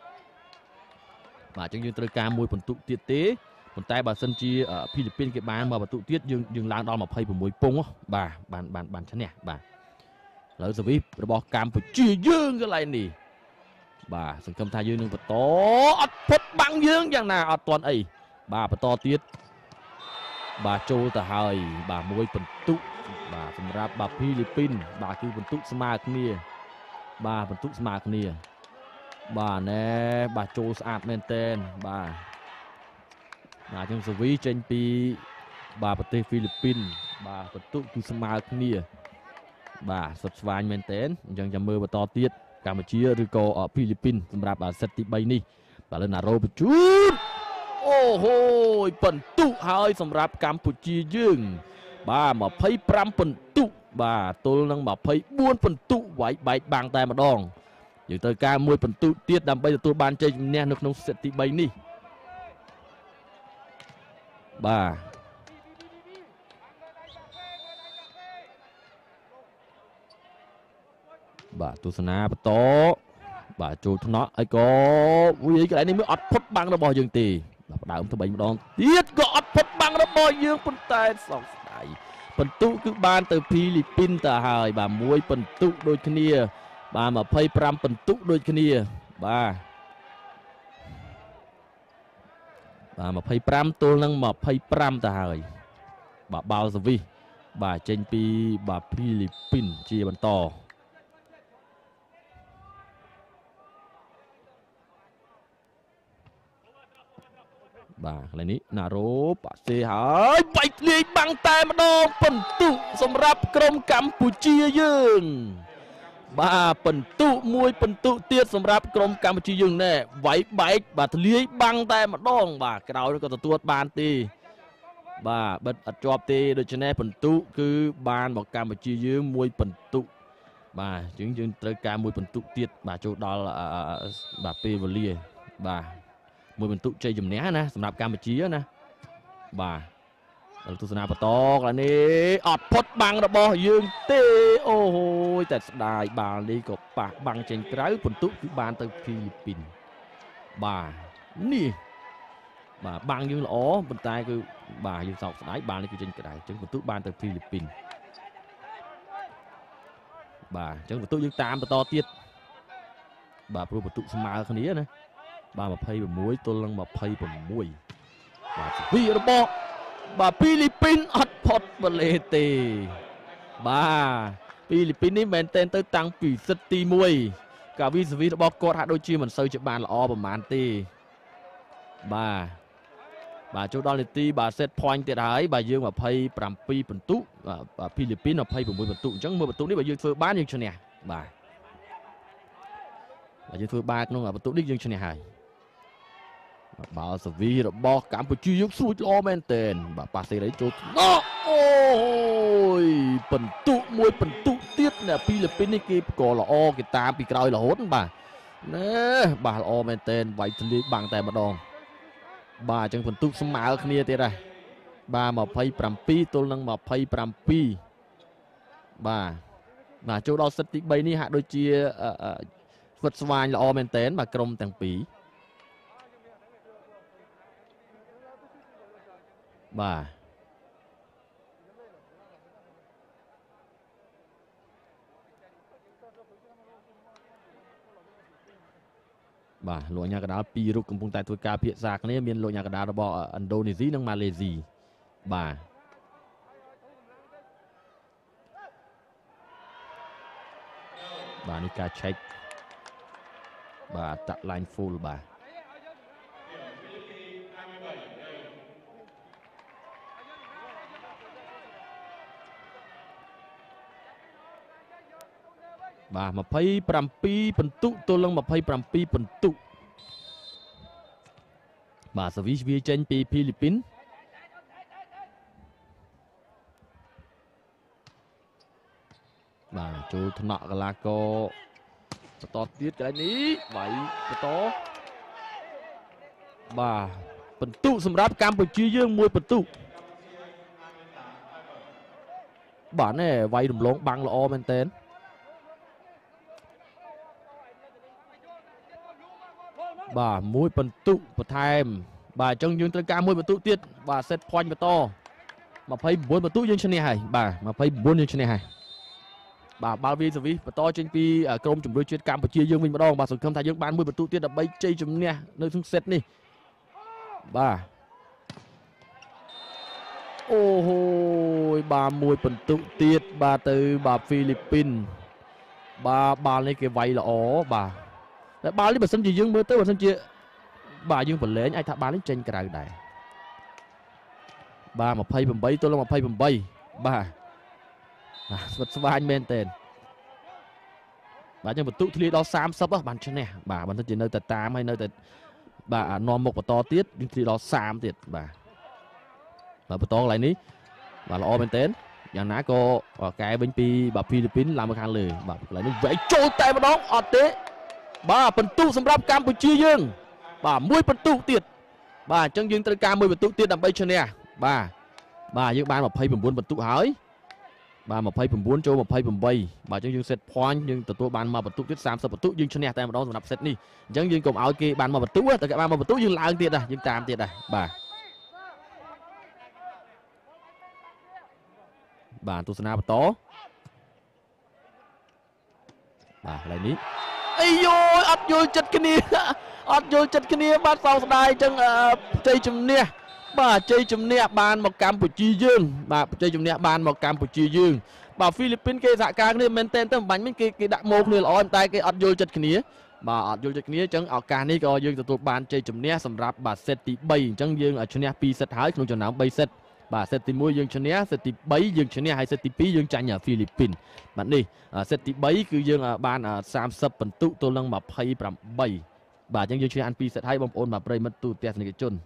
បាទអញ្ចឹងយើងត្រូវការមួយបន្ទុកទៀតទេប៉ុន្តែបើសិនជាហ្វីលីពីនគេបានមកបន្ទុកទៀតយើងយើងឡើងដល់ยี่สิบหกពងបាទបានបានបានឈ្នះបាទឥឡូវសវីរបស់កម្ពុជាយើងកន្លែងនេះបាទសង្ឃឹមថាយើងនឹងបន្តអត់ផុតបាំងយើងយ៉ាងណាអត់ទាន់អីបាទបន្តទៀតបាទចូលទៅហើយបាទមួយបន្ទុកបាទសម្រាប់បាទហ្វីលីពីនបាទគឺបន្ទុកស្មើគ្នាបាទបន្ទុកស្មើគ្នាបាទណែបាទចូលស្អាតមែនតែនបាទបាទចឹងសវីចេញពីបាទប្រទេសហ្វីលីពីនបាទបន្ទុកគឺស្មើគ្នាបាទសុទ្ធស្វាញមែនតែនអញ្ចឹងចាំមើលបន្តទៀតកម្ពុជាឬក៏ហ្វីលីពីនសម្រាប់សិតទី3នេះបាទលើណារ៉ូបញ្ជូនអូហូយបន្ទុកហើយសម្រាប់កម្ពុជាយើងបាទยี่สิบห้าបន្ទុកបាទទល់នឹងยี่สิบสี่បន្ទុកវាយបែកបាំងតែម្ដងយើងត្រូវការមួយបន្ទុកទៀតដើម្បីទទួលបានជ័យជំនះនៅក្នុងសេតទីបីនេះបាទបាទទស្សនាបន្តបាទចូលថ្នាក់ហើយក៏វាកន្លែងនេះមិនអត់ផុតបាំងរបស់យើងទេបាទផ្ដើមទៅបីម្ដងទៀតក៏អត់ផុតបាំងរបស់យើងប៉ុន្តែសោកស្ដាយបន្ទុកគឺបានទៅហ្វីលីពីនទៅហើយបាទមួយបន្ទុកដូចគ្នាបាទยี่สิบห้าបន្ទុកដូចគ្នាបាទបាទยี่สิบห้าទល់នឹងยี่สิบห้าទៅហើយបាទបាល់សវីសបាទចេញពីបាទហ្វីលីពីនជាបន្តបាទកន្លែងនេះណារ៉ូប៉ាសេហើយបែកលាយបាំងតែម្ដងបន្ទុកសម្រាប់ក្រុមកម្ពុជាយើងបាទបន្ទុកមួយបន្ទុកទៀតសម្រាប់ក្រុមកម្ពុជាយើងណែវាយបែកបាទធ្លាយបាំងតែម្ដងបាទក្រោយក៏ទទួលបានទេបាទបិទអត់ជាប់ទេដូច្នេះបន្ទុកគឺបានមកកម្ពុជាយើងមួយបន្ទុកបាទជាងយើងត្រូវការមួយបន្ទុកទៀតបាទចូលដល់បាទពេលវេលាបាទមួយបន្ទុកជ័យជំនះណាសម្រាប់កម្ពុជាណាបាទទស្សនាបន្តកន្លែងនេះអត់ផុតបាំងរបស់យើងទេអូយតែស្ដាយបាល់នេះក៏ប៉ះបាំងចេញក្រៅបន្ទុកគឺបានទៅហ្វីលីពីនបាទនេះបាទបាំងយើងល្អប៉ុន្តែគឺបាទយើងសោកស្ដាយបាល់នេះគឺចេញក្រៅអញ្ចឹងបន្ទុកបានទៅហ្វីលីពីនបាទអញ្ចឹងបន្ទុកយើងតាមបន្តទៀតបាទព្រោះបន្ទុកស្មើគ្នាណាបាទยี่สิบหกទល់នឹងยี่สิบหกបាទពីរបស់បាទហ្វីលីពីនអត់ផុតបលេទេបាទហ្វីលីពីននេះមែនតែនទៅតាំងពីសិតទីមួយកាវីសវីរបស់គាត់ហាក់ដូចជាមិនសូវជាបានល្អប្រហែលទេបាទបាទចូលដល់នាទីបាទ set point ទៀតហើយបាទយើងยี่สิบเจ็ดបន្ទុកបាទហ្វីលីពីនยี่สิบหกបន្ទុកអញ្ចឹងមើលបន្ទុកនេះបើយើងធ្វើបានយើងឈ្នះបាទបើយើងធ្វើបានក្នុងបន្ទុកនេះយើងឈ្នះហើយបាល់សវីរបស់កម្ពុជាយើងស្រួចល្អមែនទែនបាទប៉ាសេរីចូលអូយបន្ទុកមួយបន្ទុកទៀតអ្នកហ្វីលីពីននេះគេក៏ល្អគេតាមពីក្រោយរហូតបាទណែបាទល្អមែនទែនវាយទលាយបាំងតែម្ដងបាទអញ្ចឹងបន្ទុកស្មើគ្នាទៀតហើយបាទยี่สิบเจ็ดទល់នឹងยี่สิบเจ็ดបាទបាទចូលដល់សិតទីបីនេះហាក់ដូចជាស្វិតស្វាញល្អមែនទែនបាទក្រុមទាំងពីរបាទបាទលោកអាញាកដាលពីររូបកំពុងតែធ្វើការភាសាគ្នាមានលោកអាញាកដាលរបស់ឥណ្ឌូនេស៊ីនិងម៉ាឡេស៊ីបាទបាទនេះការឆែកបាទតាក់ line full បាទបាទยี่สิบเจ็ดបន្ទុកទល់នឹងยี่สิบเจ็ดបន្ទុកបាទសវីសវាចេញពីហ្វីលីពីនបាទចូលថ្នាក់កីឡាករបន្តទៀតកន្លែងនេះវាយបន្តបាទបន្ទុកសម្រាប់កម្ពុជាយើងមួយបន្ទុកបាទណែវាយរំលងបាំងល្អមែនតើបាទមួយបន្ទុកបន្ថែមបាទអញ្ចឹងយើងត្រូវការមួយបន្ទុកទៀតបាទ set point បន្តยี่สิบเก้าបន្ទុកយើងឈ្នះហើយបាទยี่สิบเก้าយើងឈ្នះហើយបាទបាល់វាសវីសបន្តចេញពីក្រុមជម្រើសជាតិកម្ពុជាយើងវិញម្ដងបាទសង្ឃឹមថាយើងបានមួយបន្ទុកទៀតដើម្បីជ័យជំនះនៅក្នុង set នេះបាទអូហូយបាទមួយបន្ទុកទៀតបាទទៅបាទហ្វីលីពីនបាទបាល់នេះគេវាយល្អបាទតែបាល់នេះបើសិនជាយើងមើលទៅបើសិនជាបាទយើងប្រឡែងអាចថាបាល់នេះចេញក្រៅដែរបាទยี่สิบแปดទល់នឹងยี่สิบแปดបាទបាទស្វិតស្វាញមែនតើបាទចឹងបន្ទុកធ្លាយដល់សាមសិបបានឈ្នះបាទបើសិនជានៅតែតាមហើយនៅតែបាទនាំមុខបន្តទៀតយើងធ្លាយដល់សាមទៀតបាទបាទបន្តកន្លែងនេះបាទល្អមែនតើយ៉ាងណាក៏កែវិញពីបាទហ្វីលីពីនឡើងមកខាងលើបាទកន្លែងនេះវែងចូលតែម្ដងអត់ទេបាទបន្ទុកសម្រាប់កម្ពុជាយើងបាទមួយបន្ទុកទៀតបាទអញ្ចឹងយើងត្រូវការមួយបន្ទុកទៀតដើម្បីឈ្នះបាទបាទយើងបានยี่สิบเก้าបន្ទុកហើយបាទยี่สิบเก้าចូលยี่สิบแปดបាទអញ្ចឹងយើង set point យើងទទួលបានមកបន្ទុកទៀត三十បន្ទុកយើងឈ្នះតែម្ដងសម្រាប់ set នេះអញ្ចឹងយើងកុំឲ្យគេបានមកបន្ទុកតែគេបានមកបន្ទុកយើងឡើងទៀតដែរយើងតាមទៀតដែរបាទបាទទស្សនាបន្តបាទឡើយនេះអីយយអត់យល់ចិត្តគ្នាអត់យល់ចិត្តគ្នាបាទសោកស្ដាយអញ្ចឹងជ័យជំនះបាទជ័យជំនះបានមកកម្ពុជាយើងបាទជ័យជំនះបានមកកម្ពុជាយើងបាទហ្វីលីពីនគេសហការគ្នាមែនទែនទៅមិនបាញ់មិញគេគេដាក់មកគ្នាល្អតែគេអត់យល់ចិត្តគ្នាបាទអត់យល់ចិត្តគ្នាអញ្ចឹងឱកាសនេះក៏យើងទទួលបានជ័យជំនះសម្រាប់បាទសេតទី3អញ្ចឹងយើងឈ្នះពីរសេតហើយក្នុងចំណោមបីសេតបាទសេតទីមួយយើងឈ្នះសេតទី3យើងឈ្នះហើយសេតទី2យើងចាញ់ហ្វីលីពីនបាទនេះសេតទី3គឺយើងបានសាមសិបបន្ទុកទល់នឹងยี่สิบแปดបាទអញ្ចឹងយើងឈ្នះអានពីរសេតហើយបងប្អូនបាទប្រិមិត្តទូទស្សនិកជន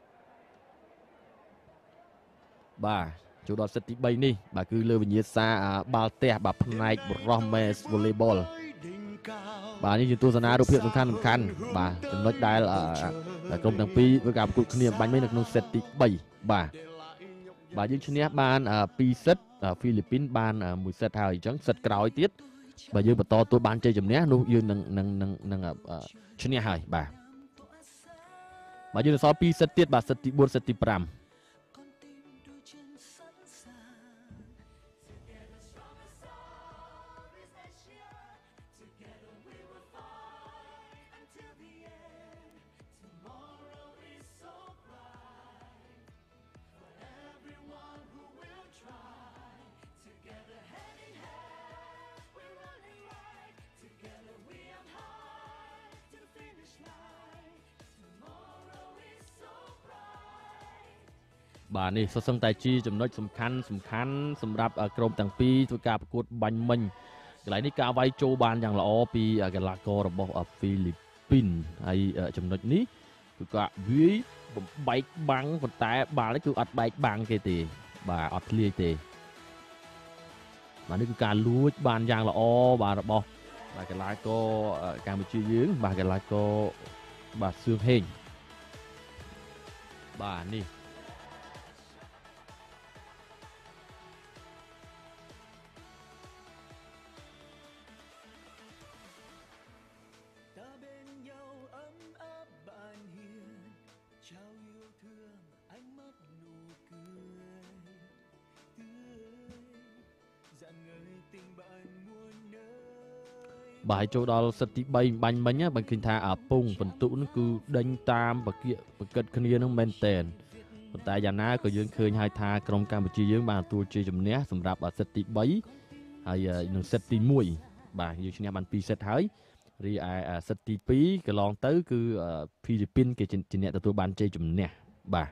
បាទចូលដល់សេតទី3នេះបាទគឺលើវិញ្ញាសាបាល់ទះបាទផ្នែកបរោះមេសវ៉ូឡេបលបាទនេះជាទស្សនារូបភាពសំខាន់សំខាន់បាទចំណុចដែលក្រុមទាំងពីរធ្វើការប្រកួតគ្នាបាញ់មិញនៅក្នុងសេតទី3បាទបាទយើងឈ្នះបានពីរសេតហ្វីលីពីនបានមួយសេតហើយអញ្ចឹងសេតក្រោយទៀតបាទយើងបន្តទទួលបានជ័យជំនះនោះយើងនឹងនឹងនឹងនឹងឈ្នះហើយបាទបាទយើងសល់ពីរសេតទៀតបាទសេតទី4សេតទី5បាទនេះសុទ្ធសឹងតែជាចំណុចសំខាន់សំខាន់សម្រាប់ក្រុមទាំងពីរធ្វើការប្រកួតបាញ់មិញកន្លែងនេះការវាយចូលបានយ៉ាងល្អពីកីឡាកររបស់ហ្វីលីពីនហើយចំណុចនេះគឺក៏វាយបំបែកបាំងប៉ុន្តែបាល់នេះគឺអត់បែកបាំងគេទេបាទអត់ធ្លាយទេបាទនេះគឺការលួចបានយ៉ាងល្អបាទរបស់បាទកីឡាករកម្ពុជាយើងបាទកីឡាករបាទសឿងហេងបាទនេះបាទចូលដល់សិតទី3បាញ់មិញបើឃើញថាអាពងបន្ទុកនោះគឺដេញតាមបកបកិតគ្នានឹងមែនតែនប៉ុន្តែយ៉ាងណាក៏យើងឃើញហើយថាក្រុមកម្ពុជាយើងបានទទួលជ័យជំនះសម្រាប់សិតទី3ហើយនឹងសិតទី1បាទយើងឈ្នះបានពីរសិតហើយរីឯសិតទី2កន្លងទៅគឺហ្វីលីពីនគេជាអ្នកទទួលបានជ័យជំនះបាទ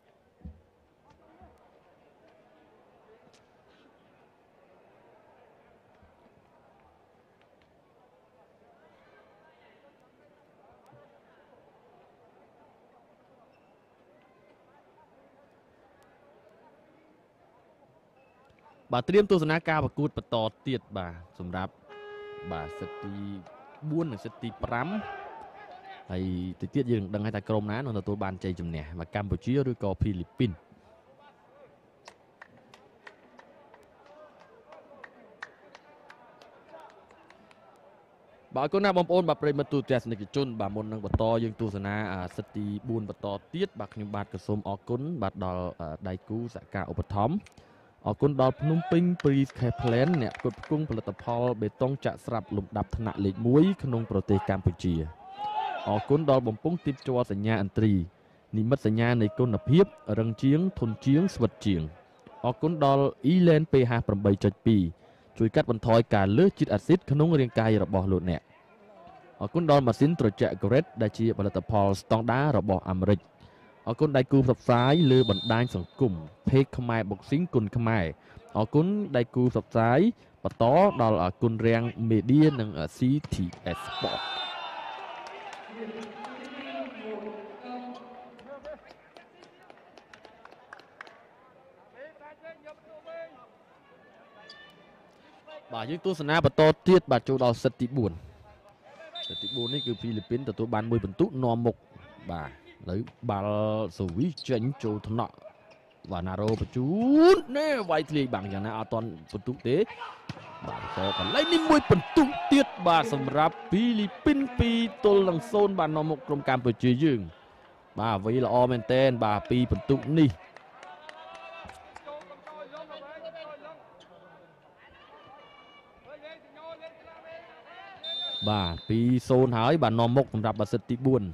បាទត្រៀមទស្សនាការប្រកួតបន្តទៀតបាទសម្រាប់បាទសិតទី4និងសិតទី5ហើយទៅទៀតយើងនឹងដឹងហើយថាក្រុមណានឹងទទួលបានជ័យជំនះបាទកម្ពុជាឬក៏ហ្វីលីពីនបាទអរគុណណាស់បងប្អូនបាទប្រិយមិត្តទូទស្សនិកជនបាទមុននឹងបន្តយើងទស្សនាសិតទី4បន្តទៀតបាទខ្ញុំបាទក៏សូមអរគុណបាទដល់ដៃគូសហការឧបត្ថម្ភអរគុណដល់ភ្នំពេញ Breeze Care Plan អ្នកផ្គត់ផ្គង់ផលិតផលបេតុងចាក់ស្រាប់លំដាប់ថ្នាក់លេខមួយក្នុងប្រទេសកម្ពុជាអរគុណដល់បំពង់ទីបជ័រសញ្ញាអន្ត្រីនិមិត្តសញ្ញានៃគុណភាពរឹងជាងធន់ជាងស្វិតជាងអរគុណដល់ Elen ពី ហាស់ ប្រាំបី ចុចពីរ ជួយកាត់បន្ថយការលើសជាតិអាស៊ីតក្នុងរាងកាយរបស់លោកអ្នកអរគុណដល់ម៉ាស៊ីនត្រជាក់ Great ដែលជាផលិតផលស្តង់ដាររបស់អាមេរិកអរគុណដៃគូផ្សព្វផ្សាយលើបណ្ដាញសង្គម Page ខ្មែរ Boxing គុណខ្មែរអរគុណដៃគូផ្សព្វផ្សាយបន្តដល់គុណរាំង Media និង ស៊ី ធី អេស Sport បាទយើងទស្សនាបន្តទៀតបាទចូលដល់សិតទី4 សេតទីbốnនេះគឺហ្វីលីពីនទទួលបានមួយបន្ទុកនាំមុខបាទឥឡូវបាល់សវីចេញចូលថ្នាក់បាទណារ៉ូបញ្ជូននេះវាយធ្លាយបាំងយ៉ាងណាអត់ទាន់បន្ទុកទេបាទតកន្លែងនេះមួយបន្ទុកទៀតបាទសម្រាប់ហ្វីលីពីនពីរទល់នឹងศูนย์បាទនាំមុខក្រុមកម្ពុជាយើងបាទវាយល្អមែនទែនបាទពីរបន្ទុកនេះបាទពីរศูนย์ហើយបាទនាំមុខសម្រាប់បាសិតទីbốn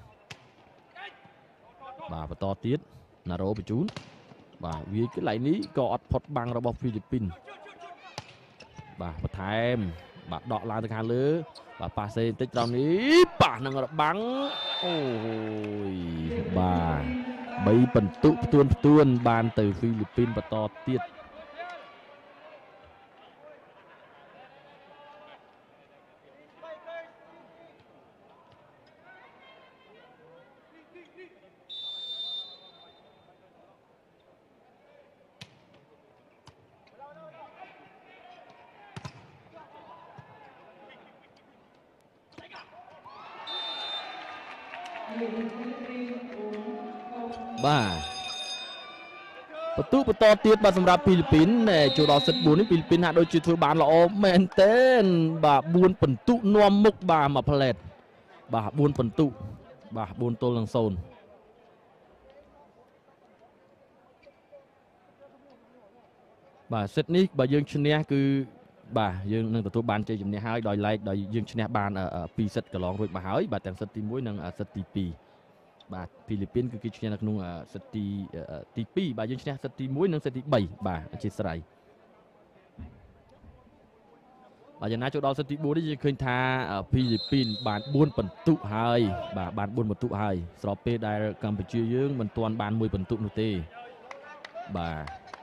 បាទបន្តទៀតណារ៉ូបញ្ជូនបាទវាកន្លែងនេះក៏អត់ផុតបាំងរបស់ហ្វីលីពីនបាទបន្ថែមបាទដកឡើងទៅខាងលើបាទប៉ាសេបន្តិចត្រង់នេះប៉ះនឹងរបាំងអូយបាទបីបន្ទុកផ្ទួនផ្ទួនបានទៅហ្វីលីពីនបន្តទៀតបាទបន្ទុកបន្តទៀតបាទសម្រាប់ហ្វីលីពីនចូលដល់សិតbốnនេះហ្វីលីពីនហាក់ដូចជាធ្វើបានល្អមែនទែនបាទបួនបន្ទុកនាំមុខបាទមួយផ្លែតបាទបួនបន្ទុកបាទបួនទល់នឹងศูนย์បាទសិតនេះបើយើងឈ្នះគឺបាទយើងនឹងទទួលបានជ័យជំនះហើយដោយឡែកដោយយើងឈ្នះបានពីរសិតកន្លងរួចមកហើយបាទទាំងសិតទីមួយនិងសិតទីពីរបាទហ្វីលីពីនគឺគេឈ្នះនៅក្នុងសិតទីទីពីរបាទយើងឈ្នះសិតទីមួយនិងសិតទីបីបាទអធិស្ឋានបាទយ៉ាងណាចូលដល់សិតទីbốnនេះយើងឃើញថាហ្វីលីពីនបានបួនបន្ទុកហើយបាទបានបួនបន្ទុកហើយស្របពេលដែលកម្ពុជាយើងមិនទាន់បានមួយបន្ទុកនោះទេបាទ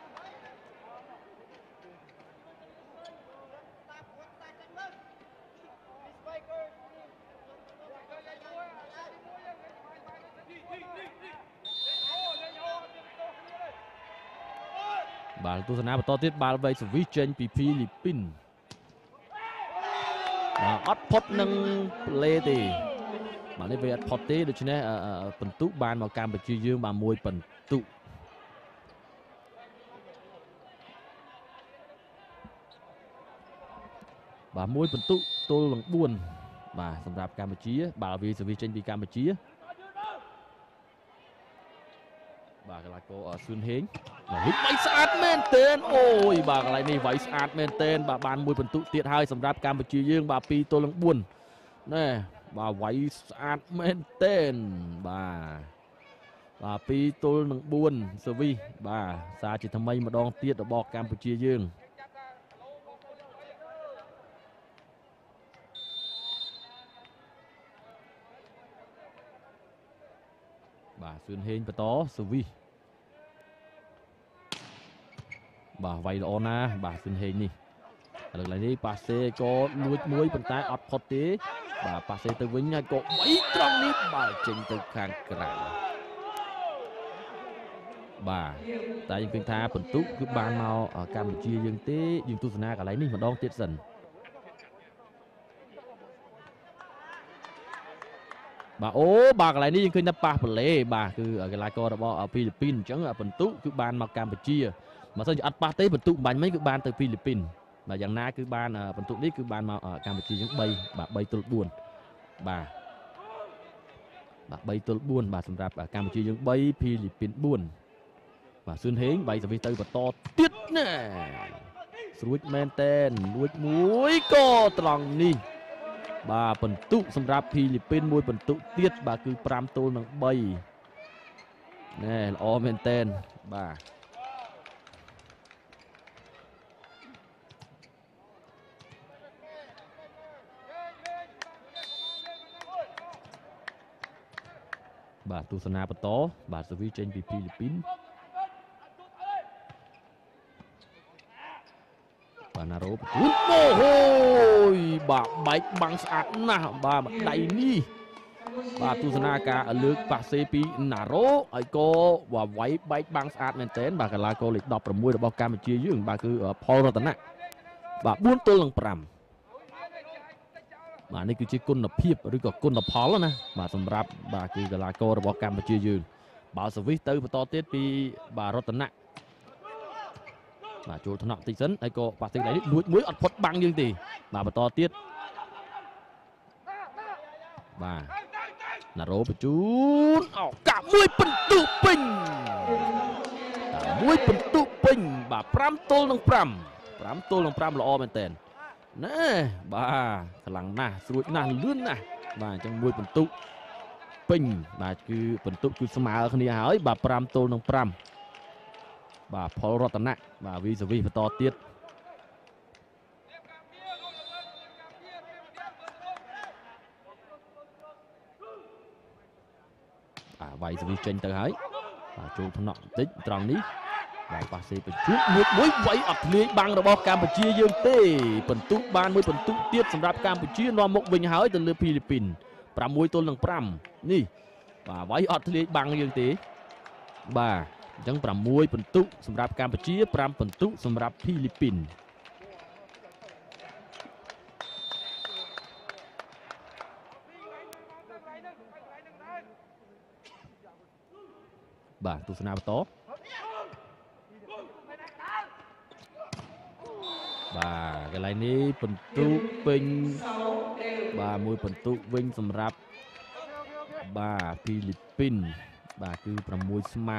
បាល់ទស្សនាបន្តទៀតបាល់វៃសវីចេញពីហ្វីលីពីនបាទអត់ផុតនឹងប្លេទេបាទនេះវាអត់ផុតទេដូច្នេះបន្ទុកបានមកកម្ពុជាយើងបានមួយបន្ទុកបាទមួយបន្ទុកទល់នឹងបួនបាទសម្រាប់កម្ពុជាបាល់វាយសវីចេញពីកម្ពុជាបាទកីឡាករស៊ុនហេងបាទវាយស្អាតមែនទែនអូយបាទកន្លែងនេះវាយស្អាតមែនទែនបាទបានមួយបន្ទុកទៀតហើយសម្រាប់កម្ពុជាយើងបាទពីរទល់នឹងបួនណែបាទវាយស្អាតមែនទែនបាទបាទពីរទល់នឹងបួនសវីបាទសារជាថ្មីម្ដងទៀតរបស់កម្ពុជាយើងបាទស៊ឿនហេងបន្តសវីបាទវាយល្អណាស់បាទស៊ឿនហេងនេះឥឡូវឡើយនេះប៉ាសេក៏លួចមួយប៉ុន្តែអត់ផុតទេបាទប៉ាសេទៅវិញហើយក៏វាយត្រង់នេះបាទចេញទៅខាងក្រៅបាទតែយើងឃើញថាបន្ទុកគឺបានមកកម្ពុជាយើងទេយើងទស្សនាកន្លែងនេះម្ដងទៀតសិនបាទអូបាទកន្លែងនេះយើងឃើញថាប៉ះប្លេបាទគឺកីឡាកររបស់ហ្វីលីពីនអញ្ចឹងបន្ទុកគឺបានមកកម្ពុជាបើមិនអត់ប៉ះទេបន្ទុកបាញ់មិញគឺបានទៅហ្វីលីពីនបាទយ៉ាងណាគឺបានបន្ទុកនេះគឺបានមកកម្ពុជាយើងបីបាទបីទល់បួនបាទបាទបីទល់បួនបាទសម្រាប់កម្ពុជាយើងបីហ្វីលីពីនបួនបាទស៊ឿនហេងបីសវិសទៅបន្តទៀតណែស្រួចមែនតែនលួចមួយក៏ត្រង់នេះបាទបន្ទុកសម្រាប់ហ្វីលីពីនមួយបន្ទុកទៀតបាទគឺប្រាំទល់នឹងបីណែល្អមែនតែនបាទបាទទស្សនាបន្តបាទសវីចេញពីហ្វីលីពីនបាទណារ៉ូអូហូយបាទបែកបាំងស្អាតណាស់បាទម្ដាយនេះបាទទស្សនាការលើកប៉ាសេពីណារ៉ូហើយក៏វាយបែកបាំងស្អាតមែនទែនបាទកីឡាករលេខដប់ប្រាំមួយរបស់កម្ពុជាយើងបាទគឺផលរតនៈបាទបួនទល់នឹងប្រាំបាទនេះគឺជាគុណភាពឬក៏គុណផលណាបាទសម្រាប់បាទគឺកីឡាកររបស់កម្ពុជាយើងបាល់សវិសទៅបន្តទៀតពីបាទរតនៈបាទចូលថ្នាក់តិចសិនហើយក៏ប៉ះទឹកដៃនេះលួចមួយអត់ផុតបាំងយើងទេបាទបន្តទៀតបាទណារ៉ូបញ្ជូនឱកាសមួយពិន្ទុពេញមួយពិន្ទុពេញបាទប្រាំទល់នឹងប្រាំ ប្រាំទល់នឹងប្រាំល្អមែនតើណែបាទខ្លាំងណាស់ស្រួចណាស់លឿនណាស់បាទអញ្ចឹងមួយពិន្ទុពេញបាទគឺពិន្ទុគឺស្មើគ្នាហើយបាទប្រាំទល់នឹងប្រាំបាទផលរតនៈបាទវីសវីបន្តទៀតបាទវាយសវីចេញទៅហើយបាទចូលថ្នាក់បន្តិចត្រង់នេះបាទប៉ះសេបញ្ជូតមួយមួយវាយអត់ធ្លាយបាំងរបស់កម្ពុជាយើងទេពិន្ទុបានមួយពិន្ទុទៀតសម្រាប់កម្ពុជានាំមុខវិញហើយទៅលើហ្វីលីពីនប្រាំមួយទល់នឹងប្រាំនេះបាទវាយអត់ធ្លាយបាំងយើងទេបាទអញ្ចឹងប្រាំមួយពិន្ទុសម្រាប់កម្ពុជាប្រាំពិន្ទុសម្រាប់ហ្វីលីពីនបាទទស្សនាបន្តបាទកន្លែងនេះពិន្ទុពេញបាទមួយពិន្ទុវិញសម្រាប់បាទហ្វីលីពីនបាទគឺប្រាំមួយស្មើ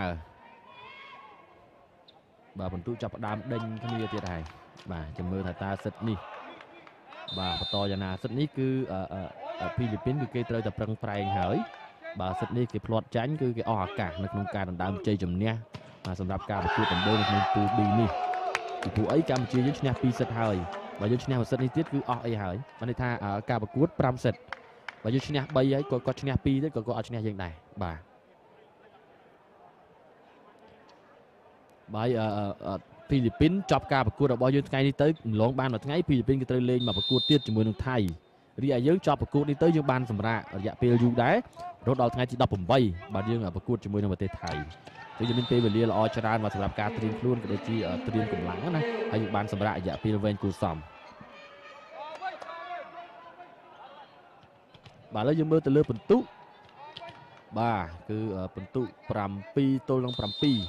បាទពិន្ទុចាប់ផ្ដើមដេញគ្នាទៀតហើយបាទចាំមើលថាតើសិតនេះបាទបន្តយ៉ាងណាសិតនេះគឺហ្វីលីពីនគឺគេត្រូវតែប្រឹងប្រែងហើយបាទសិតនេះគេផ្លាត់ចាញ់គឺគេអស់ឱកាសនៅក្នុងការដណ្ដើមជ័យជំនះបាទសម្រាប់ការប្រកួតដំបូងនៅក្នុងពូល B នេះពីព្រោះអីកម្ពុជាយើងឈ្នះពីរសិតហើយបើយើងឈ្នះមួយសិតនេះទៀតគឺអស់អីហើយបានន័យថាការប្រកួតប្រាំសិតបើយើងឈ្នះបីហើយក៏គាត់ឈ្នះពីរទៀតក៏គាត់អត់ឈ្នះយើងដែរបាទបាយហ្វីលីពីនចប់ការប្រកួតរបស់យើងថ្ងៃនេះទៅម្លងបានមួយថ្ងៃហ្វីលីពីនក៏ត្រូវលេងមកប្រកួតទៀតជាមួយនឹងថៃរីឯយើងចប់ប្រកួតនេះទៅយើងបានសម្រាប់រយៈពេលយូរដែររហូតដល់ថ្ងៃទីដប់ប្រាំបីបាទយើងប្រកួតជាមួយនឹងប្រទេសថៃគឺយើងមានពេលវេលាល្អច្រើនមកសម្រាប់ការត្រៀមខ្លួនក៏ដូចជាត្រៀមកម្លាំងណាហើយយើងបានសម្រាប់រយៈពេលវែងគួរសមបាទឥឡូវយើងមើលទៅលើពិន្ទុបាទគឺពិន្ទុប្រាំពីរទល់នឹងប្រាំពីរ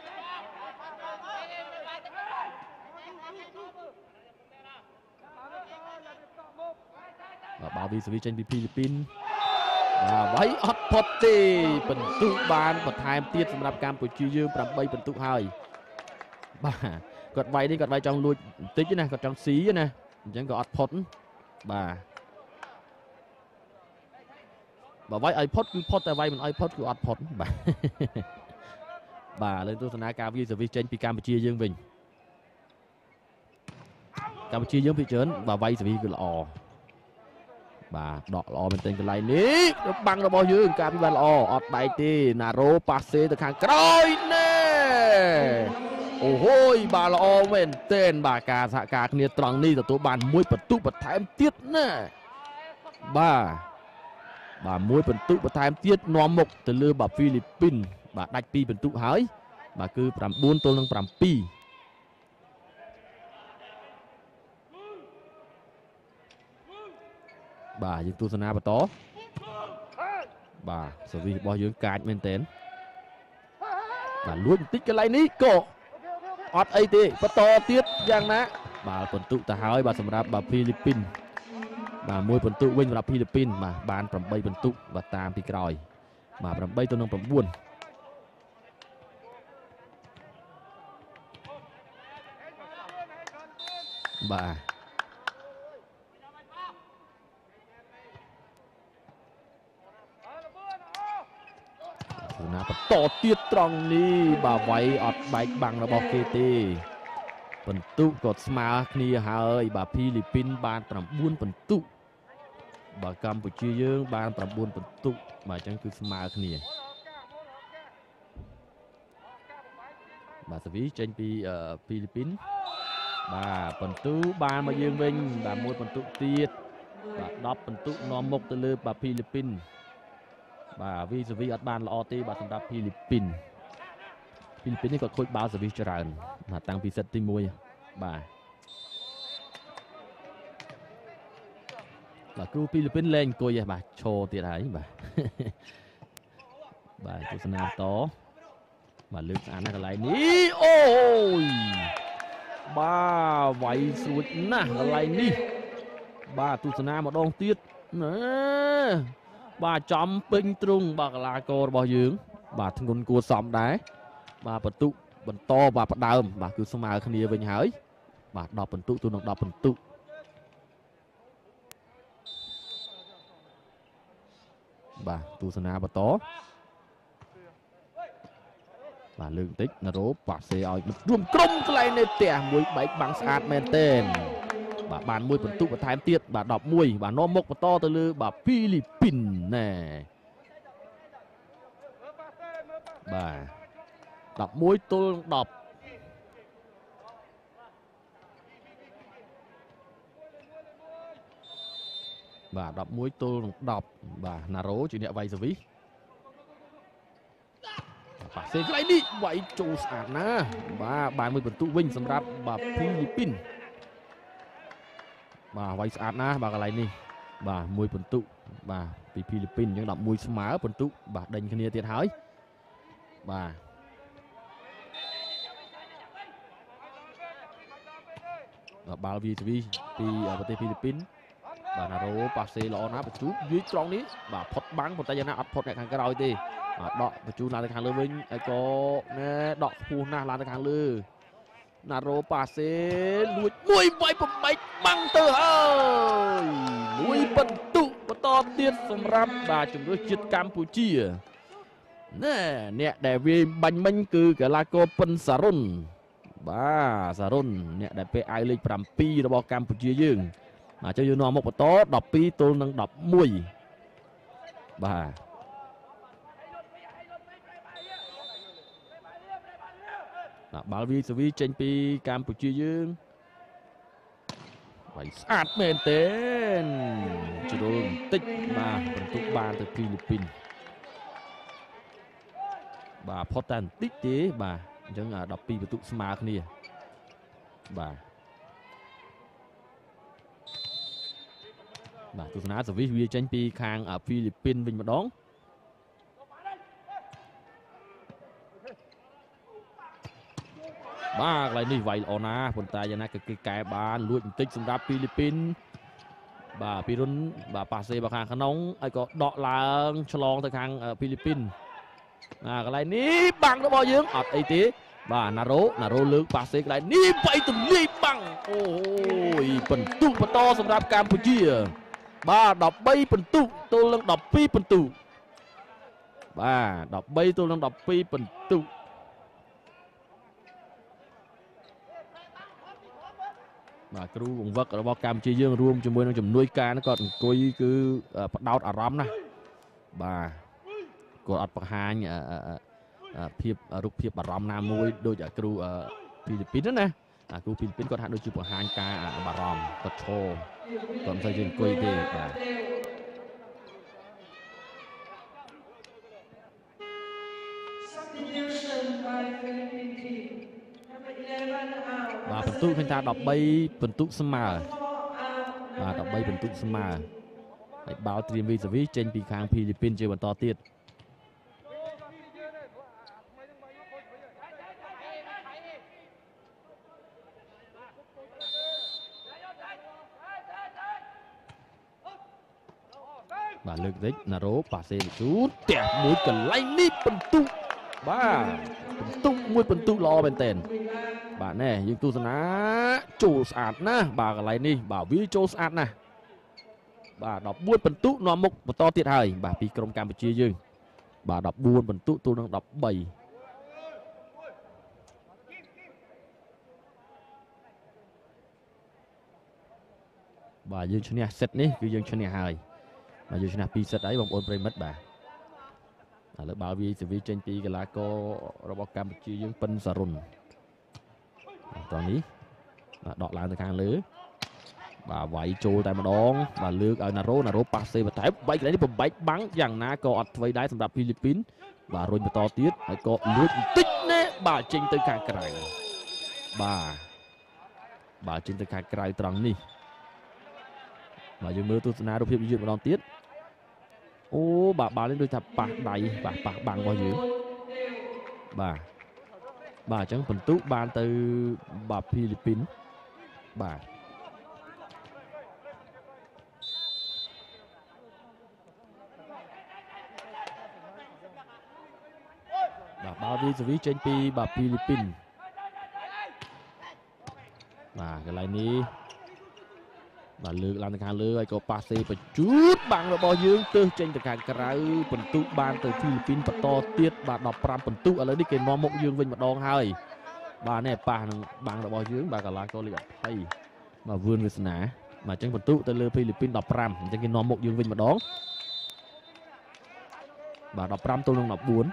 បាទបាល់វីសវីចេញពីហ្វីលីពីនបាទវាយអត់ផុតទេពិន្ទុបានបន្ថែមទៀតសម្រាប់កម្ពុជាយើងប្រាំបីពិន្ទុហើយបាទគាត់វាយនេះគាត់វាយចង់លួចបន្តិចណាគាត់ចង់ស៊ីណាអញ្ចឹងក៏អត់ផុតបាទបើវាយឲ្យផុតគឺផុតតែវាយមិនឲ្យផុតគឺអត់ផុតបាទបាទលើទស្សនាការវាយសវីចេញពីកម្ពុជាយើងវិញកម្ពុជាយើងភាគច្រើនបាទវាយសវីគឺល្អបាទដកល្អមែនទែនកន្លែងនេះបាំងរបស់យើងការពិបាកល្អអត់បែកទេណារ៉ូប៉ាសេទៅខាងក្រោយណែអូហូយបាទល្អមែនទែនបាទការសហការគ្នាត្រង់នេះទទួលបានមួយពិន្ទុបន្ថែមទៀតណាបាទបាទមួយពិន្ទុបន្ថែមទៀតនាំមុខទៅលើបាទហ្វីលីពីនបាទដាច់ពីរពិន្ទុហើយបាទគឺប្រាំបួនទល់នឹងប្រាំពីរបាទយើងទស្សនាបន្តបាទសវីរបស់យើងកាចមែនទែនបាទលួចបន្តិចកន្លែងនេះក៏អត់អីទេបន្តទៀតយ៉ាងណាបាទពិន្ទុទៅហើយបាទសម្រាប់បាទហ្វីលីពីនបាទមួយពិន្ទុវិញសម្រាប់ហ្វីលីពីនបាទបានប្រាំបីពិន្ទុបាទតាមពីក្រោយបាទប្រាំបីទៅនឹងប្រាំបួនបាទណាបន្តទៀតត្រង់នេះបាទវាយអត់បែកបាំងរបស់គេទេពិន្ទុក៏ស្មើគ្នាហើយបាទហ្វីលីពីនបានប្រាំបួនពិន្ទុបាទកម្ពុជាយើងបានប្រាំបួនពិន្ទុបាទអញ្ចឹងគឺស្មើគ្នាបាទសវីចេញពីហ្វីលីពីនបាទពិន្ទុបានមកយើងវិញបាទមួយពិន្ទុទៀតបាទដប់ពិន្ទុនាំមុខទៅលើបាទហ្វីលីពីនបាទវីសវីអត់បានល្អទេបាទសម្រាប់ហ្វីលីពីនហ្វីលីពីននេះគាត់ខូចបាល់សវីច្រើនបាទតាំងពីសិតទីមួយបាទកបាទគ្រូពីលីពីនលេងអង្គុយបាទឈរទៀតហើយបាទបាទទស្សនាតបាទលើកស្អាតណាស់កន្លែងនេះអូយបាទវាយស្រួចណាស់កន្លែងនេះបាទទស្សនាម្ដងទៀតណាបាទចំពេញទ្រង់បាទកីឡាកររបស់យើងបាទធ្ងន់គួរសមដែរបាទបន្ទុកបន្តបាទផ្ដើមបាទគឺស្មើគ្នាវិញហើយបាទដប់បន្ទុកទូនឹងដប់បន្ទុកបាទទស្សនាបន្តបាទលើកបន្តិចណារ៉ូប៉ាសេឲ្យរួមក្រុមកន្លែងនេះផ្ទះមួយបែកបាំងស្អាតមែនទែនបាទបានមួយបន្ទុកបន្ថែមទៀតបាទដប់មួយបាទនាំមុខបន្តទៅលើបាទហ្វីលីពីនណែបាទដប់មួយទល់ដប់បាទដប់មួយទល់នឹងដប់បាទណារ៉ូជាអ្នកវាយសវីសប៉ាសេកន្លែងនេះវាយចូលស្អាតណាស់បាទបានមួយបន្ទុកវិញសម្រាប់បាទហ្វីលីពីនបាទវាយស្អាតណាស់បាទកន្លែងនេះបាទមួយបន្ទុកបាទពីហ្វីលីពីនអញ្ចឹងដប់មួយស្មើបន្ទុកបាទដេញគ្នាទៀតហើយបាទបាល់វីសវីពីប្រទេសហ្វីលីពីនបាទណារ៉ូប៉ាសេល្អណាស់បញ្ជូវាយត្រង់នេះបាទផុតបាំងប៉ុន្តែយ៉ាងណាអត់ផុតអ្នកខាងក្រោយទេបាទដកបញ្ជូឡើងទៅខាងលើវិញហើយក៏ណែដកខ្ពស់ណាស់ឡើងទៅខាងលើណារ៉ូប៉ាសេលួចមួយវាយបំបែកបាំងទៅហើយមួយបន្ទុកបន្តទៀតសម្រាប់បាទជំនឿជាតិកម្ពុជាណែអ្នកដែលវាយបាញ់មិញគឺកីឡាករពិនសារុនបាទសារុនអ្នកដែលពាក់អាវលេខប្រាំពីររបស់កម្ពុជាយើងបាទចុះយើងនាំមុខបន្តដប់ពីរទល់នឹងដប់មួយបាទបាល់វីសវីចេញពីកម្ពុជាយើងវាយស្អាតមែនទែនជ្រុលបន្តិចបាទបន្ទុកបានទៅហ្វីលីពីនបាទផុតតែបន្តិចទេបាទអញ្ចឹងដប់ពីរបន្ទុកស្មើគ្នាបាទបាទទស្សនាសវីសវាចេញពីខាងហ្វីលីពីនវិញម្ដងបាទកន្លែងនេះវាយល្អណាស់ប៉ុន្តែយ៉ាងណាក៏គេកែបានលួចបន្តិចសម្រាប់ហ្វីលីពីនបាទពីរុនបាទប៉ាសេមកខាងក្នុងហើយក៏ដកឡើងឆ្លងទៅខាងហ្វីលីពីនបាទកន្លែងនេះបាំងរបស់យើងអត់អីទេបាទណារ៉ូណារ៉ូលើកប៉ាសេកន្លែងនេះវាយទម្លាយបាំងអូយបន្ទុកបន្តសម្រាប់កម្ពុជាបាទដប់បីបន្ទុកទល់នឹងដប់ពីរបន្ទុកបាទដប់បីទល់នឹងដប់ពីរបន្ទុកបាទគ្រូបង្វឹករបស់កម្ពុជាយើងរួមជាមួយនឹងជំនួយការហ្នឹងគាត់អង្គុយគឺផ្ដោតអារម្មណ៍ណាបាទគាត់អត់បង្ហាញភាពរូបភាពអារម្មណ៍ណាមួយដូចគ្រូហ្វីលីពីនណាគ្រូហ្វីលីពីនគាត់ហាក់ដូចជាបង្ហាញការបារម្ភគាត់ឈរគាត់មិនសូវជាអង្គុយទេបាទបាទបន្ទុកឃើញថាដប់បីបន្ទុកស្មើបាទដប់បីបន្ទុកស្មើហើយបាល់ត្រៀមវីសវីចេញពីខាងហ្វីលីពីនជាបន្តទៀតបាទលើកតិចណារ៉ូប៉ាសេជូតផ្ទះមួយកន្លែងនេះបន្ទុកបាទបន្ទុកមួយបន្ទុកល្អមែនទែនបាទណែយើងទស្សនាចូលស្អាតណាស់បាទកន្លែងនេះបាទវាចូលស្អាតណាស់បាទដប់បួនបន្ទុកនាំមុខបន្តទៀតហើយបាទពីក្រុមកម្ពុជាយើងបាទដប់បួនបន្ទុកទល់នឹងដប់បីបាទយើងឈ្នះសេតនេះគឺយើងឈ្នះហើយបាទយើងឈ្នះពីរសេតហើយបងប្អូនប្រិមិត្តបាទឥឡូវបាល់វាយសវីចេញពីកីឡាកររបស់កម្ពុជាយើងពិនសារុនតោះនេះបាទដកឡើងទៅខាងលើបាទវាយចូលតែម្ដងបាទលើកឲ្យណារ៉ូណារ៉ូប៉ាសេបន្ថែមបែកកន្លែងនេះបំបែកបាំងយ៉ាងណាក៏អត់ធ្វើដែរសម្រាប់ហ្វីលីពីនបាទរុញបន្តទៀតហើយក៏លួចបន្តិចណែបាទចេញទៅខាងក្រៅបាទបាទចេញទៅខាងក្រៅត្រង់នេះបាទយើងមើលទស្សនារូបភាពយឺតម្ដងទៀតអូបាទបាល់នេះដូចថាប៉ះដៃបាទប៉ះបាំងរបស់យើងបាទបាទអញ្ចឹងបន្ទុកបានទៅបាទហ្វីលីពីនបាទបាទបាល់វីសវីចេញពីបាទហ្វីលីពីនបាទកន្លែងនេះបាទលើកឡើងទៅខាងលើហើយក៏ប៉ាសេបញ្ជូតបាំងរបស់យើងទើសចេញទៅខាងក្រៅបន្ទុកបានទៅហ្វីលីពីនបន្តទៀតបាទដប់ប្រាំបន្ទុកឥឡូវនេះគេនាំមុខយើងវិញម្ដងហើយបាទនេះប៉ះនឹងបាំងរបស់យើងបាទកន្លះក៏លេខអភ័យបាទវឿនវាសនាបាទអញ្ចឹងបន្ទុកទៅលើហ្វីលីពីនដប់ប្រាំអញ្ចឹងគេនាំមុខយើងវិញម្ដងបាទដប់ប្រាំទល់នឹងដប់បួន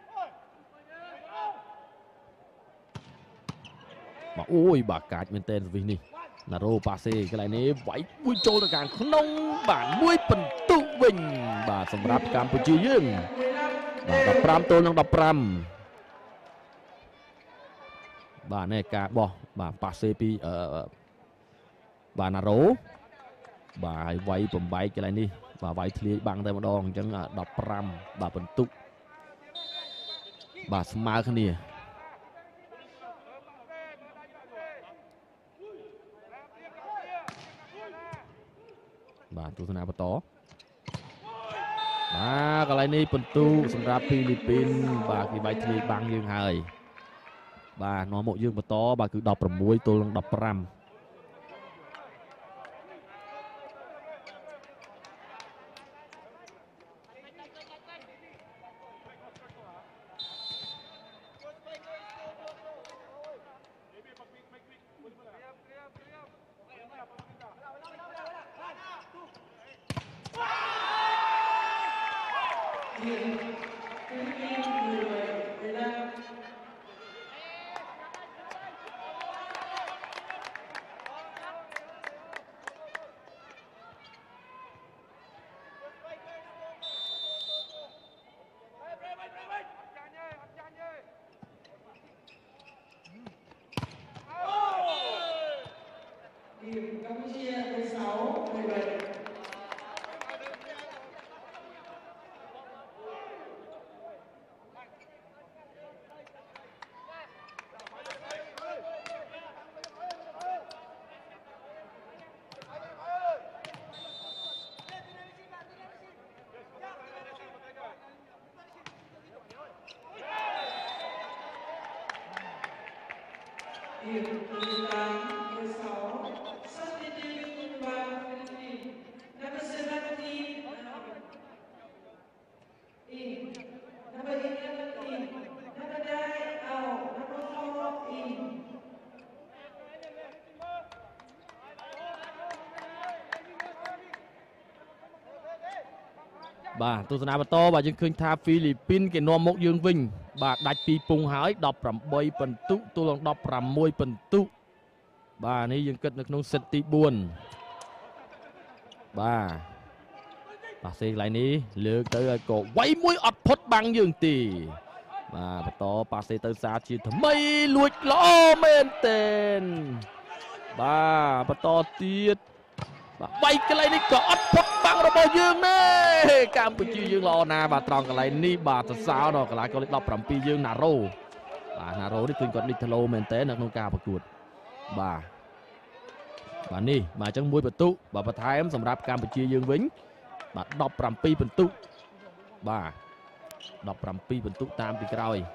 បាទអូយបាទកាចមែនតើសវិសនេះណារ៉ូប៉ាសេកន្លែងនេះវាយមួយចូលទៅខាងក្នុងបាទមួយបន្ទុកវិញបាទសម្រាប់កម្ពុជាយើងបាទដប់ប្រាំទល់នឹងដប់ប្រាំបាទនេះការបោះបាទប៉ាសេពីអឺបាទណារ៉ូបាទហើយវាយបំបែកកន្លែងនេះបាទវាយធ្លាយបាំងតែម្ដងអញ្ចឹងដប់ប្រាំបាទបន្ទុកបាទស្មើគ្នាបាទទស្សនាបន្តបាទកន្លែងនេះបន្ទុកសម្រាប់ហ្វីលីពីនបាទគេវាយធ្លាយបាំងយើងហើយបាទនាំមកយើងបន្តបាទគឺដប់ប្រាំមួយទល់នឹងដប់ប្រាំបាទទស្សនាបន្តបាទយើងឃើញថាហ្វីលីពីនគេនាំមុខយើងវិញបាទដាច់ពីពុងហើយដប់ប្រាំបីបន្ទុកទល់នឹងដប់ប្រាំមួយបន្ទុកបាទនេះយើងគិតនៅក្នុងសេតទីបួនបាទប៉ាសេកន្លែងនេះលើកទៅហើយក៏វាយមួយអត់ផុតបាំងយើងទេបាទបន្តប៉ាសេទៅសាជាថ្មីលួចល្អមែនទែនបាទបន្តទៀតបាទវាយកន្លែងនេះក៏អត់ផុតបាំងរបស់យើងដែរកម្ពុជាយើងល្អណាស់បាទត្រង់កន្លែងនេះបាទសរសើរដល់កន្លែងក៏លេខដប់ប្រាំពីរយើងណារ៉ូបាទណារ៉ូនេះឃើញគាត់លេខធ្លោមែនទែននៅក្នុងការប្រកួតបាទបាទនេះបាទអញ្ចឹងមួយបន្ទុកបាទបន្ថែមសម្រាប់កម្ពុជាយើងវិញបាទដប់ប្រាំពីរបន្ទុកបាទដប់ប្រាំពីរបន្ទុកតាមពីក្រោយ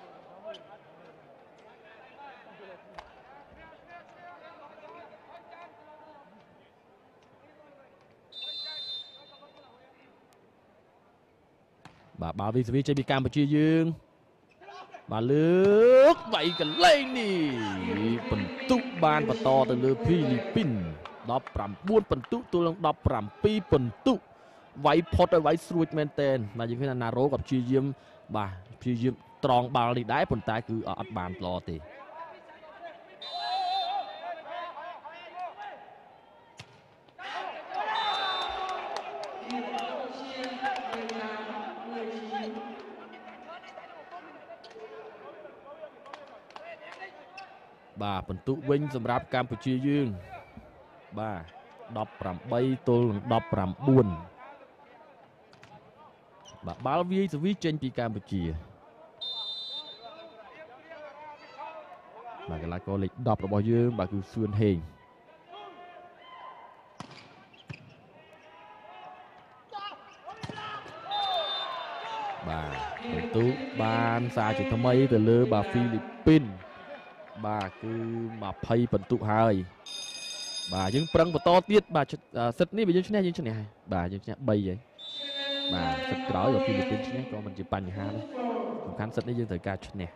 បាទបាល់វីសវីចេញពីកម្ពុជាយើងបាទលើកវាយកន្លែងនេះបន្ទុកបានបន្តទៅលើហ្វីលីពីនដប់ប្រាំបួនបន្ទុកទល់នឹងដប់ប្រាំពីរបន្ទុកវាយផុតឲ្យវាយស្រួចមែនតើបាទយើងឃើញថាណារ៉ូក៏ព្យាយាមបាទព្យាយាមត្រង់បាល់នេះដែរប៉ុន្តែគឺអត់បានល្អទេបាទបន្ទុកវិញសម្រាប់កម្ពុជាយើងបាទដប់ប្រាំបីទល់នឹងដប់ប្រាំបួនបាទបាល់វាយសវីចេញពីកម្ពុជាបាទកីឡាករលេខដប់របស់យើងបាទគឺសឿនហេងបាទបន្ទុកបានសារជាថ្មីទៅលើបាទហ្វីលីពីនបាទគឺยี่สิบបន្ទុកហើយបាទយើងប្រឹងបន្តទៀតបាទសិតនេះបើយើងឈ្នះយើងឈ្នះហើយបាទយើងឈ្នះបីហើយបាទសិតក្រោយបើហ្វីលីពីនឈ្នះក៏មិនជាបញ្ហាដែរសំខាន់សិតនេះយើងត្រូវការឈ្នះ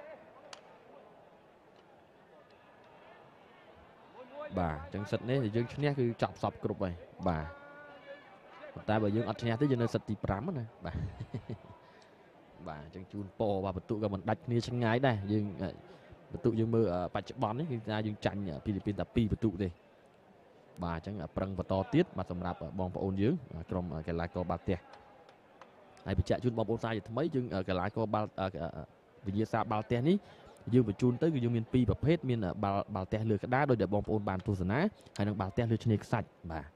បាទអញ្ចឹងសិតនេះយើងឈ្នះគឺចប់សពគ្រប់ហើយបាទប៉ុន្តែបើយើងអត់ឈ្នះទេយើងនៅសិតទីប្រាំណាបាទបាទអញ្ចឹងជូនពរបាទបន្ទុកក៏មិនដាច់គ្នាឆ្ងាយដែរយើងបន្ទុកយើងមើលបច្ចុប្បន្ននេះគឺថាយើងចាញ់ហ្វីលីពីនតែពីរបន្ទុកទេបាទអញ្ចឹងប្រឹងបន្តទៀតបាទសម្រាប់បងប្អូនយើងក្រុមកីឡាករបាល់ទះហើយបញ្ជាក់ជូនបងប្អូនសាជាថ្មីយើងកីឡាករបាល់វិញ្ញាសាបាល់ទះនេះយើងបញ្ជូនទៅគឺយើងមានពីរប្រភេទមានបាល់បាល់ទះលើក្តារដោយដែលបងប្អូនបានទស្សនាហើយនិងបាល់ទះលើឆ្នេរខ្សាច់បាទ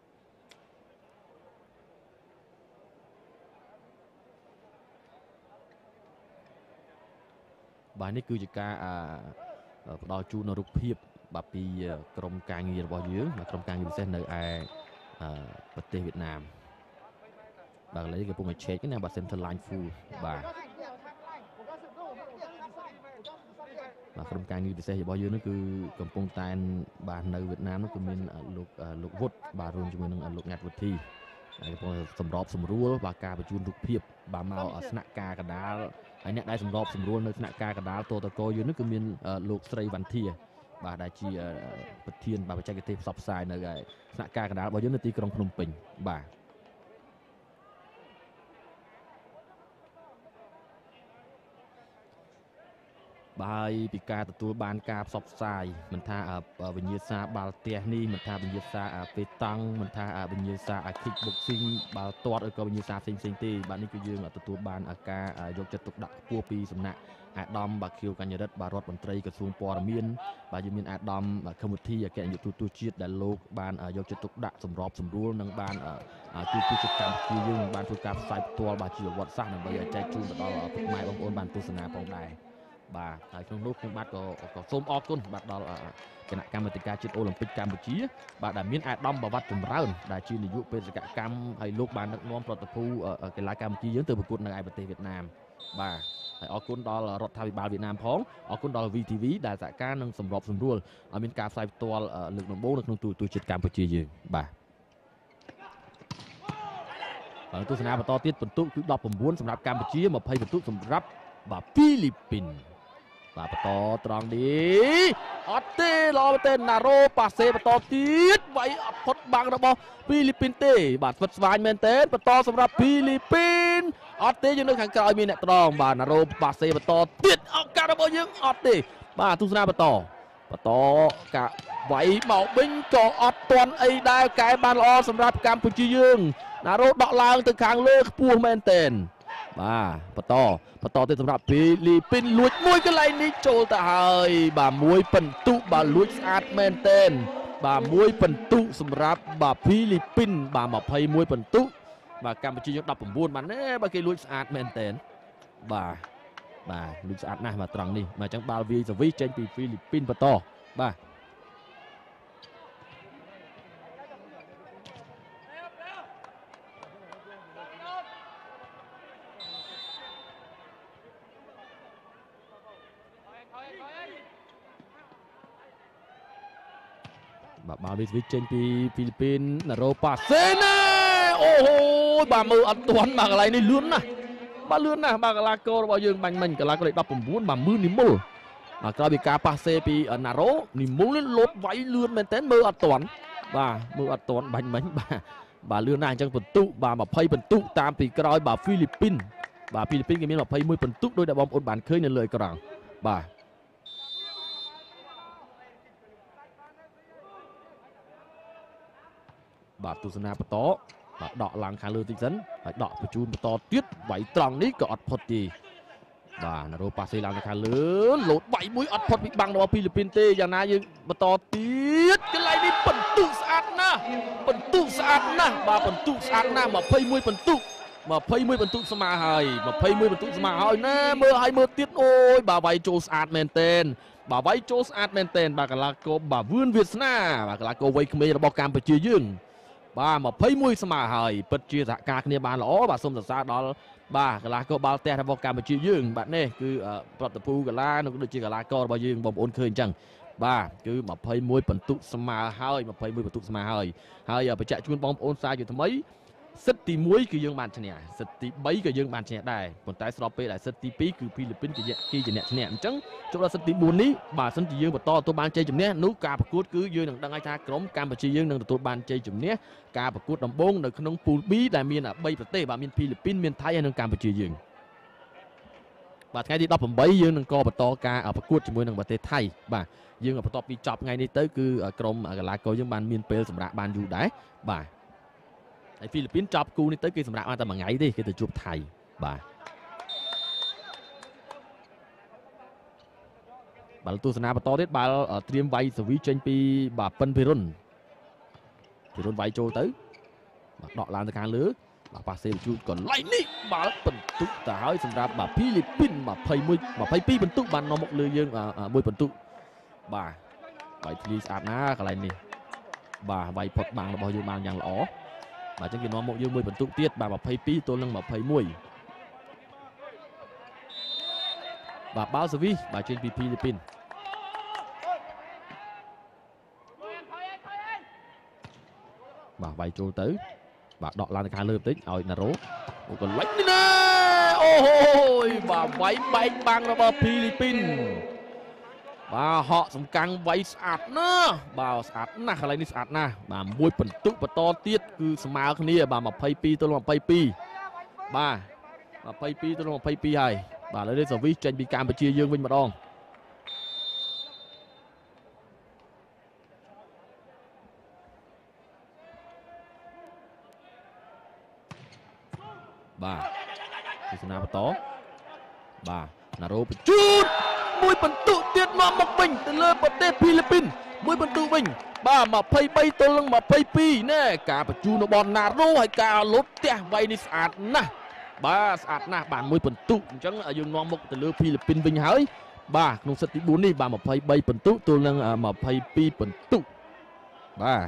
បាទនេះគឺជាការផ្ដល់ជូនរូបភាពបាទពីក្រុមការងាររបស់យើងបាទក្រុមការងារពិសេសនៅឯប្រទេសវៀតណាមបាទឥឡូវកំពុងតែ check ណាបាទ Center Line Full បាទបាទក្រុមការងារពិសេសរបស់យើងនោះគឺកំពុងតែបាទនៅវៀតណាមនោះគឺមានលោកលោកវុតបាទរួមជាមួយនឹងលោកណាត់វុធីហើយកំពុងសម្របសម្រួលបាទការបញ្ជូនរូបភាពបាទមកស្នាក់ការកណ្ដាលហើយអ្នកដែលសម្របសម្រួលនៅស្នាក់ការកណ្ដាលតតកយើងនោះគឺមានលោកស្រីវណ្ណធាបាទដែលជាប្រធានបាទបច្ចេកទេសផ្សព្វផ្សាយនៅស្នាក់ការកណ្ដាលរបស់យើងនៅទីក្រុងភ្នំពេញបាទបាយពីការទទួលបានការផ្សព្វផ្សាយមិនថាវិញ្ញាសាបាល់ទះនេះមិនថាវិញ្ញាសាពេតង់មិនថាវិញ្ញាសា kick boxing បាល់ទាត់ឬក៏វិញ្ញាសាផ្សេងផ្សេងទេបាទនេះគឺយើងទទួលបានការយកចិត្តទុកដាក់ខ្ពស់ពីសំណាក់អាដាមបាទខៀវកញ្ញរិទ្ធបាទរដ្ឋមន្ត្រីក្រសួងព័ត៌មានបាទយើងមានអាដាមខមវិធីអគ្គនាយកទូតជាតិដែលលោកបានយកចិត្តទុកដាក់សម្របសម្រួលនិងបានទូតជាតិកម្ពុជាយើងបានធ្វើការផ្សាយផ្ទាល់បាទជាវត្តសាស្ត្រដើម្បីចែកជូនទៅដល់ពុកម៉ែបងប្អូនបានទស្សនាផងដែរបាទហើយក្នុងនោះខ្ញុំបាទក៏ក៏សូមអរគុណបាទដល់គណៈកម្មាធិការជាតិអូឡ িম্প ពិកកម្ពុជាបាទដែលមានអាដាមបវត្តចម្រើនដែលជានាយកបេសកកម្មហើយលោកបានដឹកនាំប្រតិភូកីឡាកម្ពុជាយើងទៅប្រកួតនៅឯប្រទេសវៀតណាមបាទហើយអរគុណដល់រដ្ឋាភិបាលវៀតណាមផងអរគុណដល់ វី ធី វី ដែលសហការនឹងសម្របសម្រួលឲ្យមានការផ្សាយផ្ទាល់លើកដំបូងនៅក្នុងទូរទស្សន៍ជាតិកម្ពុជាយើងបាទហើយទស្សនាបន្តទៀតបន្ទុកគឺដប់ប្រាំបួនសម្រាប់កម្ពុជាยี่สิบបន្ទុកសម្រាប់បាទហ្វីលីពីនបាទបន្តត្រង់នេះអត់ទេល្អមែនទេណារ៉ូប៉ាសេបន្តទៀតវាយអត់ផុតបាំងរបស់ហ្វីលីពីនទេបាទស្វិតស្វាញមែនទេបន្តសម្រាប់ហ្វីលីពីនអត់ទេយើងនៅខាងក្រោយមានអ្នកត្រង់បាទណារ៉ូប៉ាសេបន្តទៀតឱកាសរបស់យើងអត់ទេបាទទស្សនាបន្តបន្តកាវាយមកវិញក៏អត់ទាន់អីដែរកែបានល្អសម្រាប់កម្ពុជាយើងណារ៉ូដកឡើងទៅខាងលើខ្ពស់មែនទេបាទបន្តបន្តទៅសម្រាប់ហ្វីលីពីនលួចមួយកន្លែងនេះចូលទៅហើយបាទមួយបន្ទុកបាទលួចស្អាតមែនទែនបាទមួយបន្ទុកសម្រាប់បាទហ្វីលីពីនបាទยี่สิบเอ็ดបន្ទុកបាទកម្ពុជាយើងដប់ប្រាំបួនបាទណែបាទគេលួចស្អាតមែនទែនបាទបាទលួចស្អាតណាស់បាទត្រង់នេះបាទអញ្ចឹងបាល់វាយសវីចេញពីហ្វីលីពីនបន្តបាទបាទបាល់វាចេញពីហ្វីលីពីនណារ៉ូប៉ាសេណាអូហូបាទមើលអត់ទាន់បាទកន្លែងនេះលឿនណាស់បាទលឿនណាស់បាទកីឡាកររបស់យើងបាញ់មិញកីឡាករលេខដប់ប្រាំបួនបាទមើលនិមលបាទក្រោយពីការប៉ាសេពីណារ៉ូនិមលនេះលោតវាយលឿនមែនទែនមើលអត់ទាន់បាទមើលអត់ទាន់បាញ់មិញបាទបាទលឿនណាស់អញ្ចឹងបន្ទុកបាទยี่สิบបន្ទុកតាមពីក្រោយបាទហ្វីលីពីនបាទហ្វីលីពីនគេមានยี่สิบเอ็ดបន្ទុកដោយដែលបងប្អូនបានឃើញនៅលើអេក្រង់បាទបាទទស្សនាបន្តបាទដកឡើងខាងលើតិចសិនហើយដកបញ្ជូនបន្តទៀតវាយត្រង់នេះក៏អត់ផុតទេបាទណារ៉ូប៉ាសេឡើងទៅខាងលើលោតវាយមួយអត់ផុតពីបាំងរបស់ហ្វីលីពីនទេយ៉ាងណាយើងបន្តទៀតកន្លែងនេះបន្ទុកស្អាតណាស់បន្ទុកស្អាតណាស់បាទបន្ទុកស្អាតណាស់ยี่สิบเอ็ดបន្ទុកยี่สิบเอ็ดបន្ទុកស្មើហើយยี่สิบเอ็ดបន្ទុកស្មើហើយណាមើលឲ្យមើលទៀតអូយបាទវាយចូលស្អាតមែនទែនបាទវាយចូលស្អាតមែនទែនបាទកីឡាករបាទវឿនវាសនាបាទកីឡាករវ័យក្មេងរបស់កម្ពុជាយើងបាទยี่สิบเอ็ดស្មើហើយពិតជាសហការគ្នាបានល្អបាទសូមសរសើរដល់បាទកីឡាករបាល់ទះរបស់កម្ពុជាយើងបាទនេះគឺប្រតិភូកីឡានិងដូចជាកីឡាកររបស់យើងបងប្អូនឃើញអញ្ចឹងបាទគឺยี่สิบเอ็ดបន្ទុកស្មើហើយยี่สิบเอ็ดបន្ទុកស្មើហើយហើយបញ្ជាក់ជូនបងប្អូនសាជាថ្មីសិតទីមួយគឺយើងបានឈ្នះសិតទីបីក៏យើងបានឈ្នះដែរប៉ុន្តែស្របពេលដែលសិតទីពីរគឺហ្វីលីពីនជាជាអ្នកឈ្នះអញ្ចឹងចូលដល់សិតទីបួននេះបាទសិនជាយើងបន្តទទួលបានជ័យជំនះនោះការប្រកួតគឺយើងនឹងដឹងហើយថាក្រុមកម្ពុជាយើងនឹងទទួលបានជ័យជំនះការប្រកួតដំបូងនៅក្នុង Pool B ដែលមានបីប្រទេសបាទមានហ្វីលីពីនមានថៃហើយនិងកម្ពុជាយើងបាទថ្ងៃទីដប់ប្រាំបីយើងនឹងក៏បន្តការប្រកួតជាមួយនឹងប្រទេសថៃបាទយើងបន្ទាប់ពីចប់ថ្ងៃនេះទៅគឺក្រុមកីឡាករយើងបានមានពេលសម្រាប់បានយូរដែរបាទហើយហ្វីលីពីនចប់គូនេះទៅគេសម្រាប់បានតែមួយថ្ងៃទេគេទៅជួបថៃបាទបាល់ទស្សនាបន្តទៀតបាល់ត្រៀមវាយសវីចេញពីបាទប៉ិនភិរុនភិរុនវាយចូលទៅបាទដកឡើងទៅខាងលើបាទប៉ាសេបញ្ជូនកន្លែងនេះបាល់បន្ទុកទៅហើយសម្រាប់បាទហ្វីលីពីនยี่สิบเอ็ด ยี่สิบเอ็ดបន្ទុកបាននាំមកលើយើងមួយបន្ទុកបាទវាយធ្លីស្អាតណាស់កន្លែងនេះបាទវាយផុតបាំងរបស់យើងបានយ៉ាងល្អបាទអញ្ចឹងគេនាំមកយើងមួយបន្ទុកទៀតបាទยี่สิบเอ็ดទល់នឹងยี่สิบเอ็ดបាទបាល់សវីបាទចេញពីហ្វីលីពីនបាទវាយចូលទៅបាទដកឡើងទៅខាងលើបន្តិចឲ្យណារ៉ូអូកន្លែងនេះណាអូយបាទវាយបែកបាំងរបស់ហ្វីលីពីនបាទហកសំកាំងវាយស្អាតណាស់បាទស្អាតណាស់កន្លែងនេះស្អាតណាស់បាទមួយបន្ទុកបន្តទៀតគឺស្មើគ្នាបាទยี่สิบเอ็ดទល់នឹងยี่สิบเอ็ดបាទยี่สิบเอ็ดទល់នឹងยี่สิบเอ็ดហើយបាទឥឡូវនេះសវីចេញពីកម្ពុជាយើងវិញម្ដងបាទទស្សនាបន្តបាទណារ៉ូបញ្ជូតមួយបន្ទុកទៀតមកមកវិញទៅលើប្រទេសហ្វីលីពីនមួយបន្ទុកវិញបាទยี่สิบเอ็ดទល់នឹងยี่สิบเอ็ดណែការបញ្ជូនរបស់ណារ៉ូហើយការលុតផ្ទះវាយនេះស្អាតណាស់បាទស្អាតណាស់បានមួយបន្ទុកអញ្ចឹងយើងនាំមុខទៅលើហ្វីលីពីនវិញហើយបាទក្នុងសិតទីបួននេះបាទยี่สิบเอ็ดបន្ទុកទល់នឹងยี่สิบเอ็ดបន្ទុកបាទ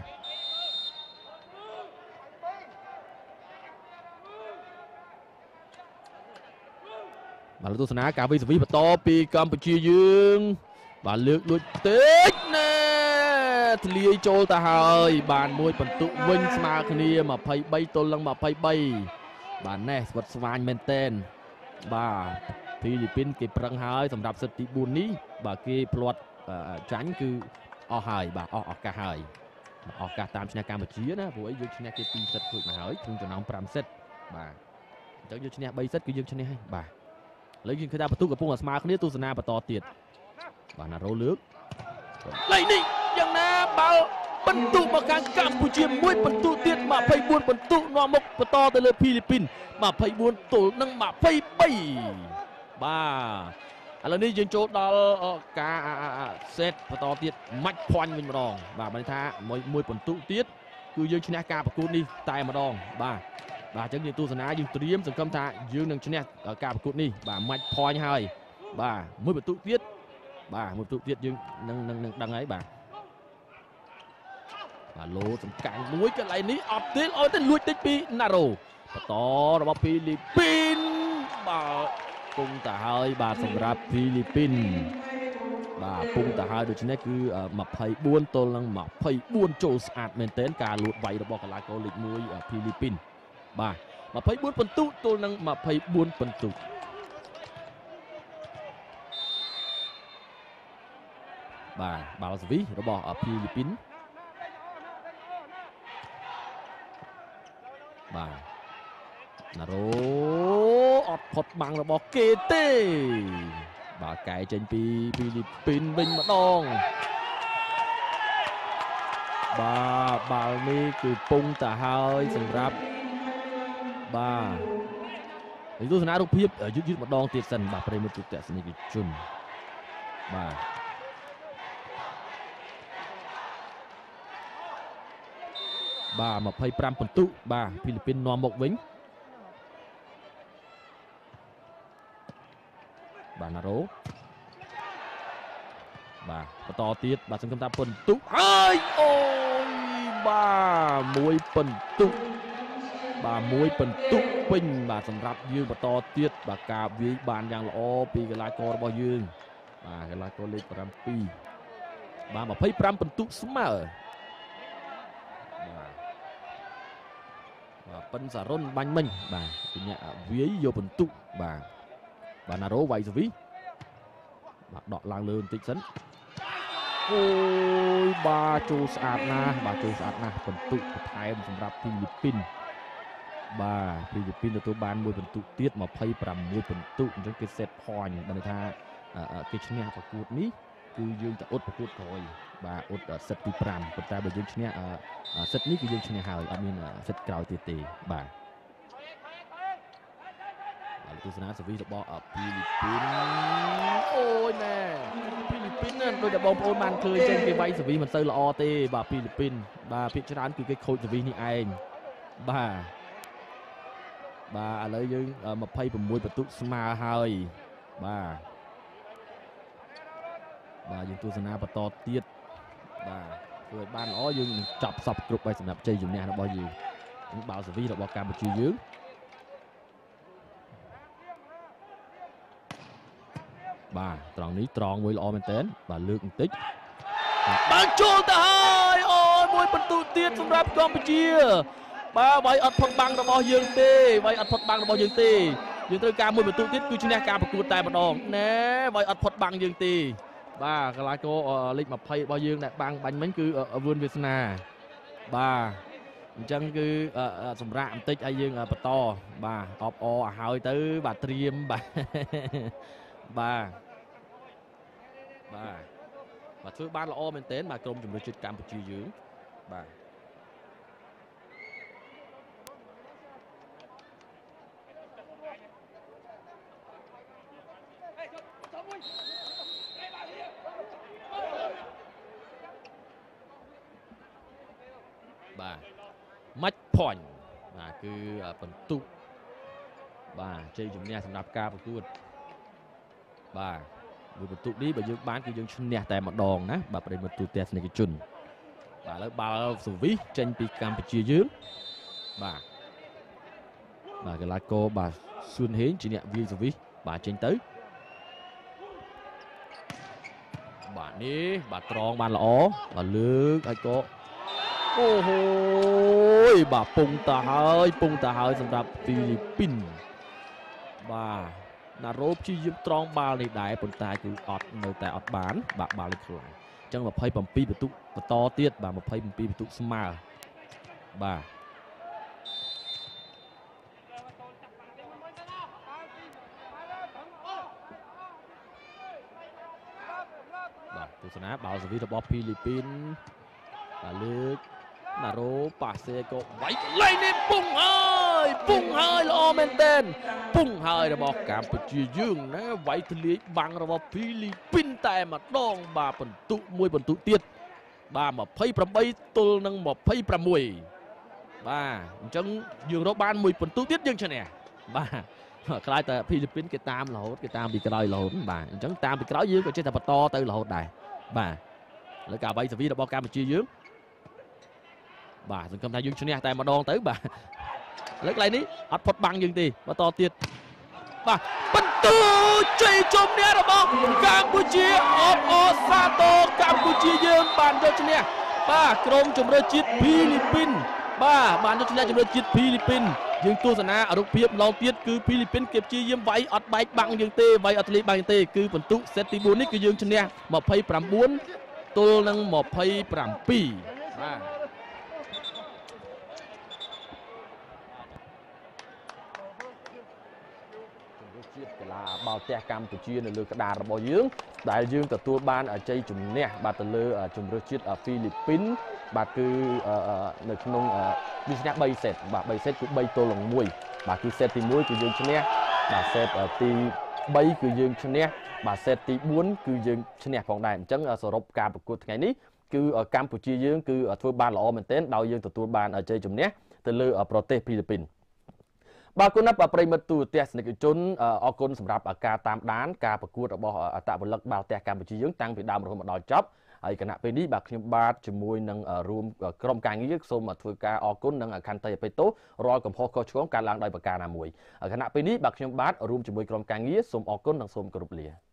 បាទទស្សនាការវិសវីបន្តពីកម្ពុជាយើងបាទលើកលួចតិចណែធ្លាយចូលទៅហើយបានមួយបន្ទុកវិញស្មើគ្នាยี่สิบเอ็ดទល់នឹងยี่สิบเอ็ดបាទណែស្វិតស្វាញមែនតែនបាទហ្វីលីពីនគេប្រឹងហើយសម្រាប់សិតទីបួននេះបាទគេផ្លាត់ចាញ់គឺអស់ហើយបាទអស់ឱកាសហើយឱកាសតាមឈ្នះកម្ពុជាណាព្រោះអីយើងឈ្នះគេពីរសិតរួចមកហើយក្នុងចំណោមប្រាំសិតបាទអញ្ចឹងយើងឈ្នះបីសិតគឺយើងឈ្នះហើយបាទឥឡូវយើងឃើញថាបន្ទុកកំពុងតែស្មើគ្នាទស្សនាបន្តទៀតបាទណារ៉ូលើកឡៃនេះយ៉ាងណាបាល់បន្ទុកមកខាងកម្ពុជាមួយបន្ទុកទៀតยี่สิบเอ็ดបន្ទុកនាំមុខបន្តទៅលើហ្វីលីពីនยี่สิบเอ็ดទល់នឹងยี่สิบสามបាទឥឡូវនេះយើងចូលដល់ការសេតបន្តទៀតម៉ាច់ភ័ញវិញម្ដងបាទបានថាមួយមួយបន្ទុកទៀតគឺយើងឈ្នះការប្រកួតនេះតែម្ដងបាទបាទអញ្ចឹងយើងទស្សនាយើងត្រៀមសង្ឃឹមថាយើងនឹងឈ្នះការប្រកួតនេះបាទម៉ាច់ភ័ញហើយបាទមួយបន្ទុកទៀតបាទមួយបន្ទុកទៀតយើងនឹងនឹងដឹងហើយបាទបាទលោសំកាំងមួយកន្លែងនេះអត់ទេឲ្យទៅលួចតិចពីណារ៉ូបន្តរបស់ហ្វីលីពីនបាទគង់ទៅហើយបាទសម្រាប់ហ្វីលីពីនបាទគង់ទៅហើយដូច្នេះគឺยี่สิบสี่ទល់នឹងยี่สิบสี่ចូលស្អាតមែនទែនការលួចវាយរបស់កីឡាករលេខមួយហ្វីលីពីនបាទยี่สิบสี่បន្ទុកទល់នឹងยี่สิบสี่បន្ទុកបាទបាល់សវីរបស់ហ្វីលីពីនបាទណារ៉ូអត់ផុតបាំងរបស់គេទេបាទកែចេញពីហ្វីលីពីនវិញម្ដងបាទបាល់នេះគឺពងទៅហើយសម្រាប់បាទទស្សនារូបភាពយឺតយឺតម្ដងទៀតសិនបាទប្រិមត្តទូទស្សនិកជនបាទបាទยี่สิบห้าពិន្ទុបាទហ្វីលីពីននាំមកវិញបាទណារ៉ូបាទបន្តទៀតបាទសង្ឃឹមថាពិន្ទុហើយអូយបាទមួយពិន្ទុបាទមួយពិន្ទុពេញបាទសម្រាប់យើងបន្តទៀតបាទការវាយបានយ៉ាងល្អពីកីឡាកររបស់យើងបាទកីឡាករលេខប្រាំពីរបាទยี่สิบห้าពិន្ទុស្មើបាទប៉ិនសារុនបាញ់មិញបាទពីអ្នកវាយយកពិន្ទុបាទបាទណារ៉ូវៃសវីបាទដកឡើងលើបន្តិចសិនអូយបាទចូលស្អាតណាស់បាទចូលស្អាតណាស់ពិន្ទុបន្ថែមសម្រាប់ហ្វីលីពីនបាទហ្វីលីពីនទទួលបានមួយពិន្ទុទៀតยี่สิบหกពិន្ទុអញ្ចឹងគេ set point បានន័យថាគេឈ្នះប្រកួតនេះគឺយើងទៅអ៊ុតប្រកួតក្រោយបាទអ៊ុតសិតទីប្រាំប៉ុន្តែបើយើងឈ្នះសិតនេះគឺយើងឈ្នះហើយអត់មានសិតក្រោយទៀតទេបាទបាទទស្សនាសេវីរបស់ហ្វីលីពីនអូយណែហ្វីលីពីនហ្នឹងដូចតែបងប្អូនបានឃើញចេញគេវាយសេវីមិនសូវល្អទេបាទហ្វីលីពីនបាទភាគច្រើនគឺគេខូចសេវីនេះឯងបាទបាទឥឡូវយើងยี่สิบหกពិន្ទុស្មើហើយបាទបាទយើងទស្សនាបន្តទៀតបាទធ្វើឲ្យបានល្អយើងនឹងចាប់សពគ្រប់ហើយសម្រាប់ជ័យជំនះរបស់យើងនេះបាល់សេវីរបស់កម្ពុជាយើងបាទត្រង់នេះត្រង់មួយល្អមែនតើបាទលើកបន្តិចបានចូលទៅហើយអូយមួយពិន្ទុទៀតសម្រាប់កម្ពុជាបាទវាយអត់ផុតបាំងរបស់យើងទេវាយអត់ផុតបាំងរបស់យើងទេយើងត្រូវការមួយពិន្ទុទៀតគឺឈ្នះការប្រកួតតែម្ដងណែវាយអត់ផុតបាំងយើងទេបាទកីឡាករលេខยี่สิบរបស់យើងដែលបាំងបាញ់មិញគឺវឿនវាសនាបាទអញ្ចឹងគឺសម្រាប់បន្តិចឲ្យយើងបន្តបាទអបអរឲ្យហើយទៅបាទត្រៀមបាទបាទបាទបាទធ្វើបានល្អមែនទែនបាទក្រុមជម្រើសជាតិកម្ពុជាយើងបាទបាទ match point បាទគឺបន្ទុកបាទជ័យជំនះសម្រាប់ការប្រកួតបាទមួយបន្ទុកនេះបើយើងបានគឺយើងឈ្នះតែម្ដងណាបាទប្រិមត្តទូទស្សនិកជនបាទឥឡូវបាល់សវីសចេញពីកម្ពុជាយើងបាទបាទកីឡាករបាទសួនហេងជាអ្នកវាយសវីសបាទចេញទៅបាទនេះបាទត្រង់បានល្អបាទលើកហើយក៏អូហូយបាទពងតាហើយពងតាហើយសម្រាប់ហ្វីលីពីនបាទណារ៉ូព្យាយាមត្រង់បាល់នេះដែរប៉ុន្តែគឺអត់នៅតែអត់បានបាទបាល់នេះខ្លាំងអញ្ចឹងยี่สิบเจ็ดពិន្ទុបន្តទៀតបាទยี่สิบเจ็ดពិន្ទុស្មើបាទបាទទស្សនាបាល់សេវីរបស់ហ្វីលីពីនបាទលើកណារ៉ូប៉ាសេក៏វាយកន្លែងនេះពុងហើយពុងហើយល្អមែនទែនពុងហើយរបស់កម្ពុជាយើងណាវាយទលាយបាំងរបស់ហ្វីលីពីនតែម្ដងបាទបន្ទុកមួយបន្ទុកទៀតបាទยี่สิบแปดទល់នឹងยี่สิบหกបាទអញ្ចឹងយើងរកបានមួយបន្ទុកទៀតយើងឈ្នះបាទខ្លាចតែហ្វីលីពីនគេតាមរហូតគេតាមពីក្រោយរហូតបាទអញ្ចឹងតាមពីក្រោយយើងក៏ចេះតែបន្តទៅរហូតដែរបាទលើការវាយសេវីរបស់កម្ពុជាយើងបាទសង្ឃឹមថាយើងឈ្នះតែម្ដងទៅបាទលើកន្លែងនេះអត់ផុតបាំងយើងទេបន្តទៀតបាទបន្ទូជ័យជំនះរបស់កម្ពុជាអបអរសាទរកម្ពុជាយើងបានយកឈ្នះបាទក្រុមជម្រើសជាតិហ្វីលីពីនបាទបានយកឈ្នះជម្រើសជាតិហ្វីលីពីនយើងទស្សនារូបភាពម្ដងទៀតគឺហ្វីលីពីនគេព្យាយាមវាយអត់បែកបាំងយើងទេវាយអត់ធ្លាយបាំងយើងទេគឺបន្ទុកសេតទីបួននេះគឺយើងឈ្នះยี่สิบเก้าទល់នឹងยี่สิบเจ็ดបាទជាតិកីឡាបាល់ទះកម្ពុជានៅលើក្តាររបស់យើងដែលយើងទទួលបានជ័យជំនះបាទទៅលើជម្រើសជាតិហ្វីលីពីនបាទគឺនៅក្នុងវាឈ្នះបីសេតបាទបីសេតគឺបីទល់នឹងមួយបាទគឺសេតទីមួយគឺយើងឈ្នះបាទសេតទី3គឺយើងឈ្នះបាទសេតទី4គឺយើងឈ្នះផងដែរអញ្ចឹងសរុបការប្រកួតថ្ងៃនេះគឺកម្ពុជាយើងគឺធ្វើបានល្អមែនទែនដោយយើងទទួលបានជ័យជំនះទៅលើប្រទេសហ្វីលីពីនបាទគុណណាស់ប្រិមិត្តទូរទស្សនិកជនអរគុណសម្រាប់ការតាមដានការប្រកួតរបស់អតពលិកបាល់ទះកម្ពុជាយើងតាំងពីដើមរហូតមកដល់ចប់ហើយគណៈពេលនេះបាទខ្ញុំបាទជាមួយនឹងរួមក្រុមការងារសូមធ្វើការអរគុណនិងខន្តីអភ័យទោសរាល់កំហុសខុសឆ្គងកើតឡើងដោយប្រការណាមួយគណៈពេលនេះបាទខ្ញុំបាទរួមជាមួយក្រុមការងារសូមអរគុណនិងសូមគោរពលា